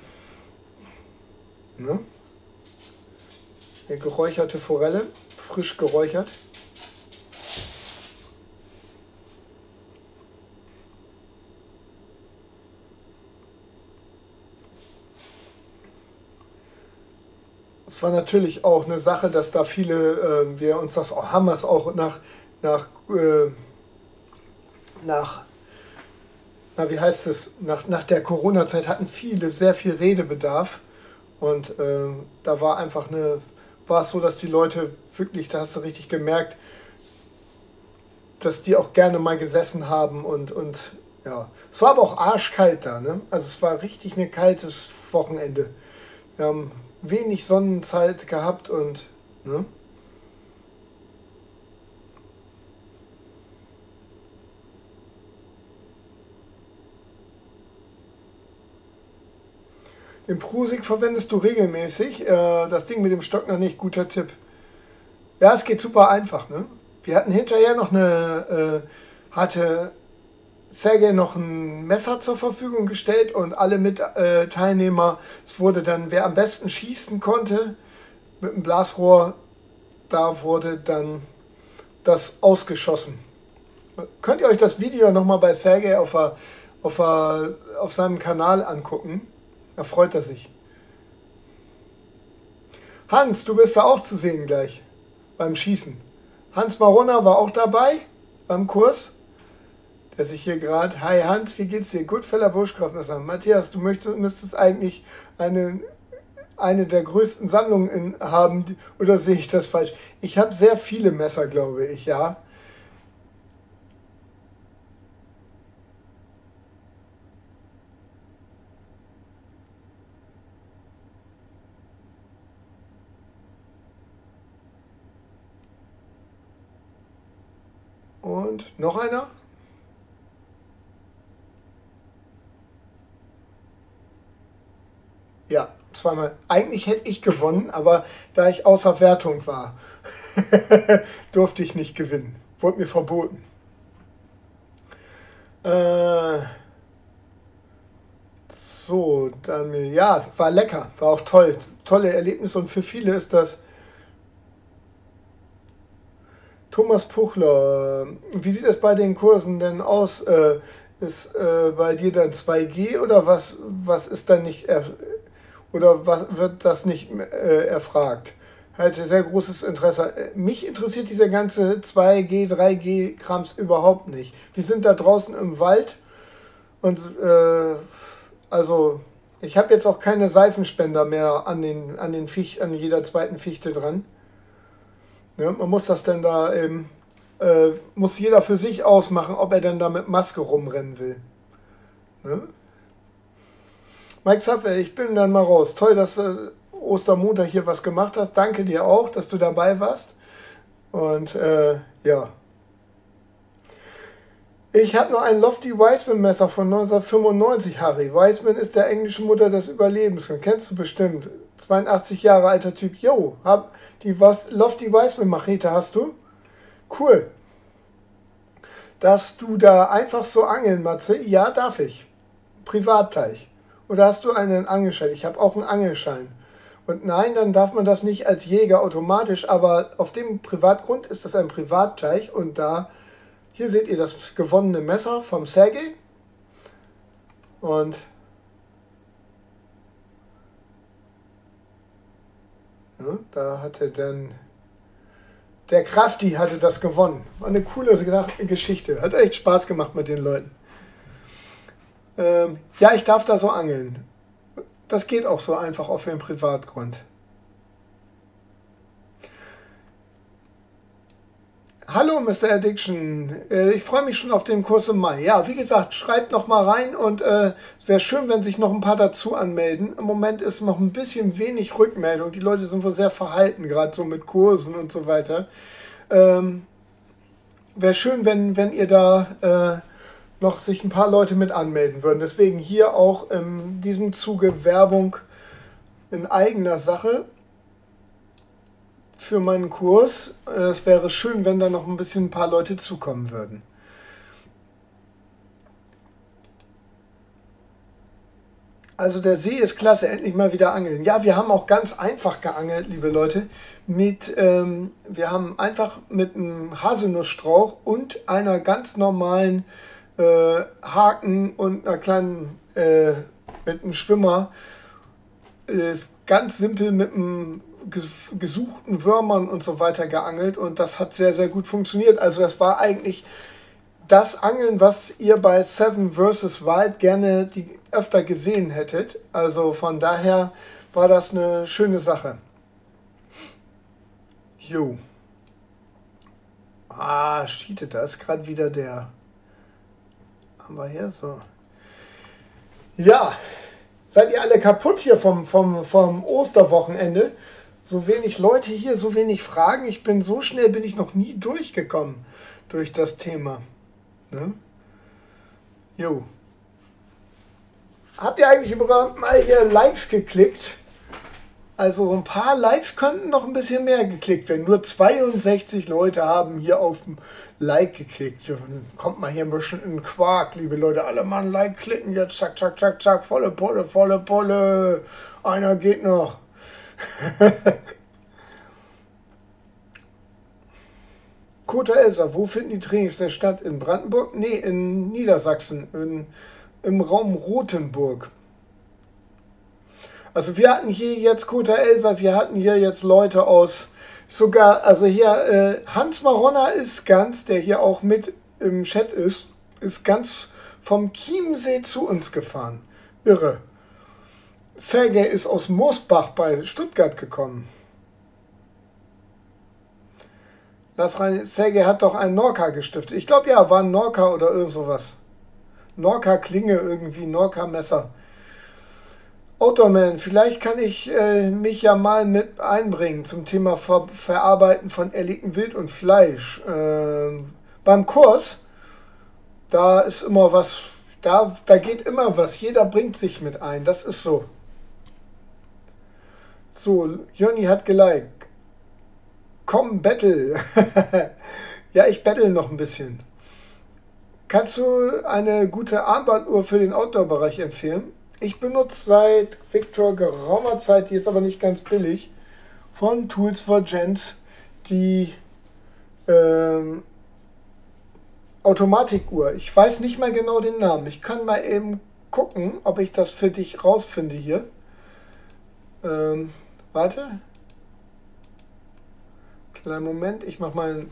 [SPEAKER 1] Ne? Eine geräucherte Forelle, frisch geräuchert. Es war natürlich auch eine Sache, dass da viele, äh, wir uns das auch, haben es auch nach, nach, äh, nach, na wie heißt es, nach, nach der Corona-Zeit hatten viele sehr viel Redebedarf und äh, da war einfach eine, war es so, dass die Leute wirklich, da hast du richtig gemerkt, dass die auch gerne mal gesessen haben und, und ja, es war aber auch arschkalt da, ne? Also es war richtig ein kaltes Wochenende. Wir haben wenig Sonnenzeit gehabt und ne? Den Prusik verwendest du regelmäßig. Äh, das Ding mit dem Stock noch nicht, guter Tipp. Ja, es geht super einfach. Ne? Wir hatten hinterher noch eine, äh, hatte Sergej noch ein Messer zur Verfügung gestellt und alle mit äh, Teilnehmer, es wurde dann, wer am besten schießen konnte, mit dem Blasrohr, da wurde dann das ausgeschossen. Könnt ihr euch das Video nochmal bei Sergej auf, auf, auf seinem Kanal angucken? Da freut er sich. Hans, du bist da auch zu sehen gleich beim Schießen. Hans Marona war auch dabei beim Kurs, der sich hier gerade, hi Hans, wie geht's dir? Goodfellow Bushcraft-Messer. Matthias, du möchtest, müsstest eigentlich eine, eine der größten Sammlungen in, haben, oder sehe ich das falsch? Ich habe sehr viele Messer, glaube ich, ja. Und noch einer? Ja, zweimal. Eigentlich hätte ich gewonnen, aber da ich außer Wertung war, durfte ich nicht gewinnen. Wurde mir verboten. Äh, so, dann, ja, war lecker, war auch toll. Tolle Erlebnisse und für viele ist das. Thomas Puchler, wie sieht es bei den Kursen denn aus? Äh, ist äh, bei dir dann zwei G oder was, was ist dann nicht, er, oder was, wird das nicht äh, erfragt? Hatte sehr großes Interesse. Mich interessiert dieser ganze zwei G, drei G Krams überhaupt nicht. Wir sind da draußen im Wald und äh, also ich habe jetzt auch keine Seifenspender mehr an den, an den Ficht, an jeder zweiten Fichte dran. Ja, man muss das dann da eben, äh, muss jeder für sich ausmachen, ob er denn da mit Maske rumrennen will. Ne? Mike Zapfe, ich bin dann mal raus. Toll, dass du äh, Ostermontag hier was gemacht hast. Danke dir auch, dass du dabei warst. Und äh, ja. Ich habe noch ein Lofty Wiseman Messer von neunzehnhundertfünfundneunzig, Harry. Wiseman ist der englischen Mutter des Überlebens. Kennst du bestimmt. zweiundachtzig Jahre alter Typ. Jo, hab die was Lofty Wiseman Machete hast du? Cool. Dass du da einfach so angeln, Matze? Ja, darf ich. Privatteich. Oder hast du einen Angelschein? Ich habe auch einen Angelschein. Und nein, dann darf man das nicht als Jäger automatisch, aber auf dem Privatgrund ist das ein Privatteich und da, hier seht ihr das gewonnene Messer vom Sergei. Und ja, da hatte dann der Krafti hatte das gewonnen. War eine coole Geschichte. Hat echt Spaß gemacht mit den Leuten. Ähm, ja, ich darf da so angeln. Das geht auch so einfach auf dem Privatgrund. Hallo Mister Addiction, äh, ich freue mich schon auf den Kurs im Mai. Ja, wie gesagt, schreibt noch mal rein und äh, es wäre schön, wenn sich noch ein paar dazu anmelden. Im Moment ist noch ein bisschen wenig Rückmeldung. Die Leute sind wohl sehr verhalten, gerade so mit Kursen und so weiter. Ähm, wäre schön, wenn, wenn ihr da äh, noch sich ein paar Leute mit anmelden würden. Deswegen hier auch in diesem Zuge Werbung in eigener Sache für meinen Kurs. Es wäre schön, wenn da noch ein bisschen ein paar Leute zukommen würden. Also der See ist klasse, endlich mal wieder angeln. Ja, wir haben auch ganz einfach geangelt, liebe Leute. Mit, ähm, wir haben einfach mit einem Haselnussstrauch und einer ganz normalen äh, Haken und einer kleinen, äh, mit einem Schwimmer, äh, ganz simpel mit einem gesuchten Würmern und so weiter geangelt und das hat sehr, sehr gut funktioniert. Also das war eigentlich das Angeln, was ihr bei Seven versus. Wild gerne die öfter gesehen hättet. Also von daher war das eine schöne Sache. Jo. Ah, cheatet, da ist gerade wieder der. Haben wir hier so. Ja, seid ihr alle kaputt hier vom, vom, vom Osterwochenende? So wenig Leute hier, so wenig Fragen. Ich bin so schnell, bin ich noch nie durchgekommen durch das Thema. Ne? Jo. Habt ihr eigentlich überhaupt mal hier Likes geklickt? Also ein paar Likes könnten noch ein bisschen mehr geklickt werden. Nur zweiundsechzig Leute haben hier auf ein Like geklickt. Dann kommt mal hier ein bisschen in den Quark, liebe Leute. Alle mal ein Like klicken jetzt. Zack, zack, zack, zack. Volle Pulle, volle Pulle. Einer geht noch. Kota Elsa, wo finden die Trainings denn statt? In Brandenburg? Nee, in Niedersachsen, in, im Raum Rothenburg. Also wir hatten hier jetzt Kota Elsa, wir hatten hier jetzt Leute aus, sogar, also hier äh, Hans Maronna ist ganz, der hier auch mit im Chat ist, ist ganz vom Chiemsee zu uns gefahren. Irre. Sergei ist aus Moosbach bei Stuttgart gekommen. Lass rein, Sergei hat doch einen Norca gestiftet. Ich glaube ja, war ein Norca oder irgend sowas. Norca Klinge irgendwie, Norca Messer. Outdoorman, vielleicht kann ich äh, mich ja mal mit einbringen zum Thema Ver Verarbeiten von erlegtem Wild und Fleisch. Äh, beim Kurs, da ist immer was, da, da geht immer was. Jeder bringt sich mit ein, das ist so. So, Joni hat geliked. Komm, battle. Ja, ich battle noch ein bisschen. Kannst du eine gute Armbanduhr für den Outdoor-Bereich empfehlen? Ich benutze seit Victor geraumer Zeit, die ist aber nicht ganz billig, von Tools for Gents, die ähm, Automatikuhr. Ich weiß nicht mal genau den Namen. Ich kann mal eben gucken, ob ich das für dich rausfinde hier. Ähm, warte. Kleinen Moment, ich mache mal.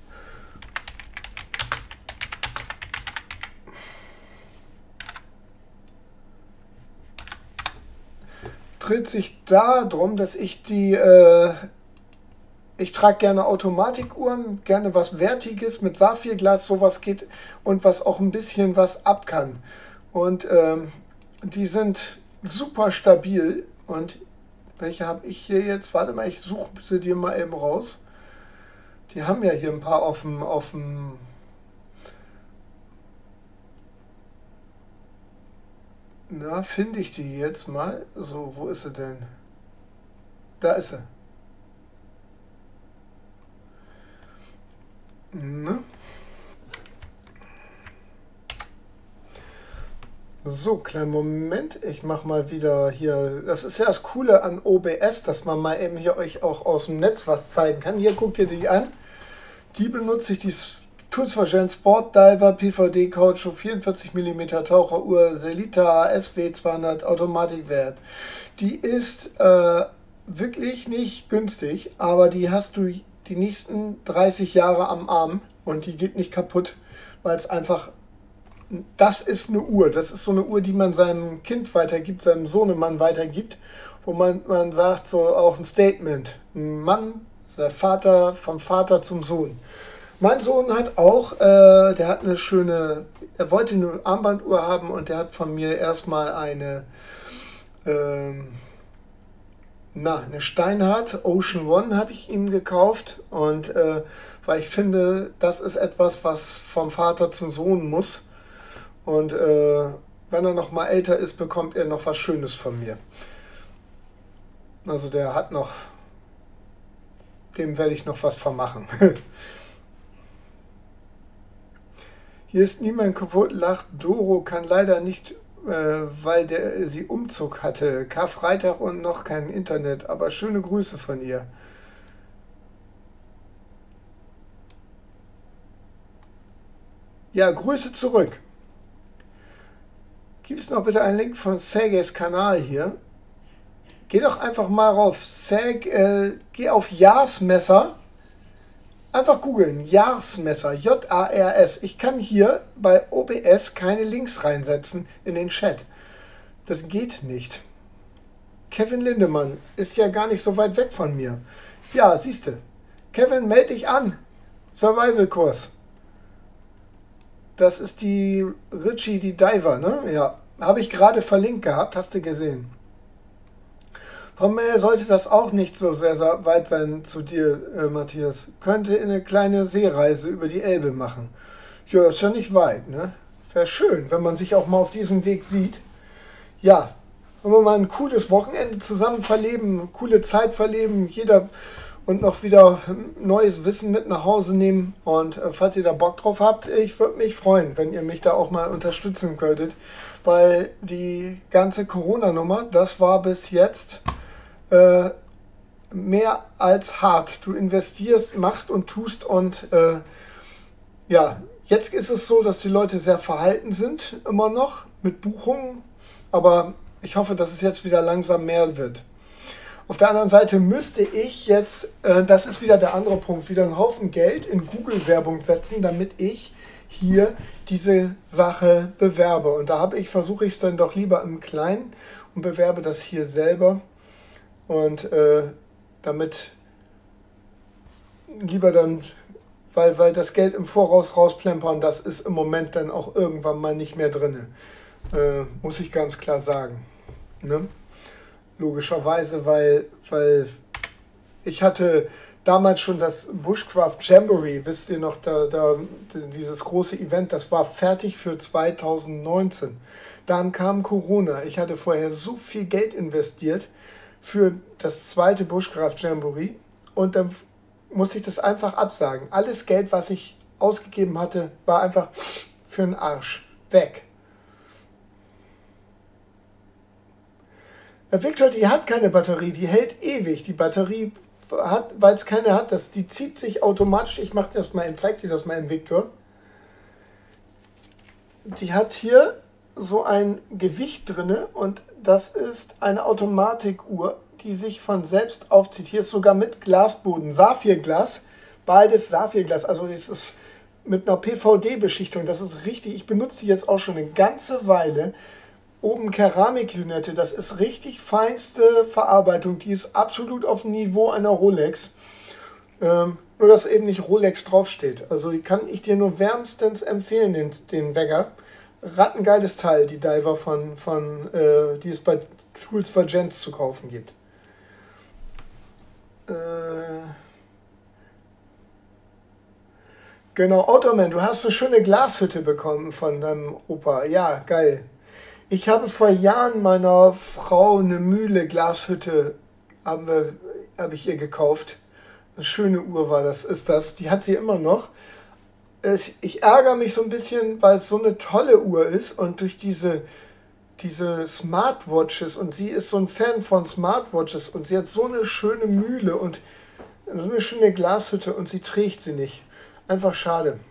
[SPEAKER 1] Dreht sich darum, dass ich die, äh, ich trage gerne Automatikuhren, gerne was Wertiges mit Saphirglas, sowas geht und was auch ein bisschen was ab kann. Und ähm, die sind super stabil. Und welche habe ich hier jetzt? Warte mal, ich suche sie dir mal eben raus. Die haben ja hier ein paar auf dem, auf dem Na, finde ich die jetzt mal. So, wo ist sie denn? Da ist sie. Ne? So, kleinen Moment. Ich mache mal wieder hier. Das ist ja das Coole an O B S, dass man mal eben hier euch auch aus dem Netz was zeigen kann. Hier guckt ihr die an. Die benutze ich, die Tools for Gen Sport Diver P V D Kautschuk vierundvierzig Millimeter Taucheruhr Selita S W zweihundert Automatikwert. Die ist äh, wirklich nicht günstig, aber die hast du die nächsten dreißig Jahre am Arm und die geht nicht kaputt, weil es einfach, das ist eine Uhr, das ist so eine Uhr, die man seinem Kind weitergibt, seinem Sohnemann weitergibt, wo man, man sagt, so auch ein Statement, ein Mann, der Vater, vom Vater zum Sohn. Mein Sohn hat auch, äh, der hat eine schöne, er wollte eine Armbanduhr haben und der hat von mir erstmal eine, ähm, na, eine Steinhardt Ocean One habe ich ihm gekauft und äh, weil ich finde, das ist etwas, was vom Vater zum Sohn muss und äh, wenn er noch mal älter ist, bekommt er noch was Schönes von mir. Also der hat noch, dem werde ich noch was vermachen. Hier ist niemand kaputt, lacht Doro, kann leider nicht, äh, weil der, sie Umzug hatte. Karfreitag und noch kein Internet, aber schöne Grüße von ihr. Ja, Grüße zurück. Gibt es noch bitte einen Link von Sergejs Kanal hier? Geh doch einfach mal auf Seg, äh, geh auf Jarsmesser. Einfach googeln, Jarsmesser, J A R S. Ich kann hier bei O B S keine Links reinsetzen in den Chat. Das geht nicht. Kevin Lindemann ist ja gar nicht so weit weg von mir. Ja, siehste. Kevin, melde dich an. Survival-Kurs. Das ist die Richie, die Diver, ne? Ja, habe ich gerade verlinkt gehabt, hast du gesehen. Von mir sollte das auch nicht so sehr weit sein zu dir, äh, Matthias. Könnte eine kleine Seereise über die Elbe machen. Ja, ist ja nicht weit, ne? Wäre schön, wenn man sich auch mal auf diesem Weg sieht. Ja, wenn wir mal ein cooles Wochenende zusammen verleben, coole Zeit verleben, jeder und noch wieder neues Wissen mit nach Hause nehmen. Und äh, falls ihr da Bock drauf habt, ich würde mich freuen, wenn ihr mich da auch mal unterstützen könntet. Weil die ganze Corona-Nummer, das war bis jetzt Äh, mehr als hart. Du investierst, machst und tust und äh, ja, jetzt ist es so, dass die Leute sehr verhalten sind, immer noch mit Buchungen, aber ich hoffe, dass es jetzt wieder langsam mehr wird. Auf der anderen Seite müsste ich jetzt, äh, das ist wieder der andere Punkt, wieder einen Haufen Geld in Google-Werbung setzen, damit ich hier diese Sache bewerbe. Und da habe ich, versuche ich es dann doch lieber im Kleinen und bewerbe das hier selber. Und äh, damit lieber dann, weil, weil das Geld im Voraus rausplempern, das ist im Moment dann auch irgendwann mal nicht mehr drin. Äh, muss ich ganz klar sagen. Ne? Logischerweise, weil, weil ich hatte damals schon das Bushcraft Jamboree, wisst ihr noch, da, da, dieses große Event, das war fertig für zweitausendneunzehn. Dann kam Corona. Ich hatte vorher so viel Geld investiert für das zweite Bushcraft Jamboree und dann musste ich das einfach absagen. Alles Geld, was ich ausgegeben hatte, war einfach für den Arsch. Weg. Victor, die hat keine Batterie, die hält ewig. Die Batterie hat, weil es keine hat, das, die zieht sich automatisch. Ich mache das mal, zeig dir das mal im Victor. Die hat hier so ein Gewicht drinne und das ist eine Automatikuhr, die sich von selbst aufzieht. Hier ist sogar mit Glasboden, Saphirglas, beides Saphirglas. Also das ist mit einer P V D-Beschichtung, das ist richtig. Ich benutze die jetzt auch schon eine ganze Weile. Oben Keramiklünette, das ist richtig feinste Verarbeitung. Die ist absolut auf dem Niveau einer Rolex. Ähm, nur, dass eben nicht Rolex draufsteht. Also die kann ich dir nur wärmstens empfehlen, den, den Wecker. Rattengeiles Teil, die Diver von, von äh, die es bei Tools for Gents zu kaufen gibt. Äh genau, Automan, du hast eine schöne Glashütte bekommen von deinem Opa. Ja, geil. Ich habe vor Jahren meiner Frau eine Mühle, Glashütte, haben wir, habe ich ihr gekauft. Eine schöne Uhr war das, ist das. Die hat sie immer noch. Es, ich ärgere mich so ein bisschen, weil es so eine tolle Uhr ist und durch diese, diese Smartwatches, und sie ist so ein Fan von Smartwatches und sie hat so eine schöne Mühle und so eine schöne Glashütte und sie trägt sie nicht. Einfach schade.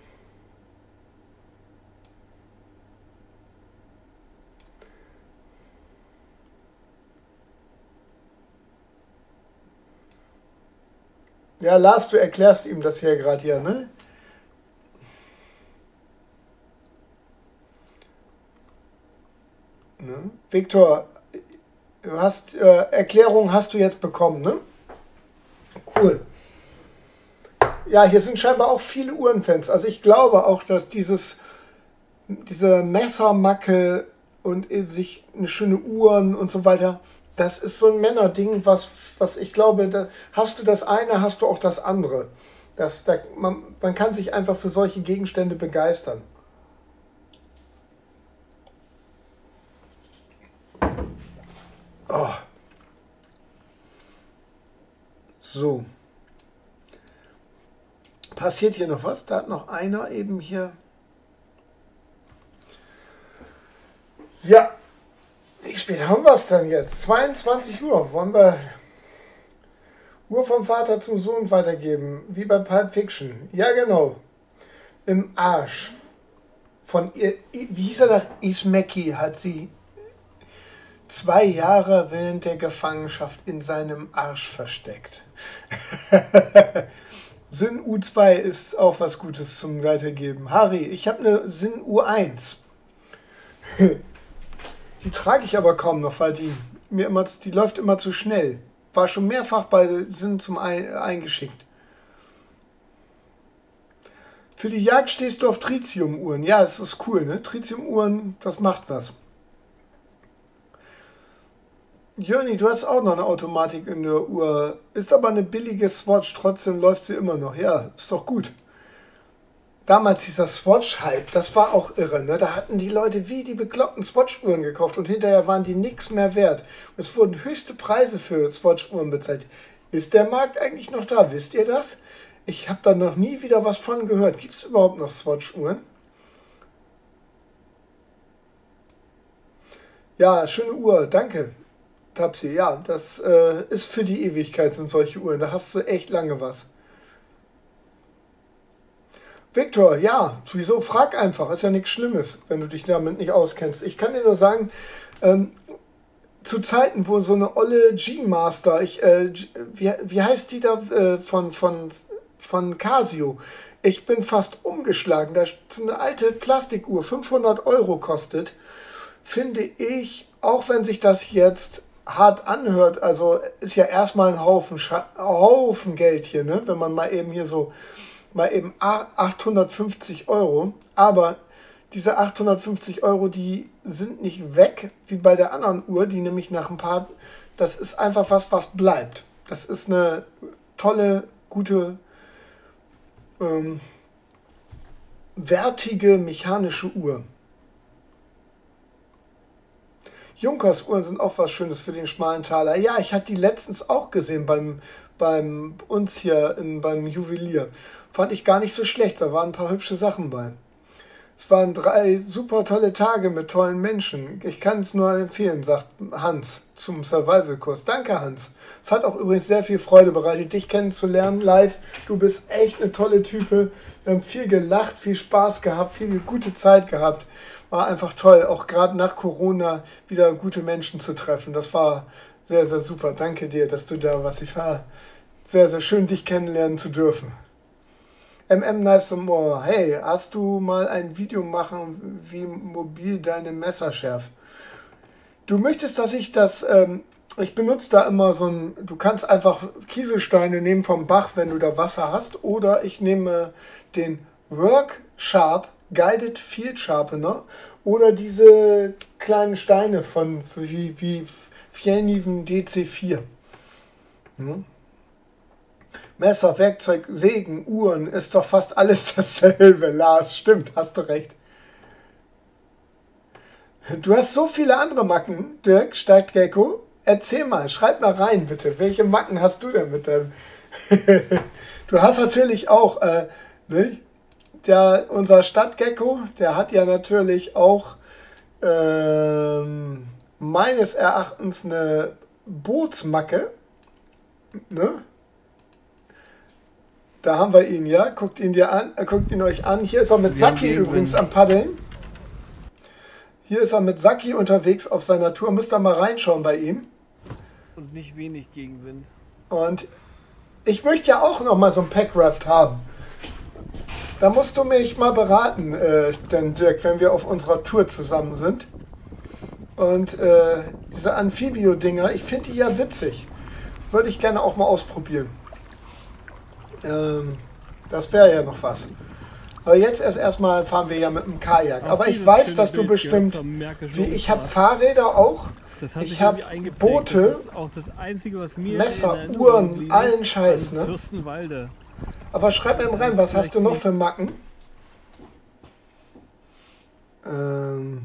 [SPEAKER 1] Ja, Lars, du erklärst ihm das hier gerade hier, ne? Ne? Viktor, du hast äh, Erklärung hast du jetzt bekommen, ne? Cool. Ja, hier sind scheinbar auch viele Uhrenfans. Also ich glaube auch, dass dieses diese Messermacke und eben sich eine schöne Uhren und so weiter, das ist so ein Männerding, was, was ich glaube, da hast du das eine, hast du auch das andere. Das, da, man, man kann sich einfach für solche Gegenstände begeistern. Oh. So. Passiert hier noch was? Da hat noch einer eben hier. Ja. Wie spät haben wir es denn jetzt? zweiundzwanzig Uhr. Wollen wir Uhr vom Vater zum Sohn weitergeben? Wie bei Pulp Fiction. Ja, genau. Im Arsch. Von ihr, wie hieß er da? Ismecki hat sie zwei Jahre während der Gefangenschaft in seinem Arsch versteckt. Sinn U zwei ist auch was Gutes zum Weitergeben. Harry, ich habe eine Sinn U eins. Die trage ich aber kaum noch, weil die mir immer, die läuft immer zu schnell. War schon mehrfach bei Sinn zum Ein, eingeschickt. Für die Jagd stehst du auf Tritium-Uhren. Ja, das ist cool, ne? Tritium-Uhren, das macht was. Jörni, du hast auch noch eine Automatik in der Uhr. Ist aber eine billige Swatch, trotzdem läuft sie immer noch. Ja, ist doch gut. Damals dieser Swatch-Hype, das war auch irre, ne? Da hatten die Leute wie die bekloppten Swatch-Uhren gekauft und hinterher waren die nichts mehr wert. Und es wurden höchste Preise für Swatch-Uhren bezahlt. Ist der Markt eigentlich noch da? Wisst ihr das? Ich habe da noch nie wieder was von gehört. Gibt es überhaupt noch Swatch-Uhren? Ja, schöne Uhr, danke. Tapsi, ja, das äh, ist für die Ewigkeit, sind solche Uhren. Da hast du echt lange was. Viktor, ja, wieso? Frag einfach. Ist ja nichts Schlimmes, wenn du dich damit nicht auskennst. Ich kann dir nur sagen, ähm, zu Zeiten, wo so eine olle G-Master, ich, äh, wie, wie heißt die da äh, von, von, von Casio? Ich bin fast umgeschlagen. Da ist eine alte Plastikuhr, fünfhundert Euro kostet. Finde ich, auch wenn sich das jetzt hart anhört, also ist ja erstmal ein Haufen, Scha Haufen Geld hier, ne? Wenn man mal eben hier so, mal eben achthundertfünfzig Euro, aber diese achthundertfünfzig Euro, die sind nicht weg, wie bei der anderen Uhr, die nämlich nach ein paar, das ist einfach was, was bleibt. Das ist eine tolle, gute, ähm, wertige mechanische Uhr. Junkers Uhren sind auch was Schönes für den schmalen Taler. Ja, ich hatte die letztens auch gesehen beim, beim uns hier im, beim Juwelier. Fand ich gar nicht so schlecht, da waren ein paar hübsche Sachen bei. Es waren drei super tolle Tage mit tollen Menschen. Ich kann es nur empfehlen, sagt Hans zum Survival-Kurs. Danke, Hans. Es hat auch übrigens sehr viel Freude bereitet, dich kennenzulernen live. Du bist echt eine tolle Type. Wir haben viel gelacht, viel Spaß gehabt, viel gute Zeit gehabt. War einfach toll, auch gerade nach Corona wieder gute Menschen zu treffen. Das war sehr, sehr super. Danke dir, dass du da warst. Ich war sehr, sehr schön, dich kennenlernen zu dürfen. M M Knives and More. Hey, hast du mal ein Video machen, wie mobil deine Messer schärft? Du möchtest, dass ich das, ähm, ich benutze da immer so ein, du kannst einfach Kieselsteine nehmen vom Bach, wenn du da Wasser hast, oder ich nehme den Work Sharp Guided Field Sharpener oder diese kleinen Steine von wie, wie Fjellkniven D C vier. Hm? Messer, Werkzeug, Sägen, Uhren, ist doch fast alles dasselbe, Lars. Stimmt, hast du recht. Du hast so viele andere Macken, Dirk, Stadtgecko. Erzähl mal, schreib mal rein, bitte. Welche Macken hast du denn mit deinem... Du hast natürlich auch, äh, ne? Der, unser Stadtgecko, der hat ja natürlich auch ähm, meines Erachtens eine Bootsmacke. Ne? Da haben wir ihn, ja. Guckt ihn dir an, äh, guckt ihn euch an. Hier ist er mit
[SPEAKER 3] Wir haben
[SPEAKER 1] Saki
[SPEAKER 3] Gegenwind.
[SPEAKER 1] übrigens am Paddeln. Hier ist er mit Saki unterwegs auf seiner Tour. Müsst ihr mal reinschauen bei ihm.
[SPEAKER 3] Und nicht wenig Gegenwind.
[SPEAKER 1] Und ich möchte ja auch noch mal so ein Packraft haben. Da musst du mich mal beraten, äh, denn Dirk, wenn wir auf unserer Tour zusammen sind. Und äh, diese Amphibio-Dinger, ich finde die ja witzig. Würde ich gerne auch mal ausprobieren. Ähm, das wäre ja noch was. Aber jetzt erst erstmal fahren wir ja mit dem Kajak.
[SPEAKER 3] Auch
[SPEAKER 1] Aber ich
[SPEAKER 3] dieses
[SPEAKER 1] weiß,
[SPEAKER 3] schöne
[SPEAKER 1] dass du
[SPEAKER 3] Bild
[SPEAKER 1] bestimmt,
[SPEAKER 3] gehört vom Märkischen
[SPEAKER 1] wie ich habe
[SPEAKER 3] Umfahrt.
[SPEAKER 1] Fahrräder auch.
[SPEAKER 3] Das hat
[SPEAKER 1] Ich
[SPEAKER 3] sich
[SPEAKER 1] habe
[SPEAKER 3] irgendwie eingeprägt.
[SPEAKER 1] Boote,
[SPEAKER 3] Das ist auch das Einzige, was mir
[SPEAKER 1] Messer,
[SPEAKER 3] in Erinnerung
[SPEAKER 1] Uhren,
[SPEAKER 3] geblieben
[SPEAKER 1] allen
[SPEAKER 3] ist,
[SPEAKER 1] Scheiß,
[SPEAKER 3] an
[SPEAKER 1] ne?
[SPEAKER 3] Fürstenwalde.
[SPEAKER 1] Aber schreib mir rein, was hast du noch für Macken? Ähm,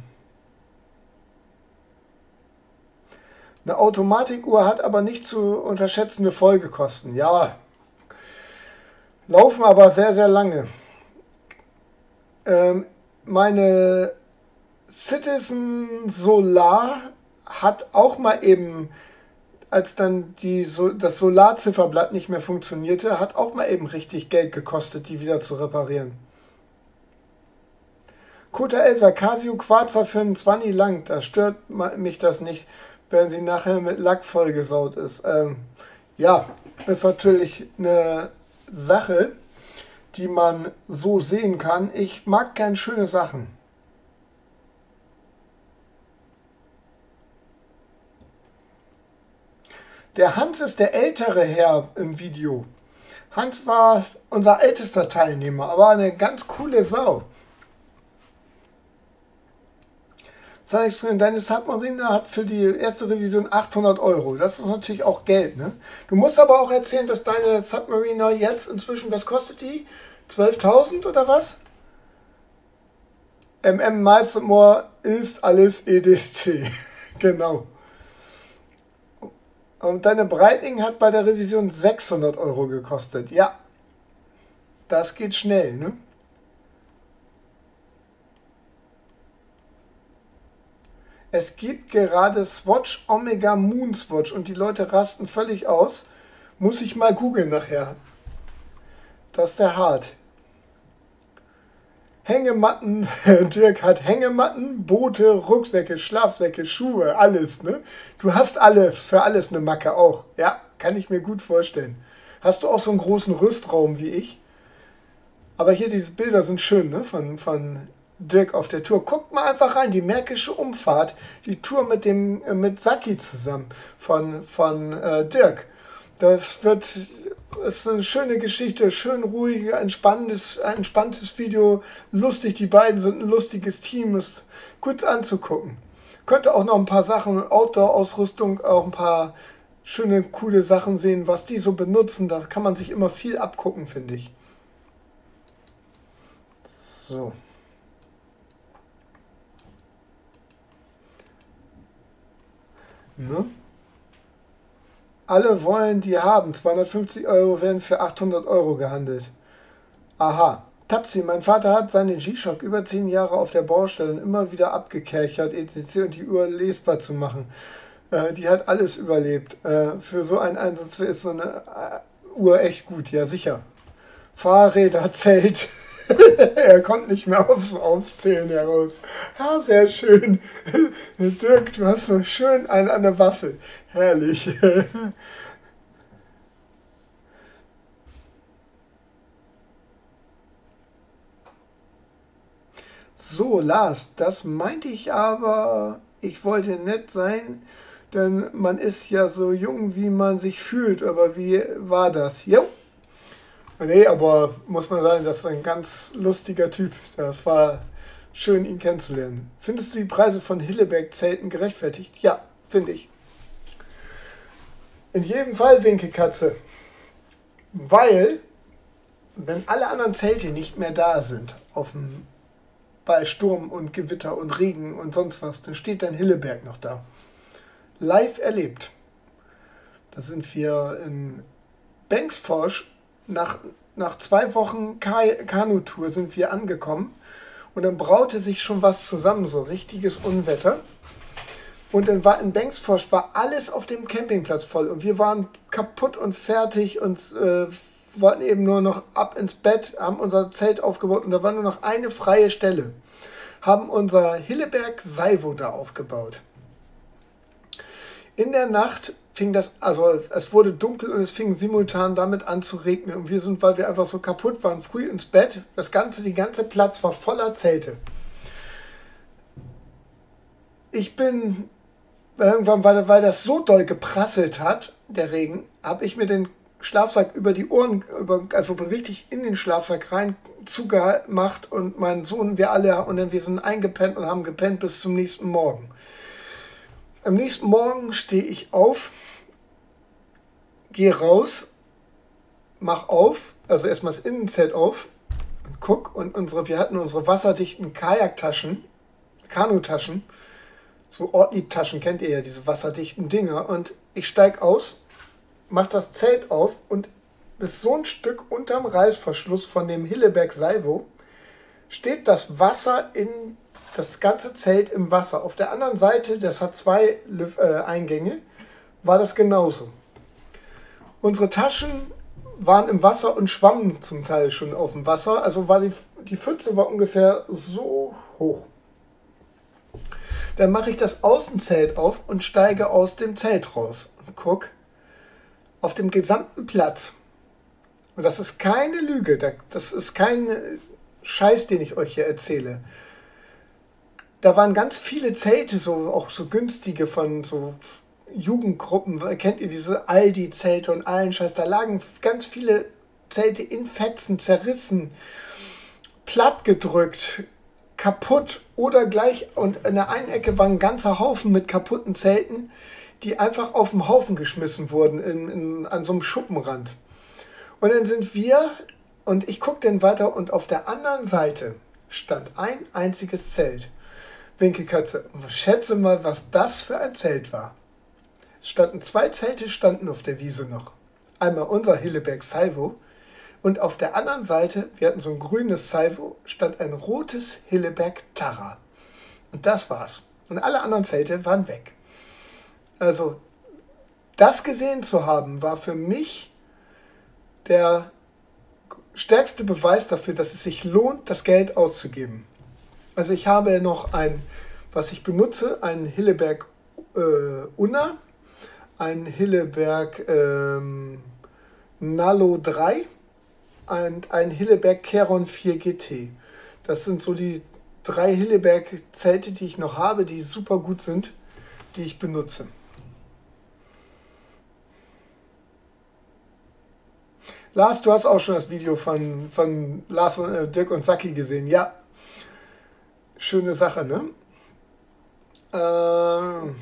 [SPEAKER 1] eine Automatikuhr hat aber nicht zu unterschätzende Folgekosten. Ja, laufen aber sehr, sehr lange. Ähm, meine Citizen Solar hat auch mal eben, als dann die, so, das Solarzifferblatt nicht mehr funktionierte, hat auch mal eben richtig Geld gekostet, die wieder zu reparieren. Kota Elsa, Casio Quarzer für einen zwanzig lang, da stört mich das nicht, wenn sie nachher mit Lack vollgesaut ist. Ähm, ja, ist natürlich eine Sache, die man so sehen kann. Ich mag gern schöne Sachen. Der Hans ist der ältere Herr im Video. Hans war unser ältester Teilnehmer, aber eine ganz coole Sau. Deine Submarine hat für die erste Revision achthundert Euro. Das ist natürlich auch Geld, ne? Du musst aber auch erzählen, dass deine Submariner jetzt inzwischen, was kostet die? zwölftausend oder was? M M Miles and More ist alles E D C. Genau. Und deine Breitling hat bei der Revision sechshundert Euro gekostet. Ja, das geht schnell, ne? Es gibt gerade Swatch Omega Moon Swatch und die Leute rasten völlig aus. Muss ich mal googeln nachher. Das ist der hart. Hängematten, Dirk hat Hängematten, Boote, Rucksäcke, Schlafsäcke, Schuhe, alles, ne? Du hast alle, für alles eine Macke auch. Ja, kann ich mir gut vorstellen. Hast du auch so einen großen Rüstraum wie ich? Aber hier, diese Bilder sind schön, ne? Von, von Dirk auf der Tour. Guckt mal einfach rein, die Märkische Umfahrt, die Tour mit dem äh, mit Saki zusammen von, von äh, Dirk. Das wird, ist eine schöne Geschichte, schön ruhig, entspanntes, ein entspanntes Video, lustig, die beiden sind ein lustiges Team, ist gut anzugucken. Könnte auch noch ein paar Sachen, Outdoor-Ausrüstung, auch ein paar schöne, coole Sachen sehen, was die so benutzen, da kann man sich immer viel abgucken, finde ich. So. Ne? Alle wollen die haben. zweihundertfünfzig Euro werden für achthundert Euro gehandelt. Aha. Tapsi, mein Vater hat seinen G-Shock über zehn Jahre auf der Baustelle und immer wieder abgekerchert, et cetera und die Uhr lesbar zu machen. Äh, die hat alles überlebt. Äh, für so einen Einsatz ist so eine äh, Uhr echt gut, ja sicher. Fahrräder, Zelt. Er kommt nicht mehr aufs Aufzählen heraus. Ja, sehr schön. Dirk, du hast so schön einen an der Waffel. Herrlich. So, Lars, das meinte ich aber, ich wollte nett sein, denn man ist ja so jung, wie man sich fühlt. Aber wie war das? Jo. Nee, aber muss man sagen, das ist ein ganz lustiger Typ. Das war schön, ihn kennenzulernen. Findest du die Preise von Hilleberg-Zelten gerechtfertigt? Ja, finde ich. In jedem Fall, Winkelkatze. Weil, wenn alle anderen Zelte nicht mehr da sind auf dem bei Sturm und Gewitter und Regen und sonst was, dann steht dein Hilleberg noch da. Live erlebt. Da sind wir in Bengtsfors, nach, nach zwei Wochen Kanutour sind wir angekommen und dann braute sich schon was zusammen, so richtiges Unwetter. Und dann war in Bengtsfors war alles auf dem Campingplatz voll und wir waren kaputt und fertig und äh, wollten eben nur noch ab ins Bett, haben unser Zelt aufgebaut und da war nur noch eine freie Stelle. Haben unser Hilleberg Saivo da aufgebaut. In der Nacht fing das, also es wurde dunkel und es fing simultan damit an zu regnen und wir sind, weil wir einfach so kaputt waren, früh ins Bett. Das ganze, die ganze Platz war voller Zelte. Ich bin irgendwann, weil, weil das so doll geprasselt hat, der Regen, habe ich mir den Schlafsack über die Ohren, über, also richtig in den Schlafsack rein zugemacht und mein Sohn, wir alle, und dann wir sind eingepennt und haben gepennt bis zum nächsten Morgen. Am nächsten Morgen stehe ich auf, gehe raus, mach auf, also erstmal das Innenzelt auf und guck und unsere, wir hatten unsere wasserdichten Kajaktaschen, Kanutaschen, so Ortliebtaschen kennt ihr ja, diese wasserdichten Dinger, und ich steige aus, mach das Zelt auf und bis so ein Stück unterm Reißverschluss von dem Hilleberg Saivo steht das Wasser in das ganze Zelt im Wasser. Auf der anderen Seite, das hat zwei Lüf äh, Eingänge, war das genauso. Unsere Taschen waren im Wasser und schwammen zum Teil schon auf dem Wasser. Also war die, die Pfütze war ungefähr so hoch. Dann mache ich das Außenzelt auf und steige aus dem Zelt raus und guck auf dem gesamten Platz. Und das ist keine Lüge, das ist kein Scheiß, den ich euch hier erzähle. Da waren ganz viele Zelte, so auch so günstige von so Jugendgruppen. Kennt ihr diese Aldi-Zelte und allen Scheiß? Da lagen ganz viele Zelte in Fetzen, zerrissen, plattgedrückt, kaputt oder gleich. Und in der einen Ecke war ein ganzer Haufen mit kaputten Zelten, die einfach auf den Haufen geschmissen wurden, in, in, an so einem Schuppenrand. Und dann sind wir, und ich gucke dann weiter, und auf der anderen Seite stand ein einziges Zelt. Winkelkatze, schätze mal, was das für ein Zelt war. Es standen zwei Zelte, standen auf der Wiese noch. Einmal unser Hilleberg Saivo und auf der anderen Seite, wir hatten so ein grünes Saivo, stand ein rotes Hilleberg Tara. Und das war's. Und alle anderen Zelte waren weg. Also, das gesehen zu haben, war für mich der stärkste Beweis dafür, dass es sich lohnt, das Geld auszugeben. Also ich habe noch ein, was ich benutze, ein Hilleberg äh, Unna, ein Hilleberg ähm, Nalo drei und ein Hilleberg Keron vier G T. Das sind so die drei Hilleberg-Zelte, die ich noch habe, die super gut sind, die ich benutze. Lars, du hast auch schon das Video von, von Lars und äh, Dirk und Saki gesehen. Ja, schöne Sache, ne? Ähm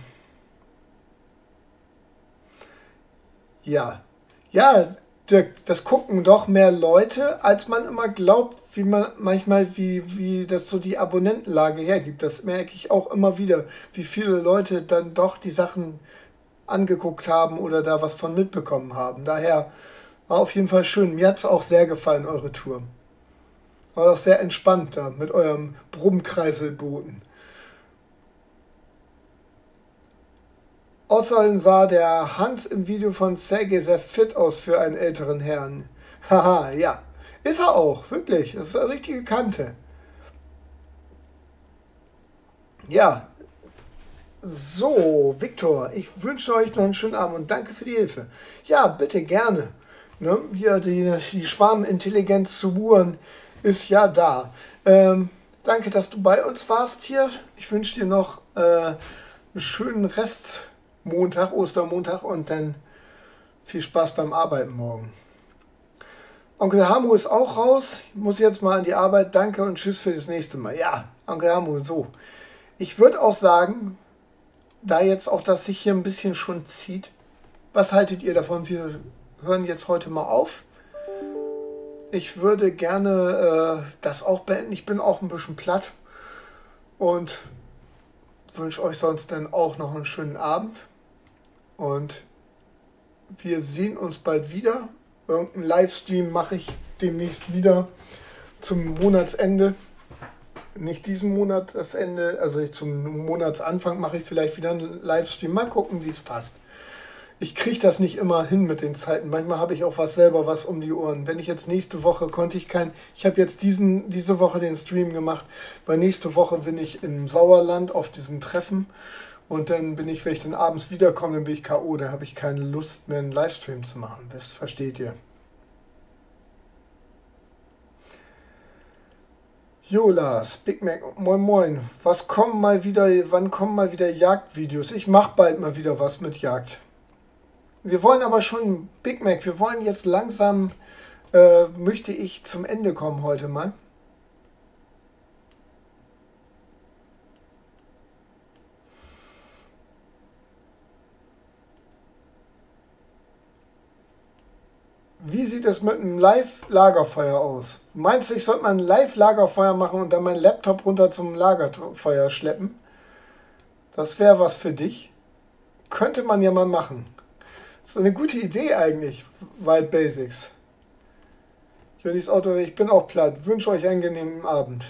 [SPEAKER 1] ja. Ja, Dirk, das gucken doch mehr Leute, als man immer glaubt, wie man manchmal, wie, wie das so die Abonnentenlage hergibt. Das merke ich auch immer wieder, wie viele Leute dann doch die Sachen angeguckt haben oder da was von mitbekommen haben. Daher war auf jeden Fall schön. Mir hat es auch sehr gefallen, eure Tour. War auch sehr entspannt da mit eurem Brummkreiselbooten. Außerdem sah der Hans im Video von Sergei sehr fit aus für einen älteren Herrn. Haha, ja. Ist er auch, wirklich. Das ist eine richtige Kante. Ja. So, Viktor, ich wünsche euch noch einen schönen Abend und danke für die Hilfe. Ja, bitte, gerne. Ne? Hier die, die Schwarmintelligenz zu buren ist ja da. Ähm, danke, dass du bei uns warst hier. Ich wünsche dir noch äh, einen schönen Restmontag, Ostermontag, und dann viel Spaß beim Arbeiten morgen. Onkel Hamu ist auch raus. Ich muss jetzt mal an die Arbeit. Danke und tschüss für das nächste Mal. Ja, Onkel Hamu, so. Ich würde auch sagen, da jetzt auch das sich hier ein bisschen schon zieht, was haltet ihr davon? Wir hören jetzt heute mal auf. Ich würde gerne äh, das auch beenden. Ich bin auch ein bisschen platt. und wünsche euch sonst dann auch noch einen schönen Abend. Und wir sehen uns bald wieder. Irgendeinen Livestream mache ich demnächst wieder zum Monatsende. Nicht diesen Monat das Ende, also zum Monatsanfang mache ich vielleicht wieder einen Livestream. Mal gucken, wie es passt. Ich kriege das nicht immer hin mit den Zeiten. Manchmal habe ich auch was selber was um die Ohren. Wenn ich jetzt nächste Woche konnte ich kein, ich habe jetzt diesen, diese Woche den Stream gemacht, weil nächste Woche bin ich im Sauerland auf diesem Treffen und dann bin ich, wenn ich dann abends wiederkomme, dann bin ich K O, dann habe ich keine Lust mehr einen Livestream zu machen. Das versteht ihr. Jolas, Big Mac, moin moin. Was kommen mal wieder, wann kommen mal wieder Jagdvideos? Ich mache bald mal wieder was mit Jagd. Wir wollen aber schon, Big Mac, wir wollen jetzt langsam, äh, möchte ich zum Ende kommen heute mal. Wie sieht es mit einem Live-Lagerfeuer aus? Meinst du, ich sollte mal ein Live-Lagerfeuer machen und dann meinen Laptop runter zum Lagerfeuer schleppen? Das wäre was für dich. Könnte man ja mal machen. Das ist eine gute Idee eigentlich, Wild Basics. Jönis Auto, ich bin auch platt. Wünsche euch einen angenehmen Abend.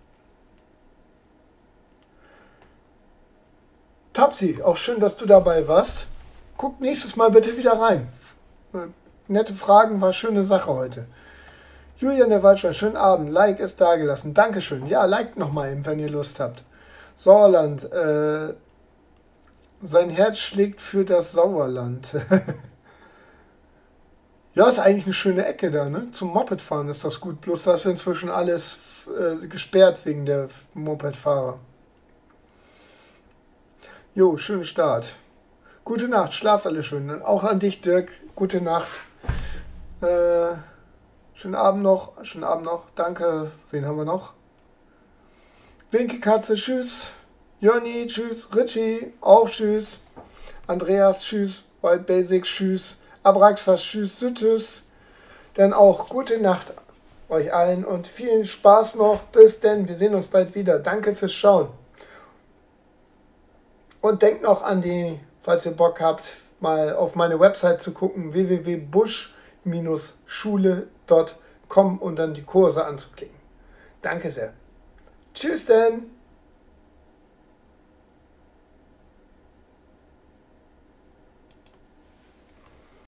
[SPEAKER 1] Tapsi, auch schön, dass du dabei warst. Guck nächstes Mal bitte wieder rein. Nette Fragen, war eine schöne Sache heute. Julian der Waldstein, schönen Abend. Like ist dagelassen. Dankeschön. Ja, liked nochmal eben, wenn ihr Lust habt. Sauerland, äh, sein Herz schlägt für das Sauerland. Ja, ist eigentlich eine schöne Ecke da, ne? Zum Mopedfahren ist das gut. Bloß da ist inzwischen alles äh, gesperrt wegen der Mopedfahrer. Jo, schönen Start. Gute Nacht, schlaft alle schön. Auch an dich, Dirk. Gute Nacht. Äh, schönen Abend noch. Schönen Abend noch. Danke. Wen haben wir noch? Winke Katze, tschüss. Jonny, tschüss. Richie, auch tschüss. Andreas, tschüss. Wild Basics, tschüss. Abraxas, tschüss. Süttes. Dann auch gute Nacht euch allen und vielen Spaß noch. Bis denn. Wir sehen uns bald wieder. Danke fürs Schauen. Und denkt noch an die, falls ihr Bock habt, mal auf meine Website zu gucken, w w w punkt busch schule punkt com und dann die Kurse anzuklicken. Danke sehr. Tschüss denn.